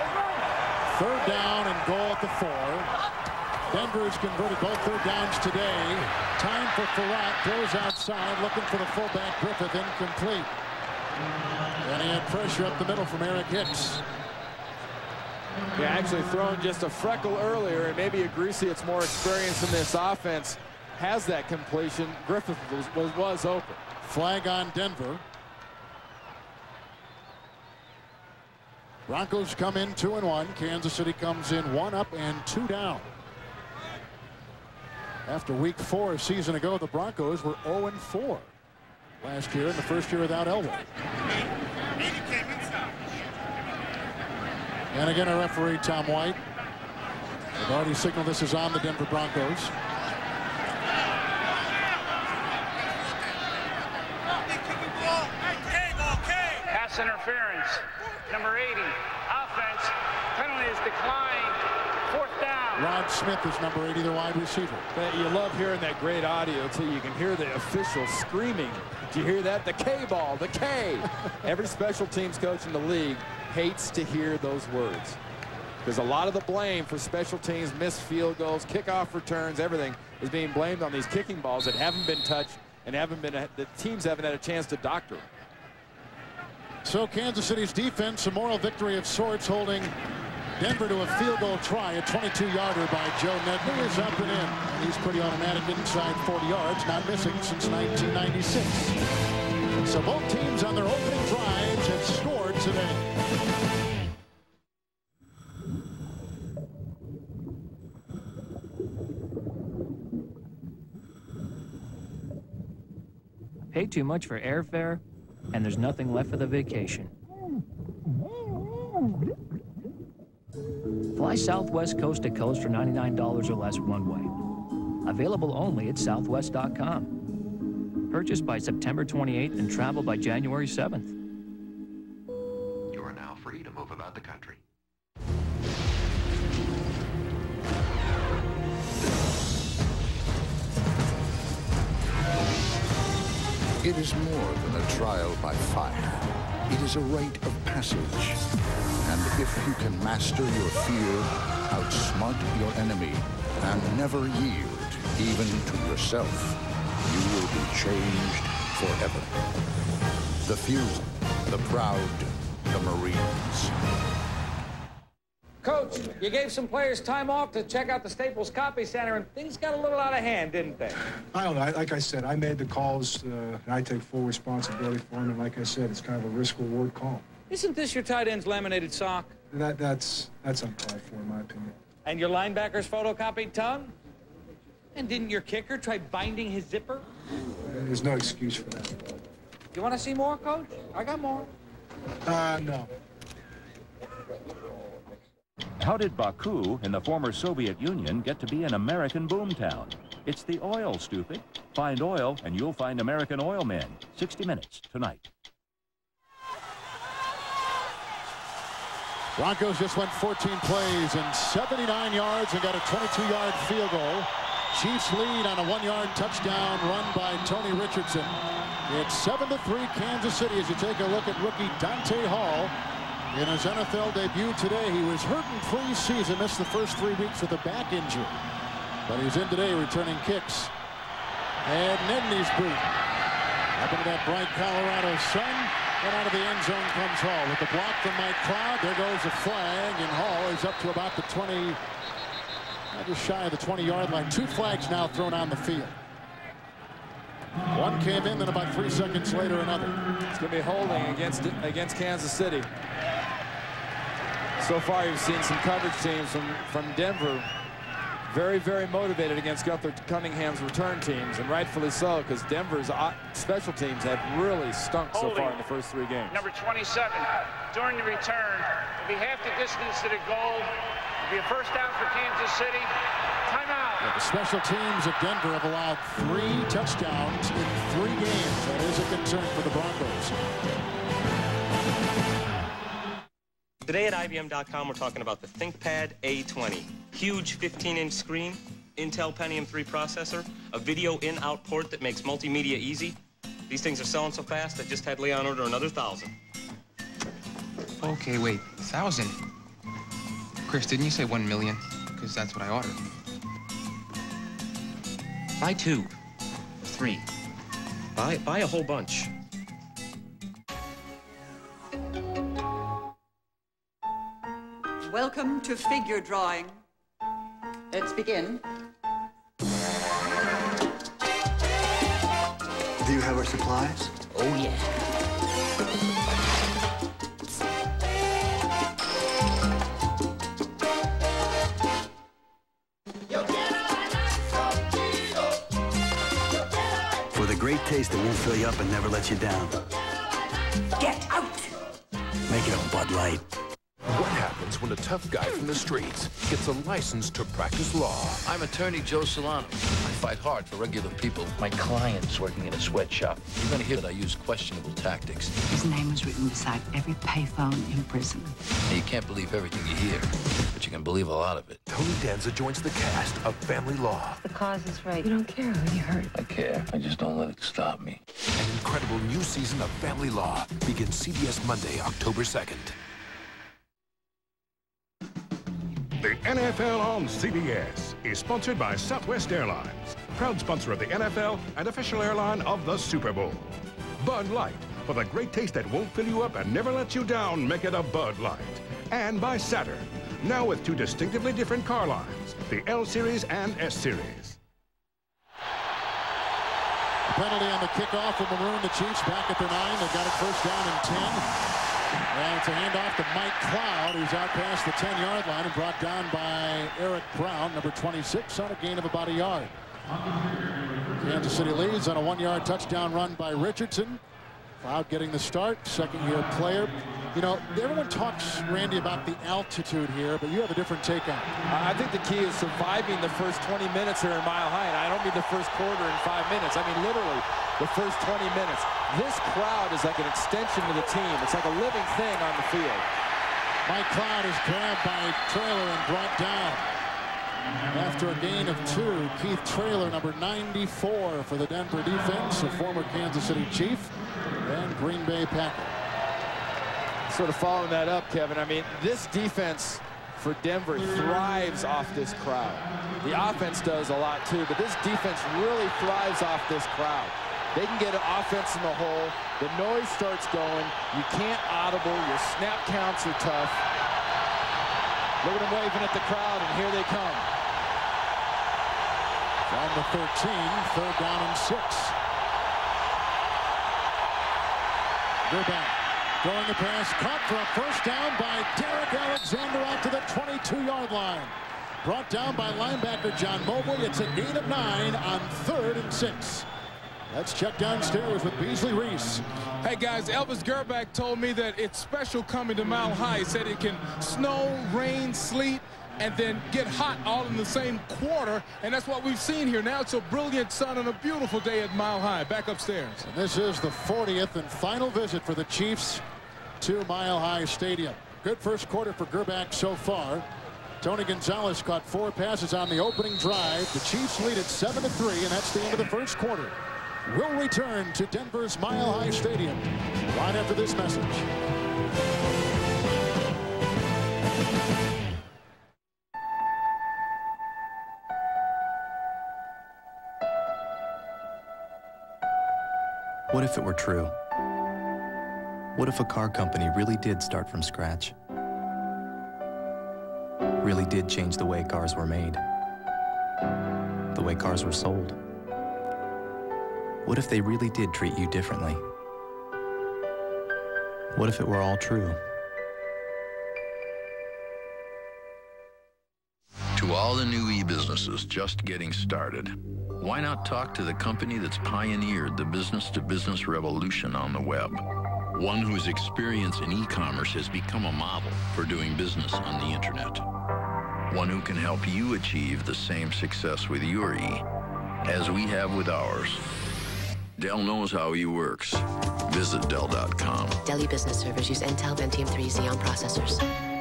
Third down and goal at the four. Denver has converted both third downs today. Time for Farrat. Throws outside, looking for the fullback Griffith. Incomplete. And he had pressure up the middle from Eric Hicks. Yeah, actually throwing just a freckle earlier, and maybe a Greasy, it's more experience in this offense. has that completion. Griffith was, was, was open. Flag on Denver. Broncos come in two and one. Kansas City comes in one up and two down. After week four a season ago, the Broncos were oh and four last year in the first year without Elway. And again, a referee, Tom White. They've already signaled this is on the Denver Broncos. Pass interference. Number eighty. Offense. Penalty is declined. Fourth down. Rod Smith is number eighty, the wide receiver. You love hearing that great audio, too. You can hear the official screaming. Do you hear that? The K ball, the K. Every special teams coach in the league hates to hear those words. Because a lot of the blame for special teams, missed field goals, kickoff returns, everything is being blamed on these kicking balls that haven't been touched and haven't been, the teams haven't had a chance to doctor. So Kansas City's defense, a moral victory of sorts, holding Denver to a field goal try. A twenty-two yarder by Joe Nedley is up and in. And he's pretty automatic inside forty yards, not missing since nineteen ninety-six. So both teams on their opening drives have scored today. Pay too much for airfare, and there's nothing left for the vacation. Fly Southwest coast to coast for ninety-nine dollars or less one way. Available only at southwest dot com. Purchase by September twenty-eighth and travel by January seventh. You are now free to move about the country. It is more than a trial by fire. It is a rite of passage. And if you can master your fear, outsmart your enemy, and never yield, even to yourself, you will be changed forever. The few, the proud, the Marines. Coach, you gave some players time off to check out the Staples Copy Center, and things got a little out of hand, didn't they? I don't know. I, like I said, I made the calls, uh, and I take full responsibility for them. And like I said, it's kind of a risk-reward call. Isn't this your tight end's laminated sock? That that's that's uncalled for, in my opinion. And your linebacker's photocopied tongue? And didn't your kicker try binding his zipper? There's no excuse for that. You want to see more, Coach? I got more. Uh, no. How did Baku in the former Soviet Union get to be an American boomtown? It's the oil, stupid. Find oil and you'll find American oil men. sixty minutes tonight. Broncos just went fourteen plays and seventy-nine yards and got a twenty-two yard field goal. Chiefs lead on a one yard touchdown run by Tony Richardson. It's seven to three Kansas City as you take a look at rookie Dante Hall. In his N F L debut today, he was hurt in preseason, missed the first three weeks with a back injury. But he's in today returning kicks. And Nedney's boot. Up into that bright Colorado sun. And out of the end zone comes Hall. With the block from Mike Cloud, there goes a flag. And Hall is up to about the twenty, just shy of the twenty yard line. Two flags now thrown on the field. One came in, then about three seconds later, another. It's going to be holding against against Kansas City. So far, you've seen some coverage teams from, from Denver very, very motivated against Gunther Cunningham's return teams, and rightfully so, because Denver's special teams have really stunk so far in the first three games. Number twenty-seven, during the return, will be half the distance to the goal. Will be a first down for Kansas City. Timeout. Yeah, the special teams of Denver have allowed three touchdowns in three games. That is a concern for the Broncos. Today at I B M dot com, we're talking about the ThinkPad A twenty. Huge fifteen inch screen, Intel Pentium three processor, a video in-out port that makes multimedia easy. These things are selling so fast, I just had Leon order another thousand. Okay, wait, thousand? Chris, didn't you say one million? Because that's what I ordered. Buy two, three. Buy, buy a whole bunch. Welcome to figure drawing. Let's begin. for supplies? Oh, yeah. For the great taste that won't fill you up and never let you down. Get out! Make it a Bud Light. What happens when a tough guy from the streets gets a license to practice law? I'm attorney Joe Solano. I fight hard for regular people. My client's working in a sweatshop. You're going to hear that I use questionable tactics. His name was written beside every payphone in prison. And you can't believe everything you hear, but you can believe a lot of it. Tony Danza joins the cast of Family Law. The cause is right. You don't care who you hurt. I care. I just don't let it stop me. An incredible new season of Family Law begins C B S Monday, October second. The N F L on C B S is sponsored by Southwest Airlines, proud sponsor of the N F L and official airline of the Super Bowl. Bud Light, for the great taste that won't fill you up and never let you down, make it a Bud Light. And by Saturn, now with two distinctively different car lines, the L Series and S Series. A penalty on the kickoff will maroon the Chiefs back at their nine. They've got it first down and ten. And it's a handoff to Mike Cloud, who's out past the ten-yard line and brought down by Eric Brown, number twenty-six, on a gain of about a yard. Kansas City leads on a one-yard touchdown run by Richardson. Cloud getting the start, second-year player. You know, everyone talks, Randy, about the altitude here, but you have a different take on it. I think the key is surviving the first twenty minutes here in Mile High, and I don't mean the first quarter in five minutes. I mean literally the first twenty minutes. This crowd is like an extension to the team. It's like a living thing on the field. Mike Cloud is grabbed by Traylor and brought down. After a gain of two, Keith Traylor, number ninety-four for the Denver defense, a former Kansas City Chief and Green Bay Packer. Sort of following that up, Kevin, I mean, this defense for Denver thrives off this crowd. The offense does a lot too, but this defense really thrives off this crowd. They can get an offense in the hole. The noise starts going. You can't audible. Your snap counts are tough. Look at them waving at the crowd, and here they come. From the thirteen, third down and six. They're back. Throwing the pass, caught for a first down by Derek Alexander out to the twenty-two-yard line. Brought down by linebacker John Mobley. It's a gain of nine on third and six. Let's check downstairs with Beasley Reese. Hey, guys, Elvis Gerback told me that it's special coming to Mile High. He said it can snow, rain, sleet, and then get hot all in the same quarter, and that's what we've seen here. Now it's a brilliant sun and a beautiful day at Mile High. Back upstairs. And this is the fortieth and final visit for the Chiefs to Mile High Stadium. Good first quarter for Gerback so far. Tony Gonzalez caught four passes on the opening drive. The Chiefs lead at seven to three, and that's the end of the first quarter. We'll return to Denver's Mile High Stadium right after this message. What if it were true? What if a car company really did start from scratch? Really did change the way cars were made? The way cars were sold? What if they really did treat you differently? What if it were all true? To all the new e-businesses just getting started, why not talk to the company that's pioneered the business-to-business revolution on the web? One whose experience in e-commerce has become a model for doing business on the internet. One who can help you achieve the same success with your e as we have with ours. Dell knows how e works. Visit Dell dot com. Dell e-business servers use Intel Pentium three Xeon processors.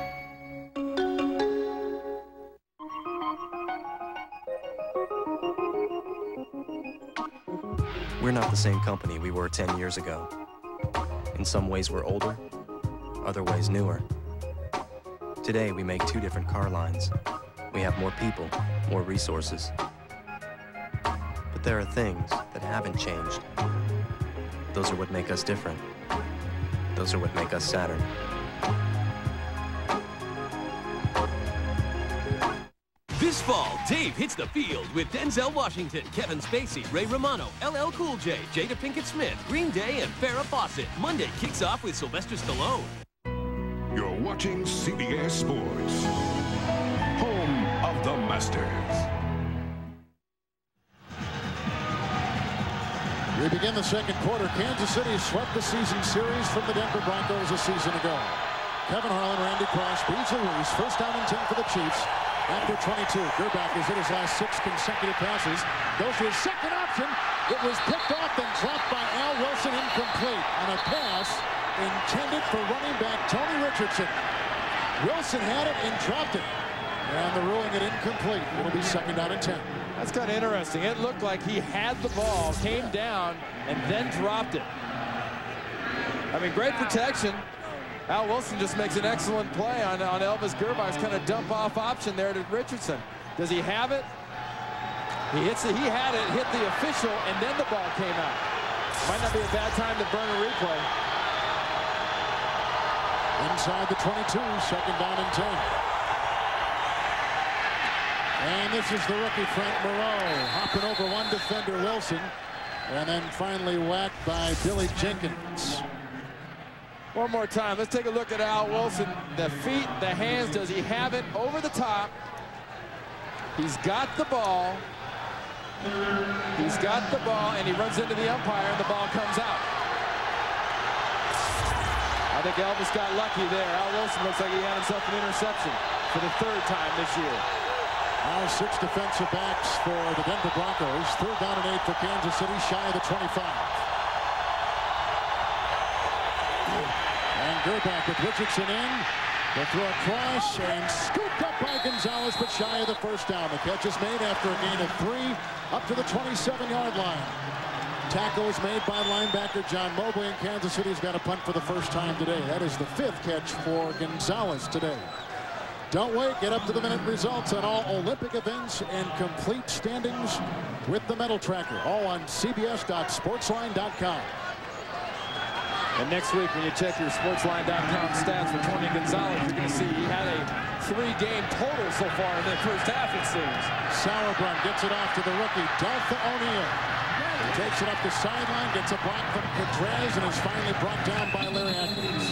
We're not the same company we were ten years ago. In some ways we're older, other ways newer. Today we make two different car lines. We have more people, more resources. But there are things that haven't changed. Those are what make us different. Those are what make us Saturn. This fall, Dave hits the field with Denzel Washington, Kevin Spacey, Ray Romano, L L Cool J, Jada Pinkett Smith, Green Day, and Farrah Fawcett. Monday kicks off with Sylvester Stallone. You're watching C B S Sports, home of the Masters. We begin the second quarter. Kansas City swept the season series from the Denver Broncos a season ago. Kevin Harlan, Randy Cross, Beasley Reese, first down and ten for the Chiefs. After twenty-two, Gerbach has hit his last six consecutive passes. Goes to his second option. It was picked off and dropped by Al Wilson, incomplete on a pass intended for running back Tony Richardson. Wilson had it and dropped it. And the ruling it incomplete. It'll be second down and ten. That's kind of interesting. It looked like he had the ball, came down, and then dropped it. I mean, great protection. Al Wilson just makes an excellent play on, on Elvis Gerbach's kind of dump-off option there to Richardson. Does he have it? He hits it. He had it, hit the official, and then the ball came out. Might not be a bad time to burn a replay. Inside the twenty-two, second down and ten. And this is the rookie, Frank Moreau, hopping over one defender, Wilson, and then finally whacked by Billy Jenkins. One more time. Let's take a look at Al Wilson. The feet, the hands. Does he have it over the top? He's got the ball. He's got the ball, and he runs into the umpire, and the ball comes out. I think Elvis got lucky there. Al Wilson looks like he had himself an interception for the third time this year. Now six defensive backs for the Denver Broncos. Third down and eight for Kansas City, shy of the twenty-five. And Gerbach with Richardson in. They throw across and scooped up by Gonzalez, but shy of the first down. The catch is made after a gain of three up to the twenty-seven yard line. Tackle is made by linebacker John Mobley, and Kansas City's got a punt for the first time today. That is the fifth catch for Gonzalez today. Don't wait. Get up to the minute results on all Olympic events and complete standings with the medal tracker. All on C B S dot sportsline dot com. And next week, when you check your sportsline dot com stats for Tony Gonzalez, you're going to see he had a three-game total so far in the first half, it seems. Sauerbrunn gets it off to the rookie, Deltha O'Neal. He takes it up the sideline, gets a block from Petrez, and is finally brought down by Larry Atkins.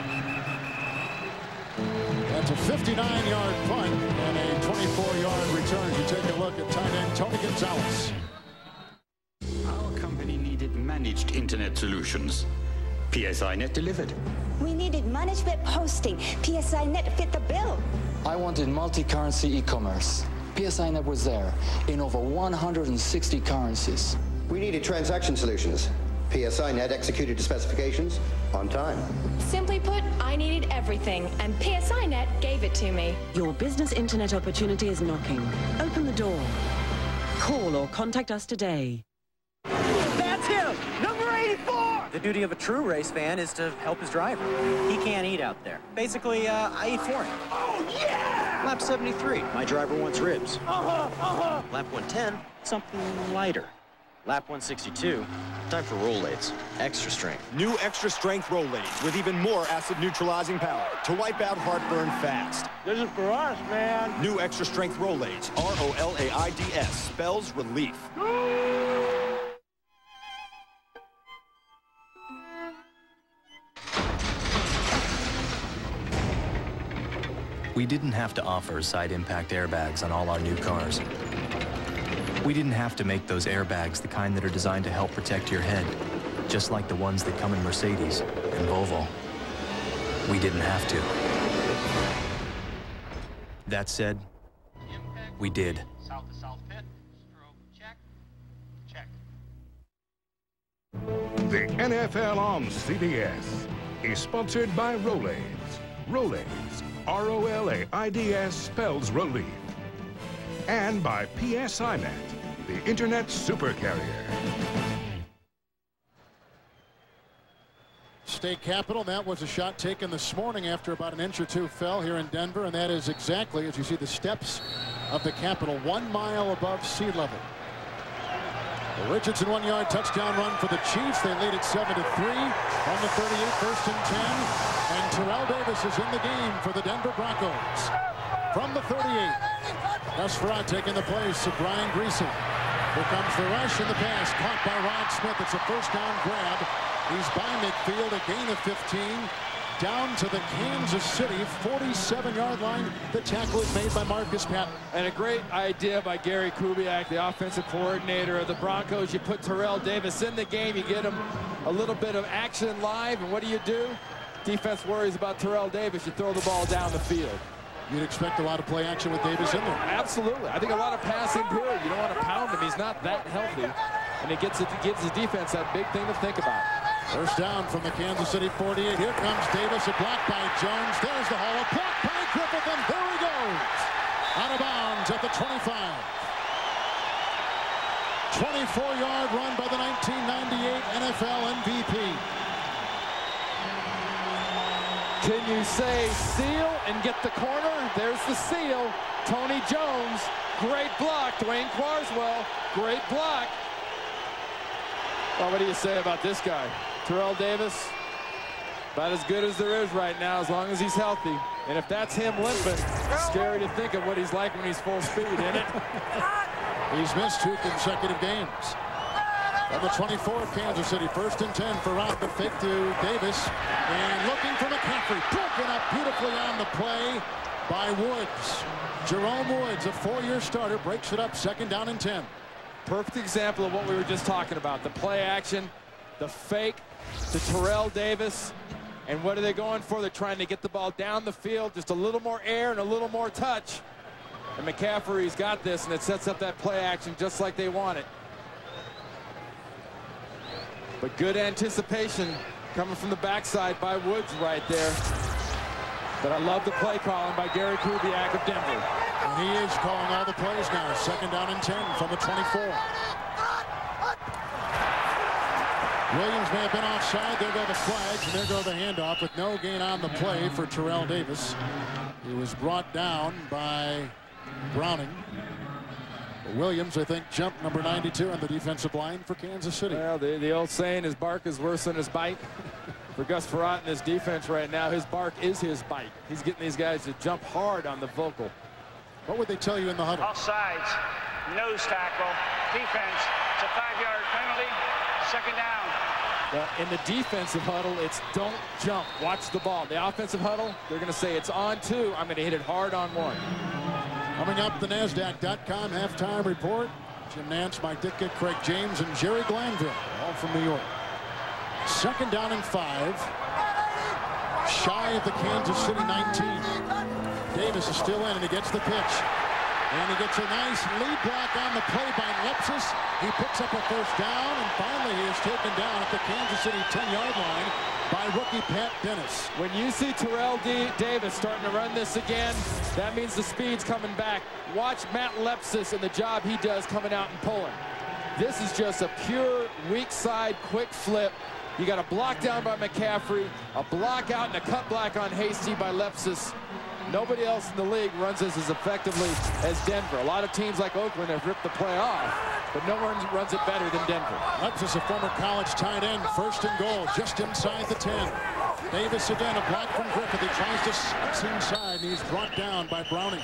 That's a fifty-nine yard punt and a twenty-four yard return. You take a look at tight end Tony Gonzalez. Our company needed managed internet solutions. P S I Net delivered. We needed managed web hosting. P S I Net fit the bill. I wanted multi-currency e-commerce. P S I Net was there in over one hundred sixty currencies. We needed transaction solutions. P S I Net executed to specifications on time. Simply put, I needed everything, and P S I Net gave it to me. Your business internet opportunity is knocking. Open the door. Call or contact us today. That's him! Number eighty-four! The duty of a true race fan is to help his driver. He can't eat out there. Basically, uh, I eat for him. Oh, yeah! Lap seventy-three, my driver wants ribs. Uh-huh, uh-huh. Lap one ten, something lighter. Lap one sixty-two, time for Rolaids. Extra strength. New extra strength Rolaids with even more acid neutralizing power to wipe out heartburn fast. This is for us, man. New extra strength Rolaids, R O L A I D S, spells relief. We didn't have to offer side impact airbags on all our new cars. We didn't have to make those airbags the kind that are designed to help protect your head, just like the ones that come in Mercedes and Volvo. We didn't have to. That said, we did. South to south pit, stroke, check, check. The N F L on C B S is sponsored by Rolaids. Rolaids, R O L A I D S, spells relief. And by P S I Net, the Internet Super Carrier. State Capitol, that was a shot taken this morning after about an inch or two fell here in Denver, and that is exactly, as you see the steps of the Capitol, one mile above sea level. The Richardson one-yard touchdown run for the Chiefs. They lead it seven to three on the thirty-eight, first and ten. And Terrell Davis is in the game for the Denver Broncos. From the thirty-eight. Gus Frerotte taking the place of Brian Greasy. Here comes the rush and the pass. Caught by Ron Smith. It's a first down grab. He's by midfield, a gain of fifteen. Down to the Kansas City forty-seven yard line. The tackle is made by Marcus Patton. And a great idea by Gary Kubiak, the offensive coordinator of the Broncos. You put Terrell Davis in the game. You get him a little bit of action live. And what do you do? Defense worries about Terrell Davis. You throw the ball down the field. You'd expect a lot of play action with Davis in there. Absolutely. I think a lot of passing period. You don't want to pound him. He's not that healthy. And it gets it gives the defense that big thing to think about. First down from the Kansas City forty-eight. Here comes Davis, a block by Jones. There's the hole, a block by Griffith, and there he goes. Out of bounds at the twenty-five. twenty-four yard run by the nineteen ninety-eight N F L M V P. Can you say seal and get the corner? There's the seal. Tony Jones, great block. Dwayne Quarswell, great block. Well, what do you say about this guy? Terrell Davis, about as good as there is right now, as long as he's healthy. And if that's him limping, it's scary to think of what he's like when he's full speed, isn't it? He's missed two consecutive games. At the twenty-four, Kansas City, first and ten for Rock, the fake to Davis. And looking for McCaffrey, broken up beautifully on the play by Woods. Jerome Woods, a four-year starter, breaks it up, second down and ten. Perfect example of what we were just talking about. The play action, the fake to Terrell Davis. And what are they going for? They're trying to get the ball down the field, just a little more air and a little more touch. And McCaffrey's got this, and it sets up that play action just like they want it. But good anticipation coming from the backside by Woods right there. But I love the play calling by Gary Kubiak of Denver. And he is calling all the plays now. Second down and ten from the twenty-four. Williams may have been offside. There go the flags, and there go the handoff with no gain on the play for Terrell Davis. He was brought down by Browning. Williams, I think, jumped number ninety-two on the defensive line for Kansas City. Well, the, the old saying is bark is worse than his bite. For Gus Frerotte and his defense right now, his bark is his bite. He's getting these guys to jump hard on the vocal. What would they tell you in the huddle? Offsides, nose tackle, defense. It's a five-yard penalty, second down. Well, in the defensive huddle, it's don't jump, watch the ball. The offensive huddle, they're going to say it's on two. I'm going to hit it hard on one. Coming up, the NASDAQ dot com halftime report. Jim Nance, Mike Ditka, Craig James, and Jerry Glanville, all from New York. Second down and five. Shy of the Kansas City nineteen. Davis is still in, and he gets the pitch. And he gets a nice lead block on the play by Lepsis. He picks up a first down, and finally he is taken down at the Kansas City ten yard line by rookie Pat Dennis. When you see Terrell D Davis starting to run this again, that means the speed's coming back. Watch Matt Lepsis and the job he does coming out and pulling. This is just a pure weak side quick flip. You got a block down by McCaffrey, a block out and a cut block on Hasty by Lepsis. Nobody else in the league runs this as effectively as Denver. A lot of teams like Oakland have ripped the play off, but no one runs it better than Denver. Lepsis, a former college tight end, first and goal, just inside the ten. Davis again, a block from Griffith. He tries to slice inside, and he's brought down by Browning.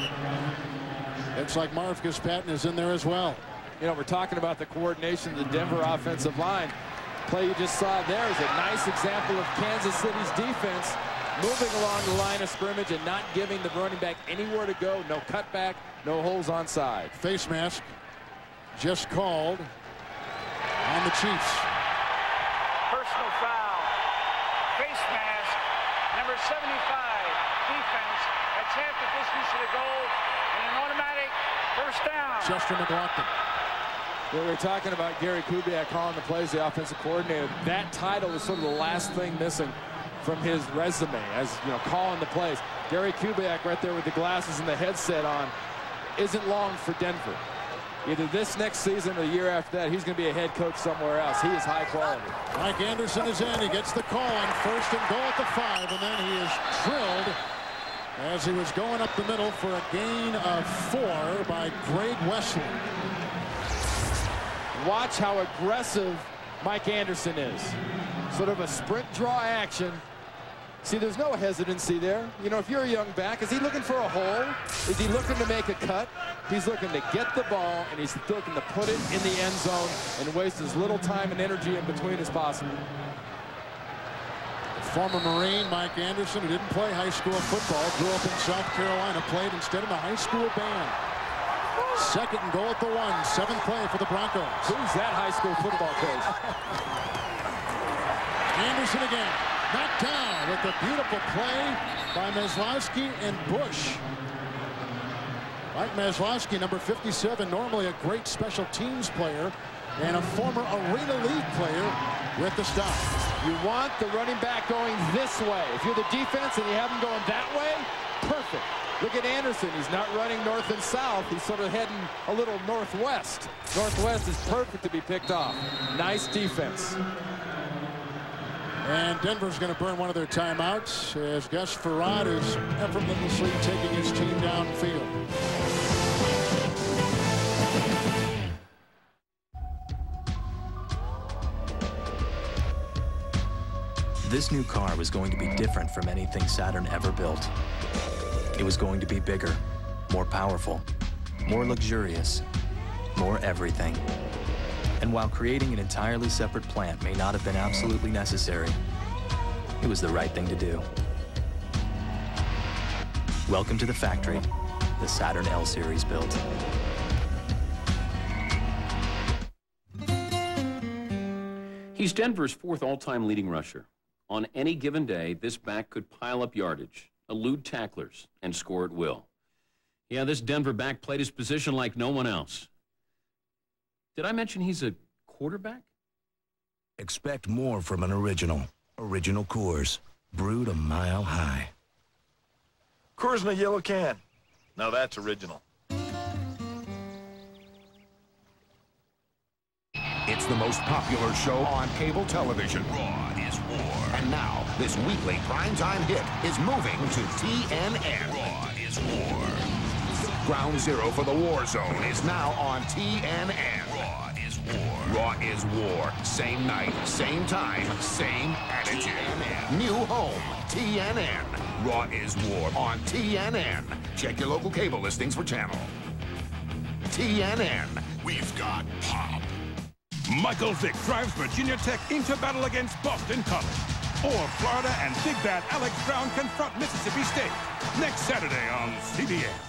Looks like Marcus Patton is in there as well. You know, we're talking about the coordination of the Denver offensive line. Play you just saw there is a nice example of Kansas City's defense moving along the line of scrimmage and not giving the running back anywhere to go. No cutback, no holes onside. Face mask just called on the Chiefs. Personal foul. Face mask. Number seventy-five. Defense. That's half the distance to the goal. And an automatic first down. Chester McLaughlin. We were talking about Gary Kubiak calling the plays, the offensive coordinator. That title was sort of the last thing missing from his resume, as you know, calling the plays. Gary Kubiak right there with the glasses and the headset on isn't long for Denver. Either this next season or the year after that, he's going to be a head coach somewhere else. He is high quality. Mike Anderson is in. He gets the call on first and goal at the five, and then he is drilled as he was going up the middle for a gain of four by Greg Wesley. Watch how aggressive Mike Anderson is. Sort of a sprint draw action. See, there's no hesitancy there. You know, if you're a young back, is he looking for a hole? Is he looking to make a cut? He's looking to get the ball, and he's looking to put it in the end zone and waste as little time and energy in between as possible. Former Marine Mike Anderson, who didn't play high school football, grew up in South Carolina, played instead in the high school band. Second and goal at the one, seventh play for the Broncos. Who's that high school football coach? Anderson again, knocked down with a beautiful play by Meslowski and Bush. Mike Meslowski, number fifty-seven, normally a great special teams player and a former Arena League player with the stop. You want the running back going this way. If you're the defense and you have him going that way, perfect. Look at Anderson. He's not running north and south. He's sort of heading a little northwest. Northwest is perfect to be picked off. Nice defense. And Denver's going to burn one of their timeouts as Gus Farad is effortlessly taking his team downfield. This new car was going to be different from anything Saturn ever built. It was going to be bigger, more powerful, more luxurious, more everything. And while creating an entirely separate plant may not have been absolutely necessary, it was the right thing to do. Welcome to the factory, the Saturn L Series build. He's Denver's fourth all-time leading rusher. On any given day, this back could pile up yardage, elude tacklers, and score at will. Yeah, this Denver back played his position like no one else. Did I mention he's a quarterback? Expect more from an original. Original Coors, brewed a mile high. Coors in a yellow can. Now that's original. It's the most popular show on cable television. Raw is War. And now, this weekly primetime hit is moving to T N N. Raw is War. Ground Zero for the War Zone is now on T N N. Raw is War. Raw is War. Same night, same time, same attitude. New home, T N N. Raw is War on T N N. Check your local cable listings for channel. T N N. We've got pop. Michael Vick drives Virginia Tech into battle against Boston College. Or Florida and Big Bad Alex Brown confront Mississippi State. Next Saturday on C B S.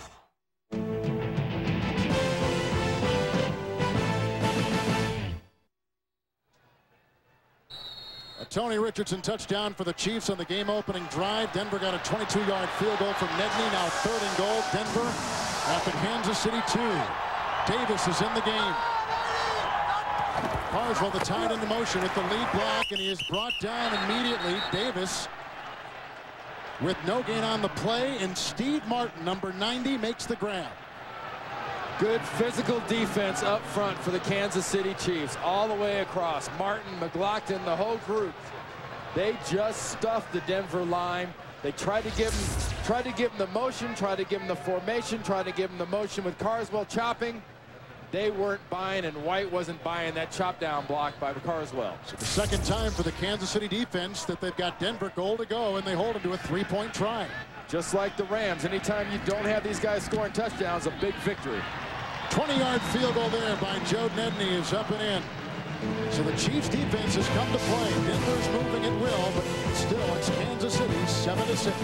A Tony Richardson touchdown for the Chiefs on the game-opening drive. Denver got a twenty-two yard field goal from Nedney. Now third and goal. Denver at the Kansas City two. Davis is in the game. Carswell, the tight end in motion with the lead block, and he is brought down immediately. Davis with no gain on the play, and Steve Martin, number ninety, makes the grab. Good physical defense up front for the Kansas City Chiefs, all the way across. Martin, McLaughlin, the whole group. They just stuffed the Denver line. They tried to give him, tried to give him the motion, tried to give him the formation, tried to give him the motion with Carswell chopping. They weren't buying, and White wasn't buying that chop down block by Carswell. So the second time for the Kansas City defense that they've got Denver goal to go, and they hold them to a three-point try. Just like the Rams, anytime you don't have these guys scoring touchdowns, a big victory. twenty yard field goal there by Joe Nedney is up and in. So the Chiefs defense has come to play. Denver's moving at will, but still it's Kansas City seven to six.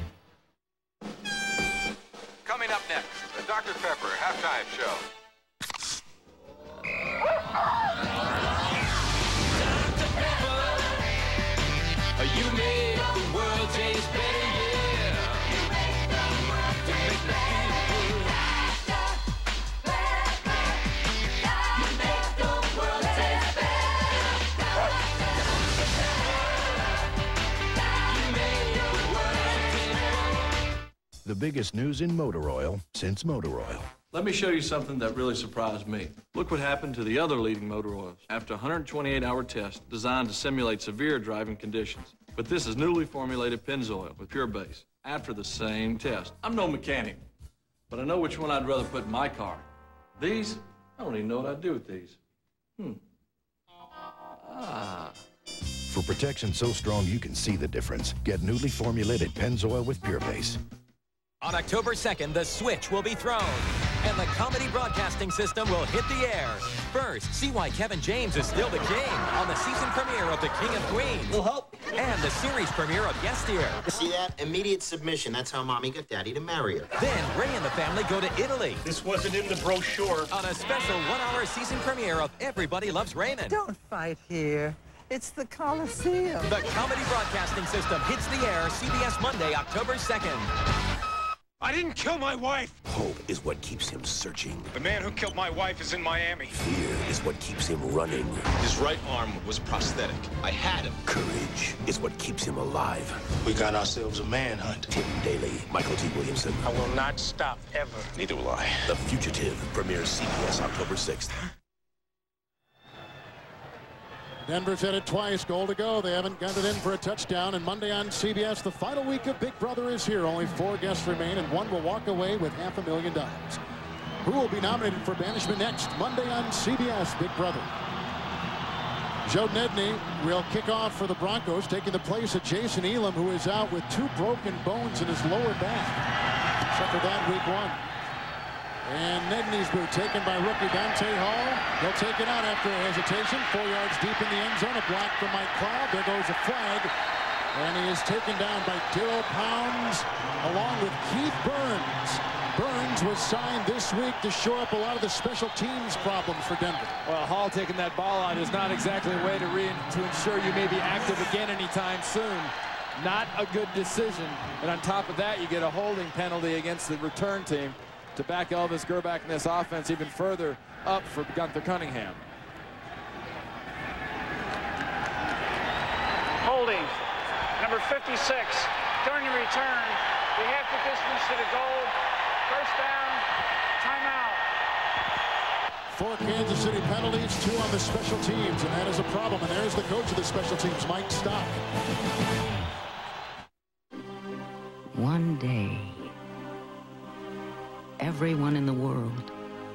Coming up next, the Doctor Pepper halftime show. You make the world taste better, yeah. You make the world taste better. You make the world taste better. You make the world taste better. The biggest news in motor oil since motor oil. Let me show you something that really surprised me. Look what happened to the other leading motor oils after a one hundred twenty-eight hour test designed to simulate severe driving conditions. But this is newly formulated Pennzoil with Pure Base after the same test. I'm no mechanic, but I know which one I'd rather put in my car. These, I don't even know what I'd do with these. Hmm. Ah. For protection so strong you can see the difference, get newly formulated Pennzoil with Pure Base. On October second, the switch will be thrown, and the comedy broadcasting system will hit the air. First, see why Kevin James is still the king on the season premiere of The King of Queens. Will help. And the series premiere of Yes Dear. See that? Immediate submission. That's how Mommy got Daddy to marry her. Then Ray and the family go to Italy. This wasn't in the brochure. On a special one-hour season premiere of Everybody Loves Raymond. Don't fight here. It's the Coliseum. The comedy broadcasting system hits the air C B S Monday, October second. I didn't kill my wife. Hope is what keeps him searching. The man who killed my wife is in Miami. Fear is what keeps him running. His right arm was prosthetic. I had him. Courage is what keeps him alive. We got ourselves a manhunt. Tim Daly, Michael T. Williamson. I will not stop ever. Neither will I. The Fugitive premieres C B S October sixth. Denver's headed twice, goal to go. They haven't got it in for a touchdown. And Monday on C B S, the final week of Big Brother is here. Only four guests remain, and one will walk away with half a million dollars. Who will be nominated for banishment next? Monday on C B S, Big Brother. Joe Nedney will kick off for the Broncos, taking the place of Jason Elam, who is out with two broken bones in his lower back. Suffered that week one. And Nedney's boot taken by rookie Dante Hall. He'll take it out after a hesitation. Four yards deep in the end zone. A block from Mike Cloud. There goes a flag. And he is taken down by Darryl Pounds along with Keith Burns. Burns was signed this week to shore up a lot of the special teams problems for Denver. Well, Hall taking that ball out is not exactly a way to, re to ensure you may be active again anytime soon. Not a good decision. And on top of that, you get a holding penalty against the return team to back Elvis Gerback in this offense even further up for Gunther Cunningham. Holding, number fifty-six, during the return, the half the distance to the goal, first down, timeout. Four Kansas City penalties, two on the special teams, and that is a problem. And there's the coach of the special teams, Mike Stock. One day, everyone in the world,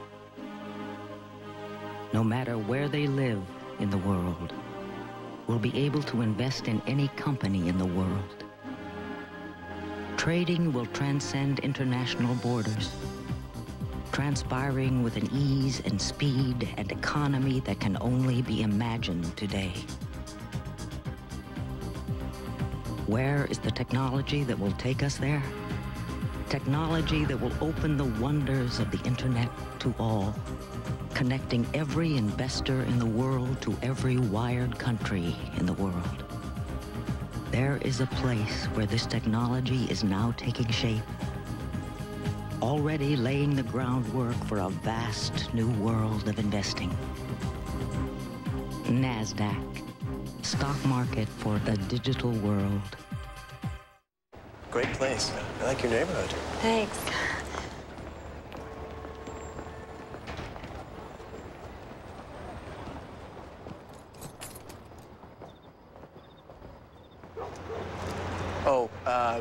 no matter where they live in the world, will be able to invest in any company in the world. Trading will transcend international borders, transpiring with an ease and speed and economy that can only be imagined today. Where is the technology that will take us there? Technology that will open the wonders of the internet to all, connecting every investor in the world to every wired country in the world. There is a place where this technology is now taking shape, already laying the groundwork for a vast new world of investing. NASDAQ, stock market for the digital world. Great place. I like your neighborhood. Thanks. Oh, uh...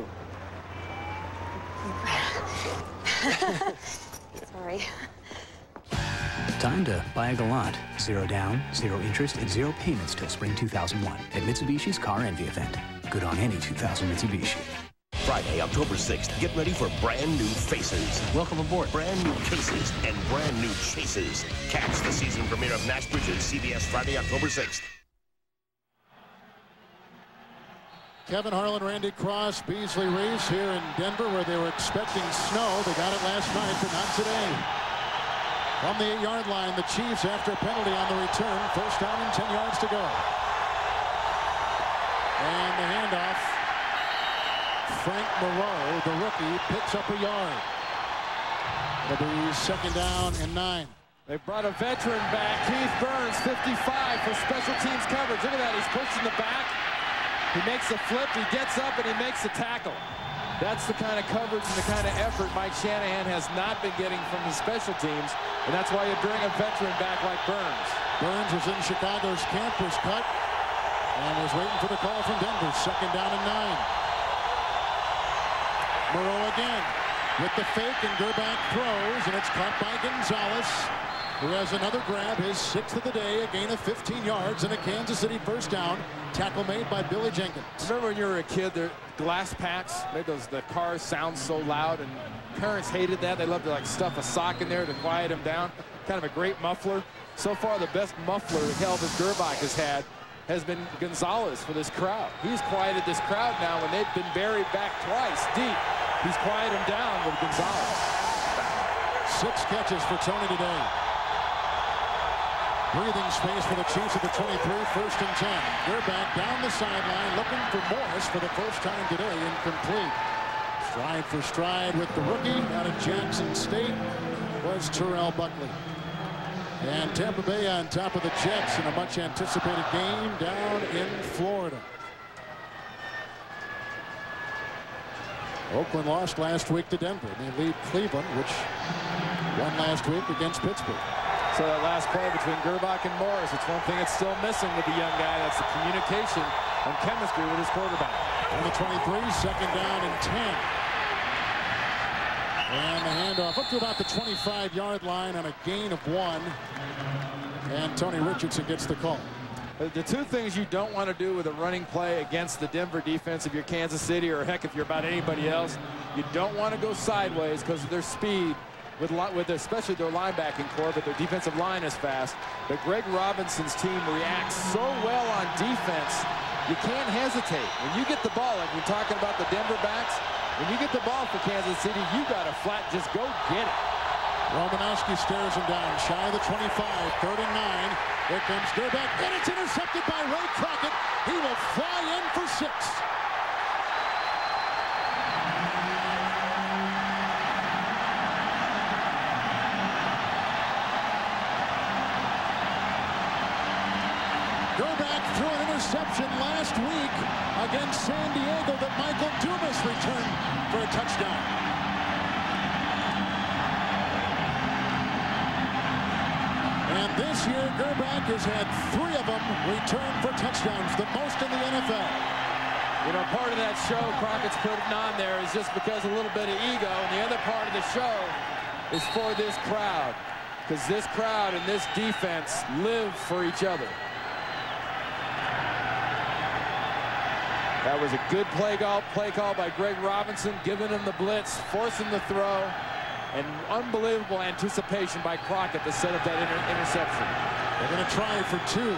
Sorry. Time to buy a Galant. Zero down, zero interest, and zero payments till spring two thousand one at Mitsubishi's Car Envy event. Good on any two thousand Mitsubishi. Friday, October sixth, get ready for brand new faces. Welcome aboard. Brand new cases and brand new chases. Catch the season premiere of Nash Bridges, C B S Friday, October sixth. Kevin Harlan, Randy Cross, Beasley Reese here in Denver, where they were expecting snow. They got it last night, but not today. From the eight-yard line, the Chiefs, after a penalty on the return, first down and ten yards to go. And the handoff. Frank Moreau, the rookie, picks up a yard. It'll be second down and nine. They brought a veteran back, Keith Burns, fifty-five, for special teams coverage. Look at that, he's pushing the back. He makes a flip, he gets up, and he makes a tackle. That's the kind of coverage and the kind of effort Mike Shanahan has not been getting from his special teams, and that's why you bring a veteran back like Burns. Burns was in Chicago's camp, was cut, and was waiting for the call from Denver. Second down and nine. Moreau again with the fake, and Gerback throws, and it's caught by Gonzalez. who has another grab, his sixth of the day, a gain of fifteen yards and a Kansas City first down. Tackle made by Billy Jenkins. Remember when you were a kid, the glass packs made those the cars sound so loud, and parents hated that. They loved to like stuff a sock in there to quiet them down. Kind of a great muffler. So far, the best muffler that Elvis Gerbach has had has been Gonzalez for this crowd. He's quieted this crowd now when they've been buried back twice deep. He's quieted them down with Gonzalez. Six catches for Tony today. Breathing space for the Chiefs at the twenty-three, first and ten. Gerbach down the sideline looking for Morris for the first time today, incomplete. Stride for stride with the rookie out of Jackson State was Terrell Buckley. And Tampa Bay on top of the Jets in a much anticipated game down in Florida. Oakland lost last week to Denver. They lead Cleveland, which won last week against Pittsburgh. So that last play between Gerbach and Morris, it's one thing that's still missing with the young guy. That's the communication and chemistry with his quarterback. On the twenty-three, second down and ten. And the handoff up to about the twenty-five yard line on a gain of one. And Tony Richardson gets the call. The two things you don't want to do with a running play against the Denver defense if you're Kansas City, or heck if you're about anybody else, you don't want to go sideways because of their speed. With, with especially their linebacking core, but their defensive line is fast. But Greg Robinson's team reacts so well on defense, you can't hesitate. When you get the ball, like we're talking about the Denver backs, when you get the ball for Kansas City, you got to flat just go get it. Romanowski stares him down, shy of the twenty-five, third and nine. Here comes Gerbach, and it's intercepted by Ray Crockett. He will fly in for six. Gerbach threw an interception last week against San Diego that Michael Dumas returned for a touchdown. And this year, Gerbach has had three of them return for touchdowns, the most in the N F L. You know, part of that show Crockett's putting on there is just because a little bit of ego, and the other part of the show is for this crowd, because this crowd and this defense live for each other. That was a good play call, play call by Greg Robinson, giving him the blitz, forcing the throw, and unbelievable anticipation by Crockett to set up that inter interception. They're going to try for two.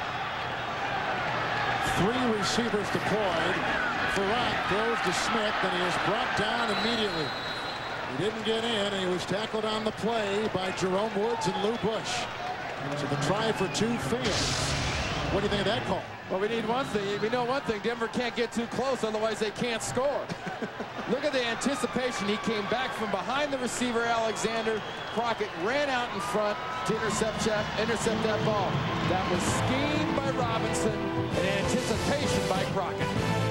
Three receivers deployed. Farrat throws to Smith, and he is brought down immediately. He didn't get in, and he was tackled on the play by Jerome Woods and Lou Bush. So the try for two fails. What do you think of that call? Well, we need one thing. We know one thing. Denver can't get too close, otherwise they can't score. Look at the anticipation. He came back from behind the receiver, Alexander. Crockett ran out in front to intercept that, intercept that ball. That was schemed by Robinson and anticipation by Crockett.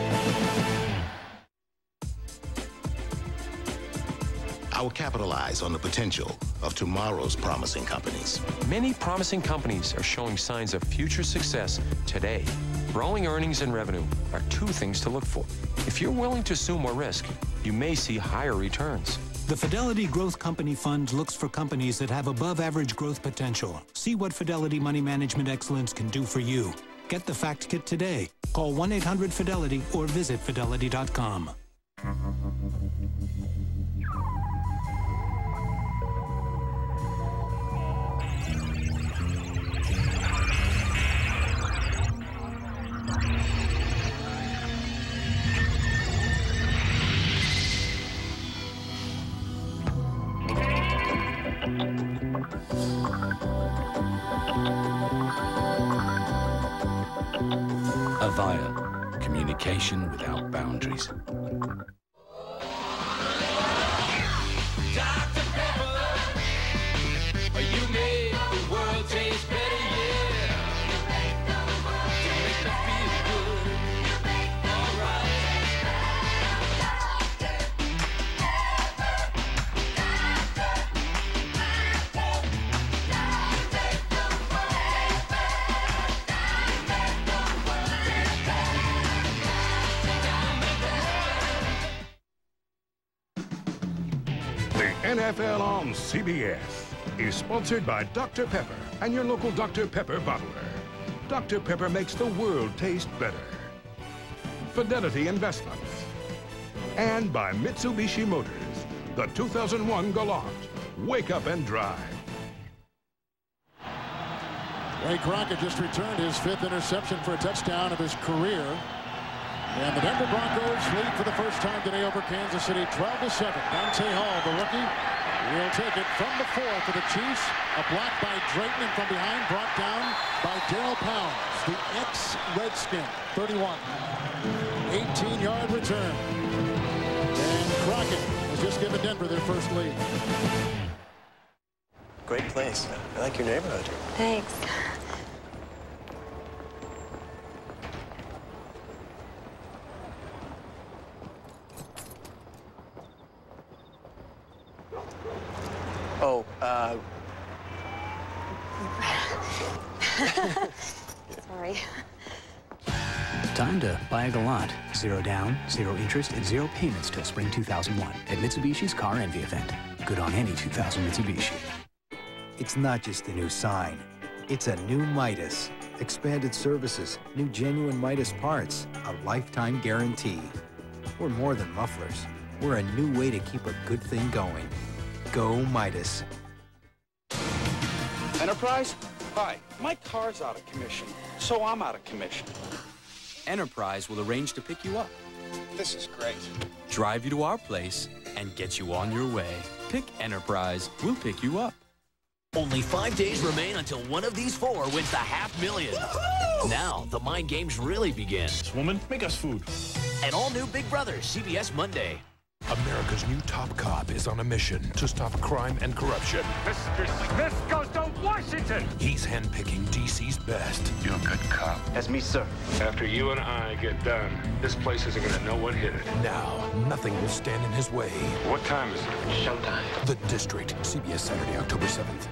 I will capitalize on the potential of tomorrow's promising companies. Many promising companies are showing signs of future success today. Growing earnings and revenue are two things to look for. If you're willing to assume more risk, you may see higher returns. The Fidelity Growth Company Fund looks for companies that have above-average growth potential. See what Fidelity Money Management Excellence can do for you. Get the Fact Kit today. Call one eight hundred Fidelity or visit fidelity dot com. Avaya, communication without boundaries. Doctor Pepper, you made the world taste better, yeah. You make the world taste better. You make me feel good. You make the world taste better. Doctor Pepper, Doctor Pepper, you make the world taste better. You make the world taste The N F L on C B S. is sponsored by Doctor Pepper and your local Doctor Pepper bottler. Doctor Pepper makes the world taste better. Fidelity Investments. And by Mitsubishi Motors, the two thousand one Galant. Wake up and drive. Ray Crockett just returned his fifth interception for a touchdown of his career. And the Denver Broncos lead for the first time today over Kansas City, twelve to seven. Dante Hall, the rookie, will take it from the four for the Chiefs. A block by Drayton, and from behind brought down by Darryl Pounds, the ex-Redskin, thirty-one. eighteen-yard return. And Crockett has just given Denver their first lead. Great place. I like your neighborhood. Thanks. Oh, uh... Sorry. Time to buy a Galant. Zero down, zero interest, and zero payments till spring two thousand one at Mitsubishi's Car Envy event. Good on any two thousand Mitsubishi. It's not just a new sign. It's a new Midas. Expanded services, new genuine Midas parts, a lifetime guarantee. We're more than mufflers. We're a new way to keep a good thing going. Go Midas. Enterprise? Hi, my car's out of commission, so I'm out of commission. Enterprise will arrange to pick you up, This is great. drive you to our place, and get you on your way. Pick Enterprise. We'll pick you up. Only five days remain until one of these four wins the half million. Now, the mind games really begin. Woman, make us food. An all-new Big Brother, C B S Monday. America's new top cop is on a mission to stop crime and corruption. Mister Smith goes to Washington. He's handpicking D C's best. You're a good cop. That's me, sir. After you and I get done, this place isn't going to know what hit it. Now, nothing will stand in his way. What time is it? Showtime. The District, C B S Saturday, October seventh.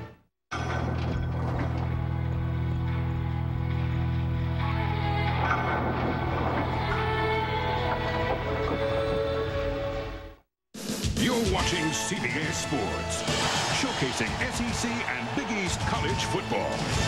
You're watching C B S Sports, showcasing S E C and Big East college football.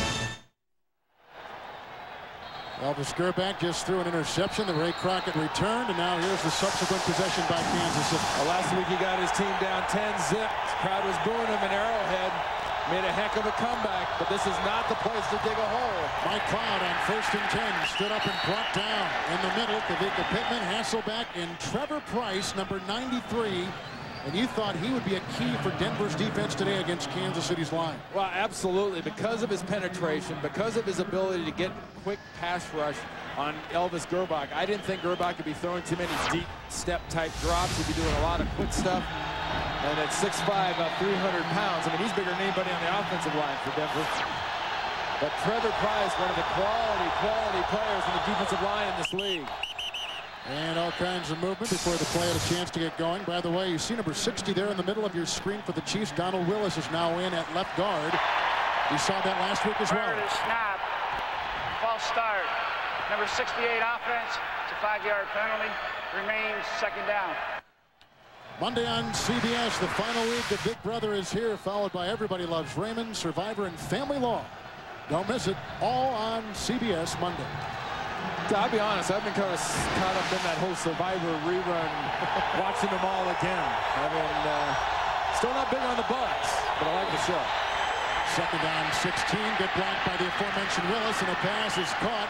Elvis Gerback just threw an interception. The Ray Crockett returned, and now here's the subsequent possession by Kansas City. Well, last week he got his team down ten zip. The crowd was booing him in Arrowhead. Made a heck of a comeback, but this is not the place to dig a hole. Mike Cloud on first and ten stood up and brought down in the middle. Kavika Pittman, Hasselback, and Trevor Price, number ninety-three. And you thought he would be a key for Denver's defense today against Kansas City's line. Well, absolutely. Because of his penetration, because of his ability to get quick pass rush on Elvis Gerbach. I didn't think Gerbach could be throwing too many deep step-type drops. He'd be doing a lot of quick stuff. And at six five, about three hundred pounds, I mean, he's bigger than anybody on the offensive line for Denver. But Trevor Price, one of the quality, quality players in the defensive line in this league. And all kinds of movement before the play had a chance to get going. By the way, you see number sixty there in the middle of your screen for the Chiefs. Donald Willis is now in at left guard. You saw that last week as well. Prior to the snap, false start. Number sixty-eight offense. It's a five-yard penalty. Remains second down. Monday on C B S, the final week of Big Brother is here, followed by Everybody Loves Raymond, Survivor, and Family Law. Don't miss it. All on C B S Monday. I'll be honest, I've been kind of caught up in that whole Survivor rerun, watching them all again. I mean, uh, still not big on the Bucks, but I like the show. Second down, sixteen. Good block by the aforementioned Willis, and a pass is caught.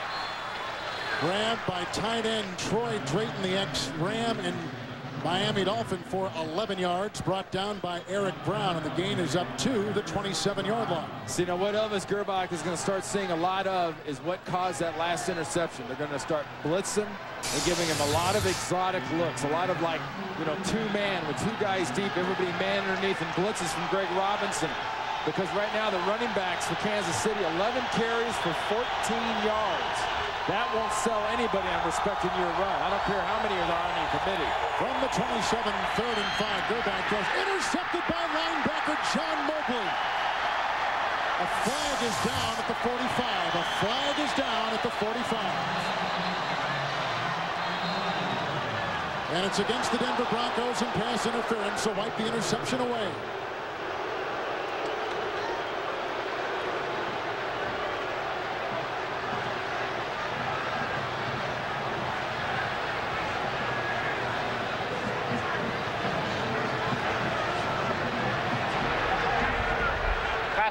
Grabbed by tight end Troy Drayton, the ex-Ram, and Miami Dolphin for eleven yards, brought down by Eric Brown, and the gain is up to the twenty-seven-yard line. See, now what Elvis Gerbach is going to start seeing a lot of is what caused that last interception. They're going to start blitzing and giving him a lot of exotic looks, a lot of, like, you know, two-man with two guys deep, everybody man underneath, and blitzes from Greg Robinson. Because right now the running backs for Kansas City, eleven carries for fourteen yards. That won't sell anybody on respecting your run. I don't care how many are on the committee. From the twenty-seven, third and five. Gerback goes intercepted by linebacker John Mobley. A flag is down at the forty-five. A flag is down at the forty-five. And it's against the Denver Broncos in pass interference, so wipe the interception away.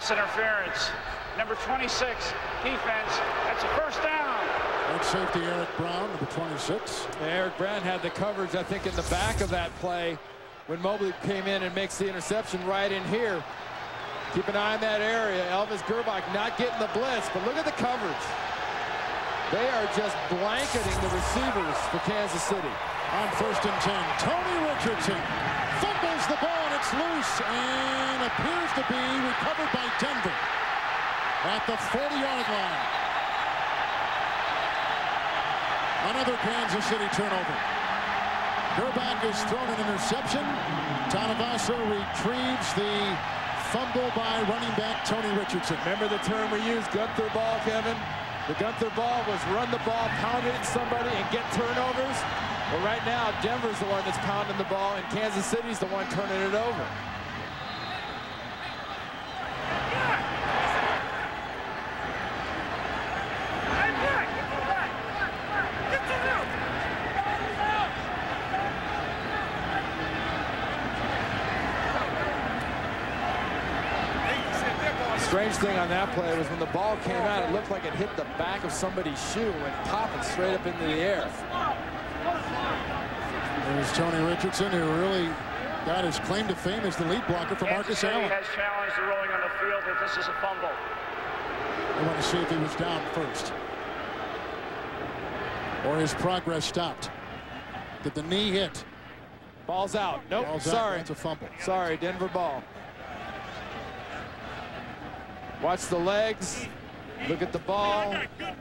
Pass interference. Number twenty-six, defense. That's a first down. Good safety, Eric Brown, number twenty-six. Eric Brown had the coverage, I think, in the back of that play when Mobley came in and makes the interception right in here. Keep an eye on that area. Elvis Gerbach not getting the blitz, but look at the coverage. They are just blanketing the receivers for Kansas City. On first and ten, Tony Richardson fumbles the ball and it's loose and appears to be recovered by Denver at the forty-yard line. Another Kansas City turnover. Gerbach has thrown an interception. Tanavasa retrieves the fumble by running back Tony Richardson. Remember the term we used, Gunther ball, Kevin? The Gunther ball was run the ball, pound it at somebody, and get turnovers. Well, right now, Denver's the one that's pounding the ball, and Kansas City's the one turning it over. Strange thing on that play was when the ball came out, it looked like it hit the back of somebody's shoe and went popping straight up into the air. There's Tony Richardson, who really got his claim to fame as the lead blocker for Marcus Kansas City Allen. has challenged the ruling on the field that this is a fumble. I want to see if he was down first, or his progress stopped. Did the knee hit? Ball's out. Nope. Ball's Sorry. Out. It's a fumble. Sorry, Denver ball. Watch the legs. Look at the ball.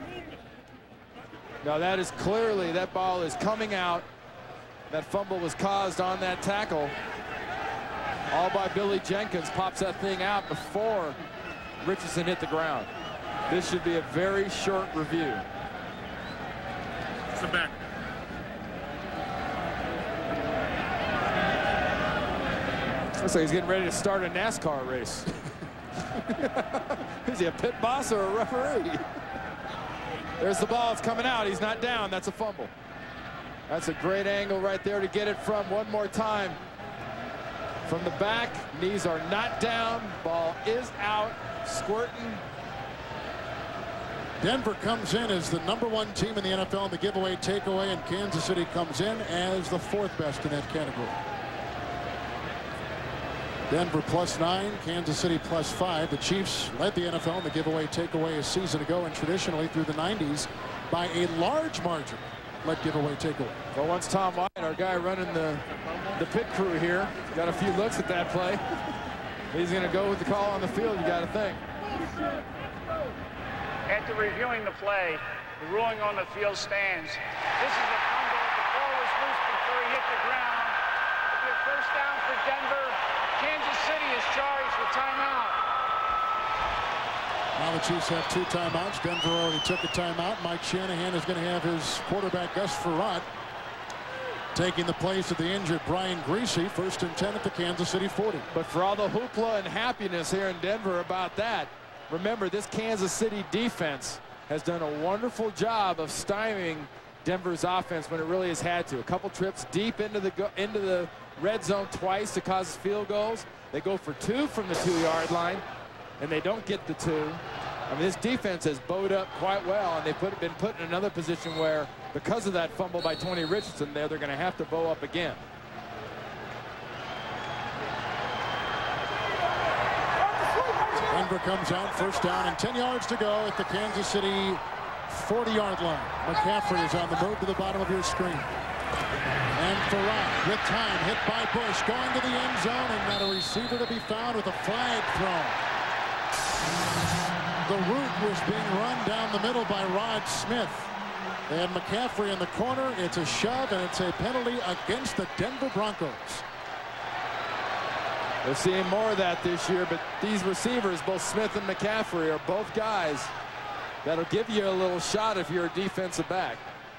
Now that is clearly, that ball is coming out. That fumble was caused on that tackle. All by Billy Jenkins. Pops that thing out before Richardson hit the ground. This should be a very short review. It's a back. Looks like he's getting ready to start a NASCAR race. Is he a pit boss or a referee? There's the ball. It's coming out. He's not down. That's a fumble. That's a great angle right there to get it from. One more time. From the back. Knees are not down. Ball is out. Squirting. Denver comes in as the number one team in the N F L in the giveaway takeaway, and Kansas City comes in as the fourth best in that category. Denver plus nine, Kansas City plus five. The Chiefs led the N F L in the giveaway takeaway a season ago, and traditionally through the nineties by a large margin led giveaway takeaway. Well, once Tom White, our guy running the, the pit crew here, got a few looks at that play. He's going to go with the call on the field, you got to think. After reviewing the play, the ruling on the field stands. This is a fumble. The ball was loose before he hit the ground. It'll be a first down for Denver. Kansas City is charged with timeout. Now the Chiefs have two timeouts. Denver already took a timeout. Mike Shanahan is going to have his quarterback Gus Frerotte taking the place of the injured Brian Greasy. First and ten at the Kansas City forty. But for all the hoopla and happiness here in Denver about that, remember this Kansas City defense has done a wonderful job of stymieing Denver's offense when it really has had to. A couple trips deep into the go into the red zone twice to cause field goals. They go for two from the two-yard line, and they don't get the two. I mean, this defense has bowed up quite well, and they've put, been put in another position where, because of that fumble by Tony Richardson there, they're going to have to bow up again. Denver comes out, first down and ten yards to go at the Kansas City forty-yard line. McCaffrey is on the move to the bottom of your screen. And Frerotte with time, hit by Bush, going to the end zone, and not a receiver to be found with a flag thrown. The route was being run down the middle by Rod Smith. They had McCaffrey in the corner. It's a shove, and it's a penalty against the Denver Broncos. We're seeing more of that this year, but these receivers, both Smith and McCaffrey, are both guys that'll give you a little shot if you're a defensive back.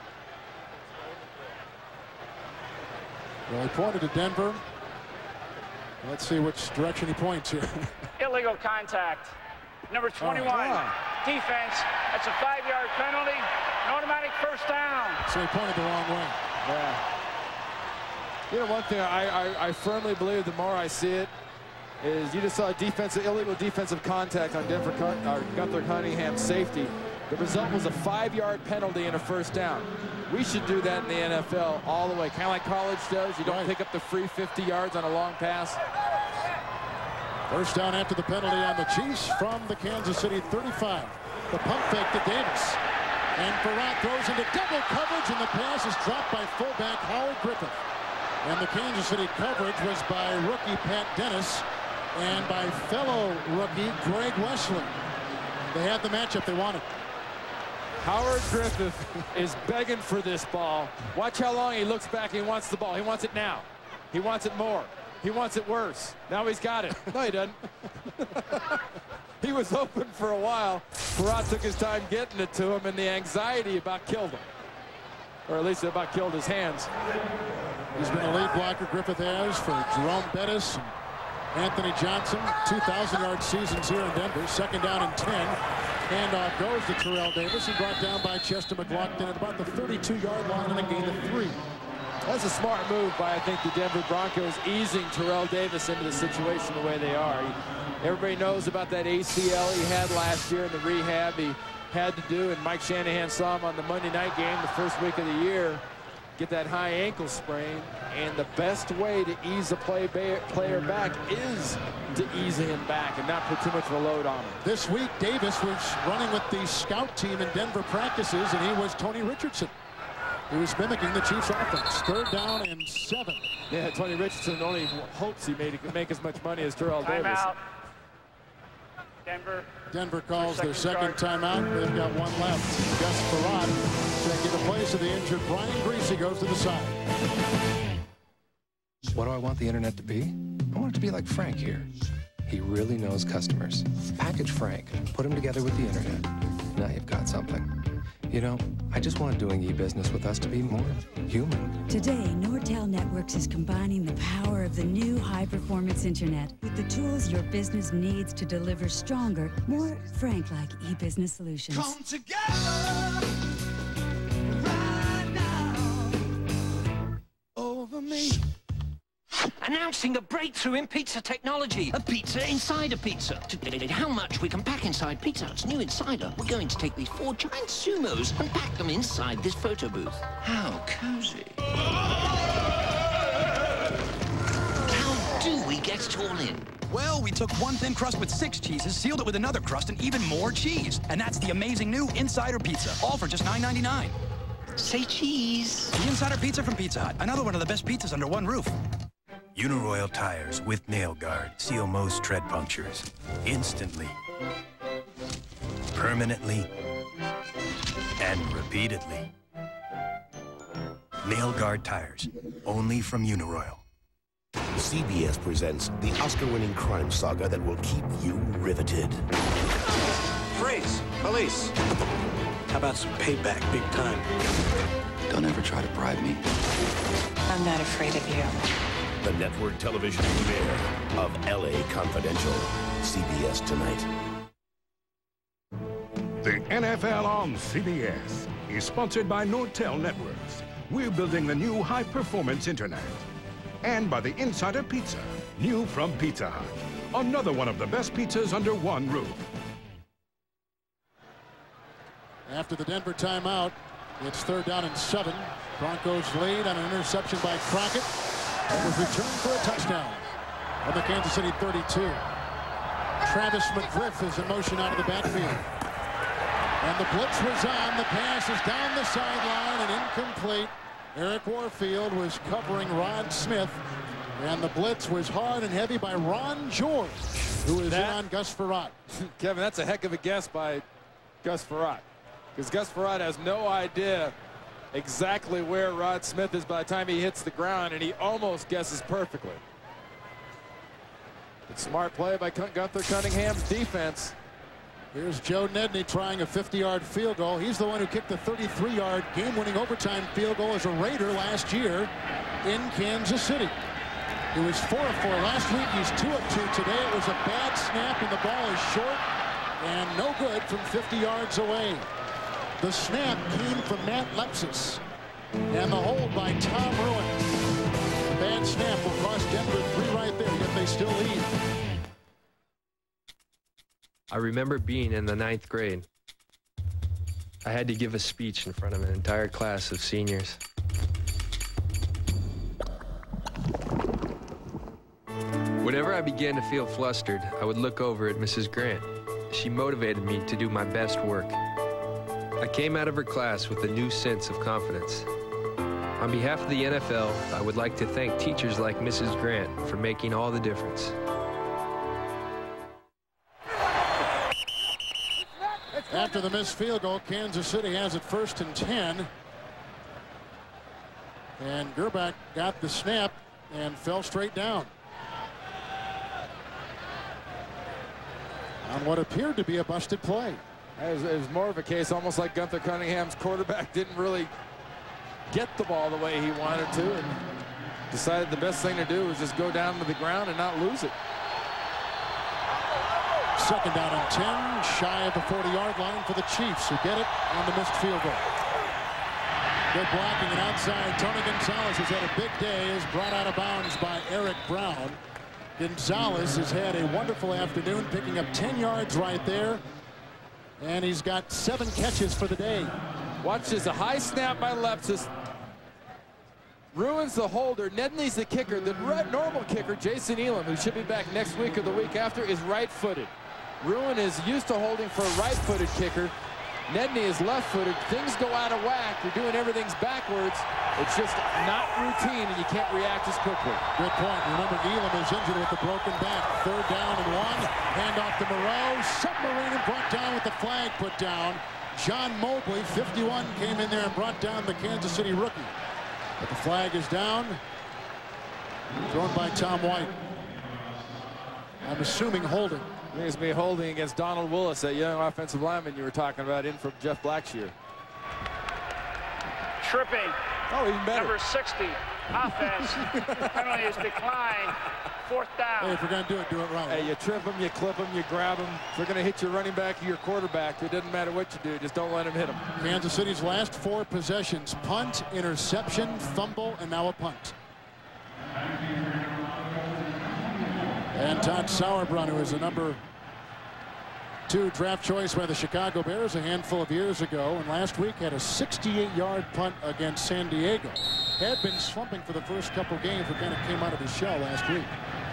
Well, he pointed to Denver. Let's see which direction he points here. Illegal contact. Number twenty-one, oh. defense. That's a five-yard penalty. An automatic first down. So he pointed the wrong way. Yeah. You know, one thing I, I, I firmly believe, the more I see it, is you just saw a defensive, illegal defensive contact on Denver, or Gunther Cunningham's safety. The result was a five-yard penalty and a first down. We should do that in the N F L all the way, kind of like college does. You don't Right. pick up the free fifty yards on a long pass. First down after the penalty on the Chiefs from the Kansas City thirty-five. The pump fake to Davis. And Farad throws into double coverage, and the pass is dropped by fullback Howard Griffith. And the Kansas City coverage was by rookie Pat Dennis and by fellow rookie Greg Wesley. They had the matchup they wanted. Howard Griffith is begging for this ball. Watch how long he looks back. He wants the ball. He wants it now. He wants it more. He wants it worse. Now he's got it. No, he doesn't. He was open for a while. Farad took his time getting it to him, and the anxiety about killed him. Or at least it about killed his hands. He's been a lead blocker, Griffith has, for Jerome Bettis and Anthony Johnson. two thousand yard seasons here in Denver. Second down and ten. Handoff goes to Terrell Davis and brought down by Chester McLaughlin at about the thirty-two yard line and a gain of three. That's a smart move by, I think, the Denver Broncos, easing Terrell Davis into the situation the way they are. He, everybody knows about that A C L he had last year in the rehab he had to do, and Mike Shanahan saw him on the Monday night game the first week of the year get that high ankle sprain, and the best way to ease a play player back is to ease him back and not put too much of a load on him. This week, Davis was running with the scout team in Denver practices, and he was Tony Richardson. He was mimicking the Chiefs' offense. Third down and seven. Yeah, Tony Richardson only hopes he made make as much money as Terrell Time Davis. out. Denver. Denver calls their second second timeout. They've got one left. Gus Farad taking the place of the injured Brian Greasy goes to the side. What do I want the internet to be? I want it to be like Frank here. He really knows customers. Package Frank. Put him together with the internet. Now you've got something. You know, I just want doing e-business with us to be more human. Today, Nortel Networks is combining the power of the new high-performance internet with the tools your business needs to deliver stronger, more Frank-like e-business solutions. Come together right now over me. Announcing a breakthrough in pizza technology, a pizza inside a pizza. To dictate how much we can pack inside Pizza Hut's new Insider, we're going to take these four giant sumos and pack them inside this photo booth. How cozy. How do we get it all in? Well, we took one thin crust with six cheeses, sealed it with another crust, and even more cheese. And that's the amazing new Insider Pizza, all for just nine ninety-nine. Say cheese. The Insider Pizza from Pizza Hut, another one of the best pizzas under one roof. Uniroyal tires with nail guard seal most tread punctures instantly, permanently, and repeatedly. Nail guard tires, only from Uniroyal. C B S presents the Oscar-winning crime saga that will keep you riveted. Freeze! Police! How about some payback, big time? Don't ever try to bribe me. I'm not afraid of you. The network television premiere of L A Confidential. C B S tonight. The N F L on C B S is sponsored by Nortel Networks. We're building the new high-performance internet. And by the Insider Pizza, new from Pizza Hut. Another one of the best pizzas under one roof. After the Denver timeout, it's third down and seven. Broncos lead on an interception by Crockett. It was returned for a touchdown on the Kansas City thirty-two. Travis McGriff is in motion out of the backfield. And the blitz was on. The pass is down the sideline and incomplete. Eric Warfield was covering Rod Smith. And the blitz was hard and heavy by Ron George, who is That, in on Gus Farad. Kevin, that's a heck of a guess by Gus Farad. Because Gus Farad has no idea exactly where Rod Smith is by the time he hits the ground, and he almost guesses perfectly. It's smart play by Gunther Cunningham's defense. Here's Joe Nedney trying a fifty yard field goal. He's the one who kicked the thirty-three yard game-winning overtime field goal as a Raider last year in Kansas City. He was four of four last week. He's two of two today. It was a bad snap, and the ball is short and no good from fifty yards away. The snap came from Matt Lepsis, and the hold by Tom Ruin. The bad snap will cost Denver three right there, yet they still lead. I remember being in the ninth grade. I had to give a speech in front of an entire class of seniors. Whenever I began to feel flustered, I would look over at Missus Grant. She motivated me to do my best work. I came out of her class with a new sense of confidence. On behalf of the N F L, I would like to thank teachers like Missus Grant for making all the difference. After the missed field goal, Kansas City has it first and ten. And Gerbach got the snap and fell straight down on what appeared to be a busted play. It was, it was more of a case almost like Gunther Cunningham's quarterback didn't really get the ball the way he wanted to and decided the best thing to do was just go down to the ground and not lose it. Second down and ten, shy of the forty-yard line for the Chiefs, who get it on the missed field goal. Good blocking and outside. Tony Gonzalez has had a big day, is brought out of bounds by Eric Brown. Gonzalez has had a wonderful afternoon, picking up ten yards right there, and he's got seven catches for the day. Watch this, a high snap by Lepsis. Ruins the holder. Nedney's the kicker. The normal kicker, Jason Elam, who should be back next week or the week after, is right-footed. Ruin is used to holding for a right-footed kicker. Nedney is left-footed. Things go out of whack. You're doing everything's backwards. It's just not routine, and you can't react as quickly. Good point. Remember, Elam is injured with a broken back. Third down and one. Hand off to Moreau. Submarine and brought down with the flag put down. John Mobley, fifty-one, came in there and brought down the Kansas City rookie. But the flag is down. Thrown by Tom White. I'm assuming holding. I think it's going to be holding against Donald Willis, that young offensive lineman you were talking about, in from Jeff Blackshear. Tripping. Oh, even better. Number sixty. Offense. Penalty is declined. Fourth down. Hey, if we're going to do it, do it right. Hey, you trip them, you clip them, you grab them. If they're going to hit your running back or your quarterback, it doesn't matter what you do. Just don't let them hit them. Kansas City's last four possessions: punt, interception, fumble, and now a punt. And Todd Sauerbrunn, who is the number two draft choice by the Chicago Bears a handful of years ago, and last week had a sixty-eight yard punt against San Diego. Had been slumping for the first couple games, but kind of came out of his shell last week.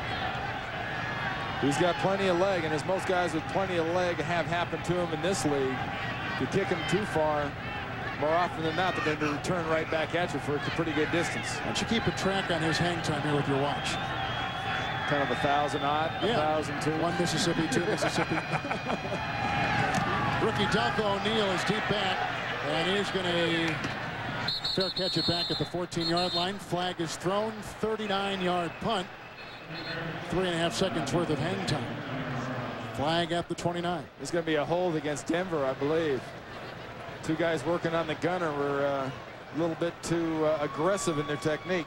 He's got plenty of leg, and as most guys with plenty of leg have happened to him in this league, if you kick him too far, more often than not, they're going to return right back at you for a pretty good distance. Why don't you keep a track on his hang time here with your watch? Kind of a thousand odd, yeah. a thousand two. One Mississippi, two Mississippi. Rookie Delco O'Neal is deep back, and he's going to fair catch it back at the fourteen yard line. Flag is thrown, thirty-nine yard punt. Three and a half seconds worth of hang time. Flag at the twenty-nine. It's going to be a hold against Denver, I believe. Two guys working on the gunner were uh, a little bit too uh, aggressive in their technique.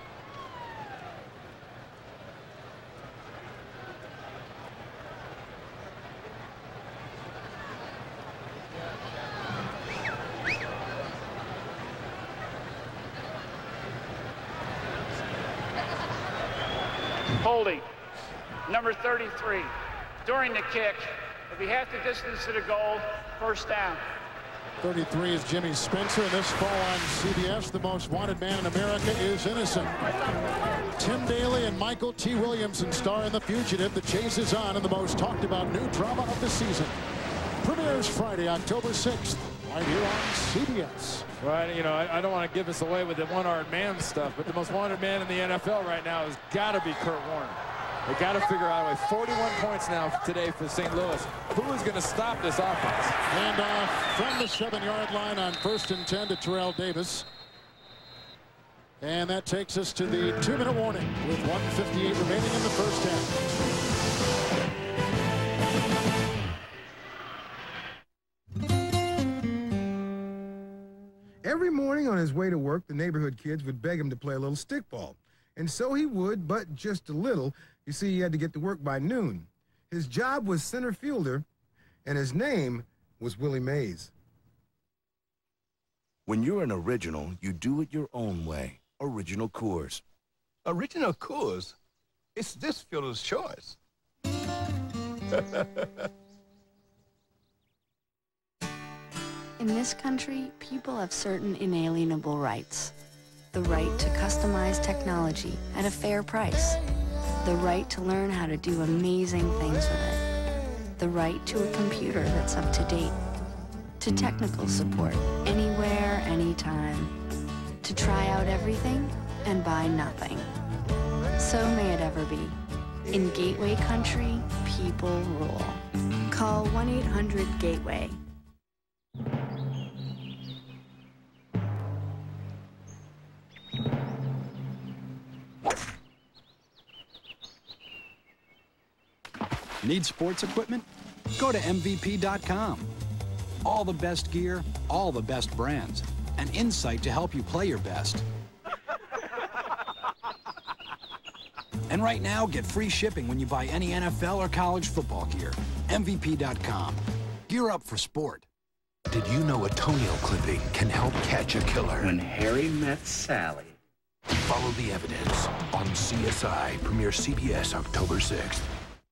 Holding. Number thirty-three. During the kick, if he has the distance to the goal, first down. thirty-three is Jimmy Spencer, and this fall on C B S, the most wanted man in America is innocent. Tim Daly and Michael T. Williamson star in The Fugitive. The chase is on, and the most talked about new drama of the season premieres Friday, October sixth, right here on C B S. Right, you know, I, I don't want to give us away with the one-armed man stuff, but the most wanted man in the N F L right now has got to be Kurt Warner. They got to figure out a way. forty-one points now today for Saint Louis. Who is going to stop this offense? And off from the seven yard line on first and ten to Terrell Davis. And that takes us to the two minute warning with one fifty-eight remaining in the first half. Every morning on his way to work, the neighborhood kids would beg him to play a little stickball. And so he would, but just a little. You see, he had to get to work by noon. His job was center fielder, and his name was Willie Mays. When you're an original, you do it your own way. Original Coors. Original Coors? It's this fielder's choice. In this country, people have certain inalienable rights. The right to customize technology at a fair price. The right to learn how to do amazing things with it. The right to a computer that's up to date. To technical support anywhere, anytime. To try out everything and buy nothing. So may it ever be. In Gateway Country, people rule. Call one eight hundred gateway. Need sports equipment? Go to M V P dot com. All the best gear, all the best brands, and insight to help you play your best. And right now, get free shipping when you buy any N F L or college football gear. M V P dot com. Gear up for sport. Did you know a toenail clipping can help catch a killer? When Harry met Sally. Follow the evidence on C S I. Premiere C B S October sixth.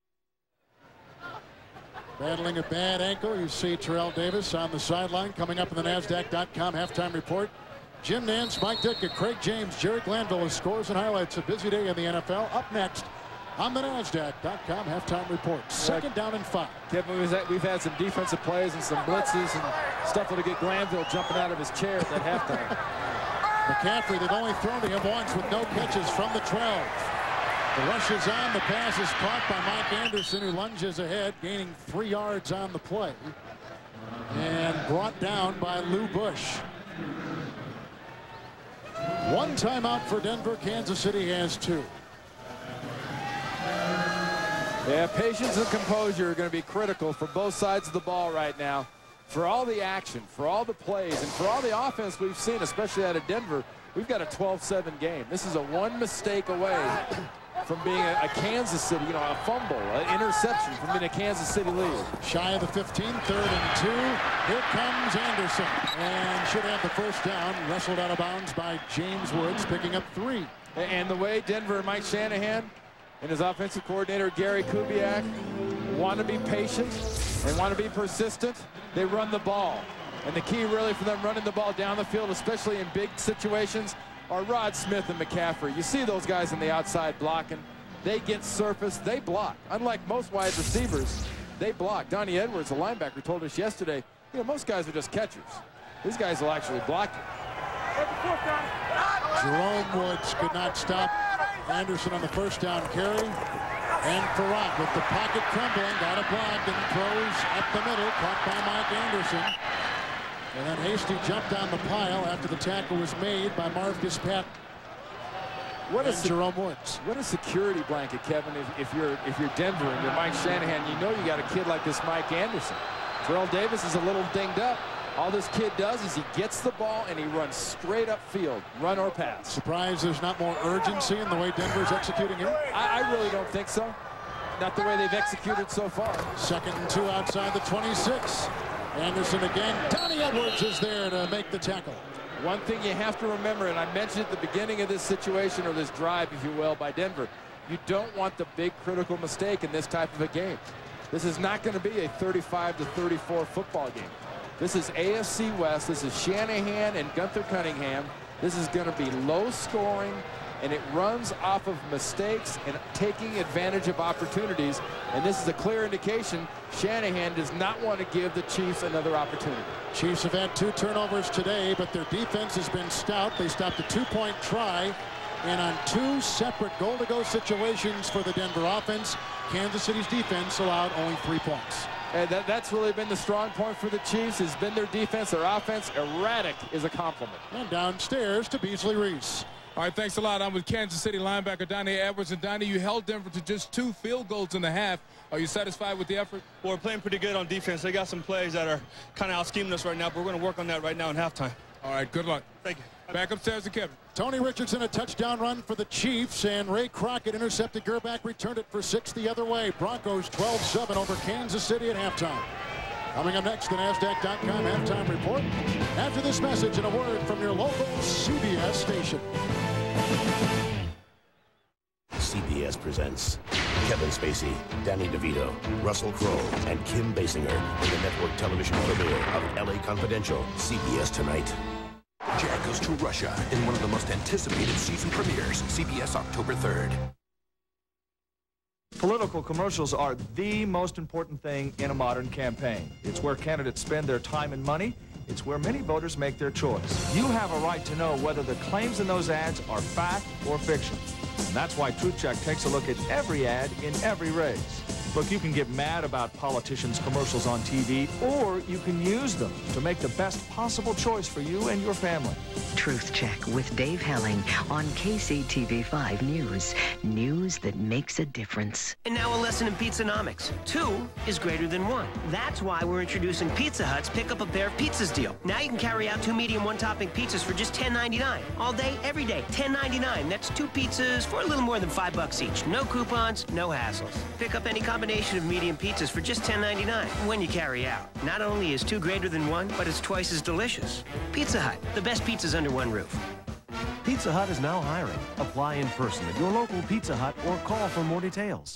Battling a bad ankle, you see Terrell Davis on the sideline. Coming up in the NASDAQ dot com halftime report. Jim Nance, Mike Ditka, Craig James, Jerry Glanville with scores and highlights. A busy day in the N F L. Up next on the NASDAQ dot com halftime report. Second down and five. Kevin, we've had some defensive plays and some blitzes and stuff that'll get Glanville jumping out of his chair at that halftime. McCaffrey, they've only thrown to him once with no catches from the twelve. The rush is on. The pass is caught by Mike Anderson, who lunges ahead, gaining three yards on the play. And brought down by Lou Bush. One timeout for Denver. Kansas City has two. Yeah, patience and composure are going to be critical for both sides of the ball right now. For all the action, for all the plays, and for all the offense we've seen, especially out of Denver, we've got a twelve seven game. This is a one mistake away from being a, a Kansas City, you know, a fumble, an interception from being a Kansas City lead. Shy of the fifteen, third and two. Here comes Anderson, and should have the first down. Wrestled out of bounds by James Woods, picking up three. And the way Denver and Mike Shanahan and his offensive coordinator, Gary Kubiak, want to be patient and want to be persistent, they run the ball. And the key really for them running the ball down the field, especially in big situations, are Rod Smith and McCaffrey. You see those guys on the outside blocking. They get surface, they block. Unlike most wide receivers, they block. Donnie Edwards, a linebacker, told us yesterday, you know, most guys are just catchers. These guys will actually block you. Jerome Woods could not stop Anderson on the first down carry. And Farad with the pocket crumbling, got a block and throws up the middle, caught by Mike Anderson. And then Hasty jumped on the pile after the tackle was made by Marcus Patton. What and is Jerome Woods? What a security blanket, Kevin. If, if you're if you're Denver and you're Mike Shanahan, you know you got a kid like this Mike Anderson. Terrell Davis is a little dinged up. All this kid does is he gets the ball and he runs straight up field, run or pass. Surprised there's not more urgency in the way Denver's executing here? I, I really don't think so. Not the way they've executed so far. Second and two outside the twenty-six. Anderson again. Donnie Edwards is there to make the tackle. One thing you have to remember, and I mentioned at the beginning of this situation, or this drive, if you will, by Denver, you don't want the big critical mistake in this type of a game. This is not going to be a thirty-five to thirty-four football game. This is A F C West. This is Shanahan and Gunther Cunningham. This is going to be low scoring, and it runs off of mistakes and taking advantage of opportunities. And this is a clear indication Shanahan does not want to give the Chiefs another opportunity. Chiefs have had two turnovers today, but their defense has been stout. They stopped a two-point try, and on two separate goal-to-go situations for the Denver offense, Kansas City's defense allowed only three points. And that, that's really been the strong point for the Chiefs, has been their defense. Their offense, erratic, is a compliment. And downstairs to Beasley Reese. All right, thanks a lot. I'm with Kansas City linebacker Donnie Edwards. And Donnie, you held Denver to just two field goals in the half. Are you satisfied with the effort? Well, we're playing pretty good on defense. They got some plays that are kind of out-scheming us right now, but we're going to work on that right now in halftime. All right, good luck. Thank you. Back upstairs to Kevin. Tony Richardson, a touchdown run for the Chiefs, and Ray Crockett intercepted Gerback, returned it for six the other way. Broncos twelve seven over Kansas City at halftime. Coming up next, the NASDAQ dot com halftime report. After this message and a word from your local C B S station. C B S presents Kevin Spacey, Danny DeVito, Russell Crowe, and Kim Basinger in the network television premiere of L A Confidential, C B S tonight. Jack goes to Russia in one of the most anticipated season premieres, C B S October third. Political commercials are the most important thing in a modern campaign. It's where candidates spend their time and money. It's where many voters make their choice. You have a right to know whether the claims in those ads are fact or fiction. And that's why Truth Check takes a look at every ad in every race. Look, you can get mad about politicians' commercials on T V, or you can use them to make the best possible choice for you and your family. Truth Check with Dave Helling on K C T V five News. News that makes a difference. And now a lesson in Pizzanomics. Two is greater than one. That's why we're introducing Pizza Hut's Pick Up a Pair of Pizzas deal. Now you can carry out two medium one-topping pizzas for just ten ninety-nine. All day, every day, ten ninety-nine. That's two pizzas for a little more than five bucks each. No coupons, no hassles. Pick up any combination of medium pizzas for just ten ninety-nine when you carry out. Not only is two greater than one, but it's twice as delicious. Pizza Hut, the best pizzas under one roof. Pizza Hut is now hiring. Apply in person at your local Pizza Hut or call for more details.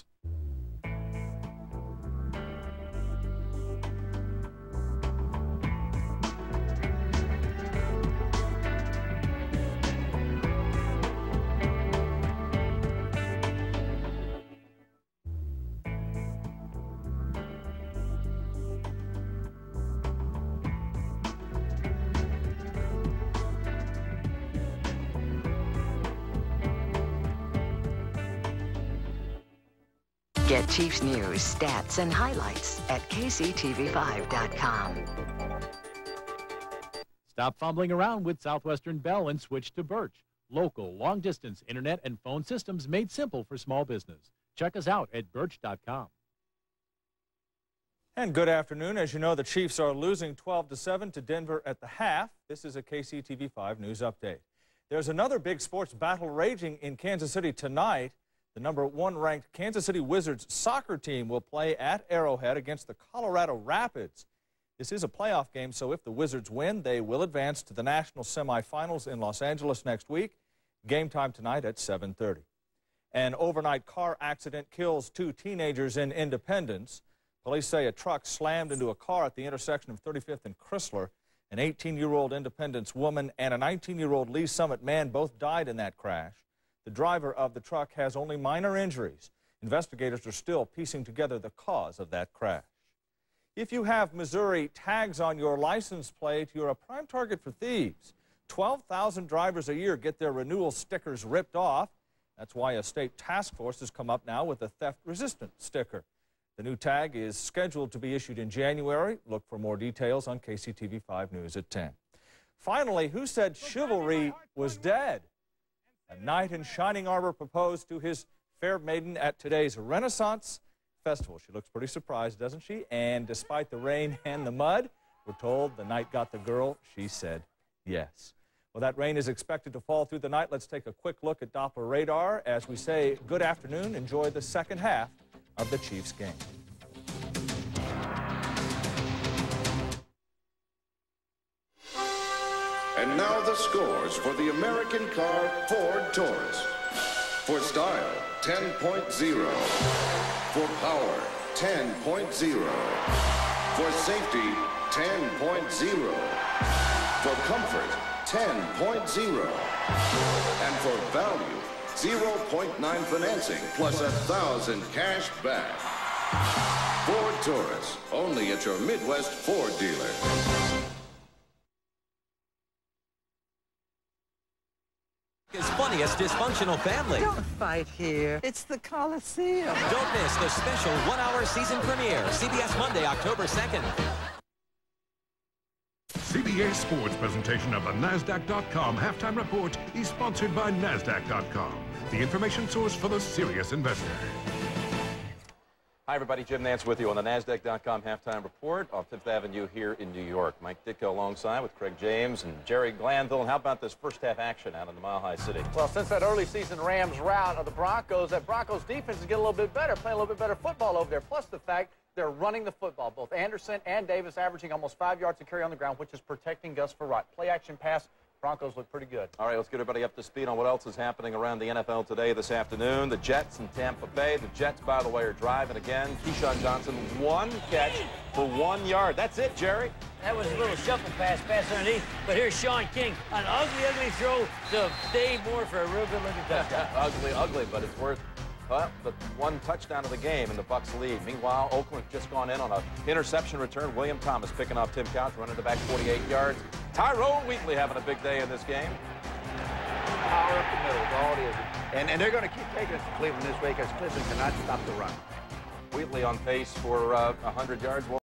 Get Chiefs news, stats, and highlights at K C T V five dot com. Stop fumbling around with Southwestern Bell and switch to Birch. Local, long-distance internet and phone systems made simple for small business. Check us out at birch dot com. And good afternoon. As you know, the Chiefs are losing twelve to seven to Denver at the half. This is a K C T V five News Update. There's another big sports battle raging in Kansas City tonight. The number one ranked Kansas City Wizards soccer team will play at Arrowhead against the Colorado Rapids. This is a playoff game, so if the Wizards win, they will advance to the national semifinals in Los Angeles next week. Game time tonight at seven thirty. An overnight car accident kills two teenagers in Independence. Police say a truck slammed into a car at the intersection of thirty-fifth and Chrysler. An eighteen-year-old Independence woman and a nineteen-year-old Lee Summit man both died in that crash. The driver of the truck has only minor injuries. Investigators are still piecing together the cause of that crash. If you have Missouri tags on your license plate, you're a prime target for thieves. twelve thousand drivers a year get their renewal stickers ripped off. That's why a state task force has come up now with a theft-resistant sticker. The new tag is scheduled to be issued in January. Look for more details on K C T V five News at ten. Finally, who said chivalry was dead? A knight in shining armor proposed to his fair maiden at today's Renaissance Festival. She looks pretty surprised, doesn't she? And despite the rain and the mud, we're told the knight got the girl. She said yes. Well, that rain is expected to fall through the night. Let's take a quick look at Doppler radar as we say good afternoon. Enjoy the second half of the Chiefs game. And now the scores for the American car Ford Taurus. For style, ten point oh. For power, ten point oh. For safety, ten point oh. For comfort, ten point oh. And for value, zero point nine financing plus a thousand cash back. Ford Taurus, only at your Midwest Ford dealer. His funniest dysfunctional family. Don't fight here. It's the Coliseum. Don't miss the special one-hour season premiere, C B S Monday, October second. C B S Sports presentation of the NASDAQ dot com halftime report is sponsored by NASDAQ dot com, the information source for the serious investor. Hi, everybody. Jim Nance with you on the NASDAQ dot com halftime report on Fifth Avenue here in New York. Mike Ditko alongside with Craig James and Jerry Glanville. And how about this first half action out in the Mile High City? Well, since that early season Rams rout of the Broncos, that Broncos defense is getting a little bit better, playing a little bit better football over there. Plus the fact they're running the football. Both Anderson and Davis averaging almost five yards to carry on the ground, which is protecting Gus Frerotte. Play action pass Broncos look pretty good. All right, let's get everybody up to speed on what else is happening around the N F L today this afternoon. The Jets in Tampa Bay. The Jets, by the way, are driving again. Keyshawn Johnson, one catch for one yard. That's it, Jerry. That was a little shuffle pass, pass underneath. But here's Sean King, an ugly, ugly throw to Dave Moore for a real good-looking touchdown. Ugly, ugly, but it's worth well, the one touchdown of the game and the Bucs lead. Meanwhile, Oakland's just gone in on an interception return. William Thomas picking off Tim Couch, running to back forty-eight yards. Tyrone Wheatley having a big day in this game. Power up the middle is all it is. And, and they're going to keep taking it to Cleveland this way because Cleveland cannot stop the run. Wheatley on pace for uh, one hundred yards.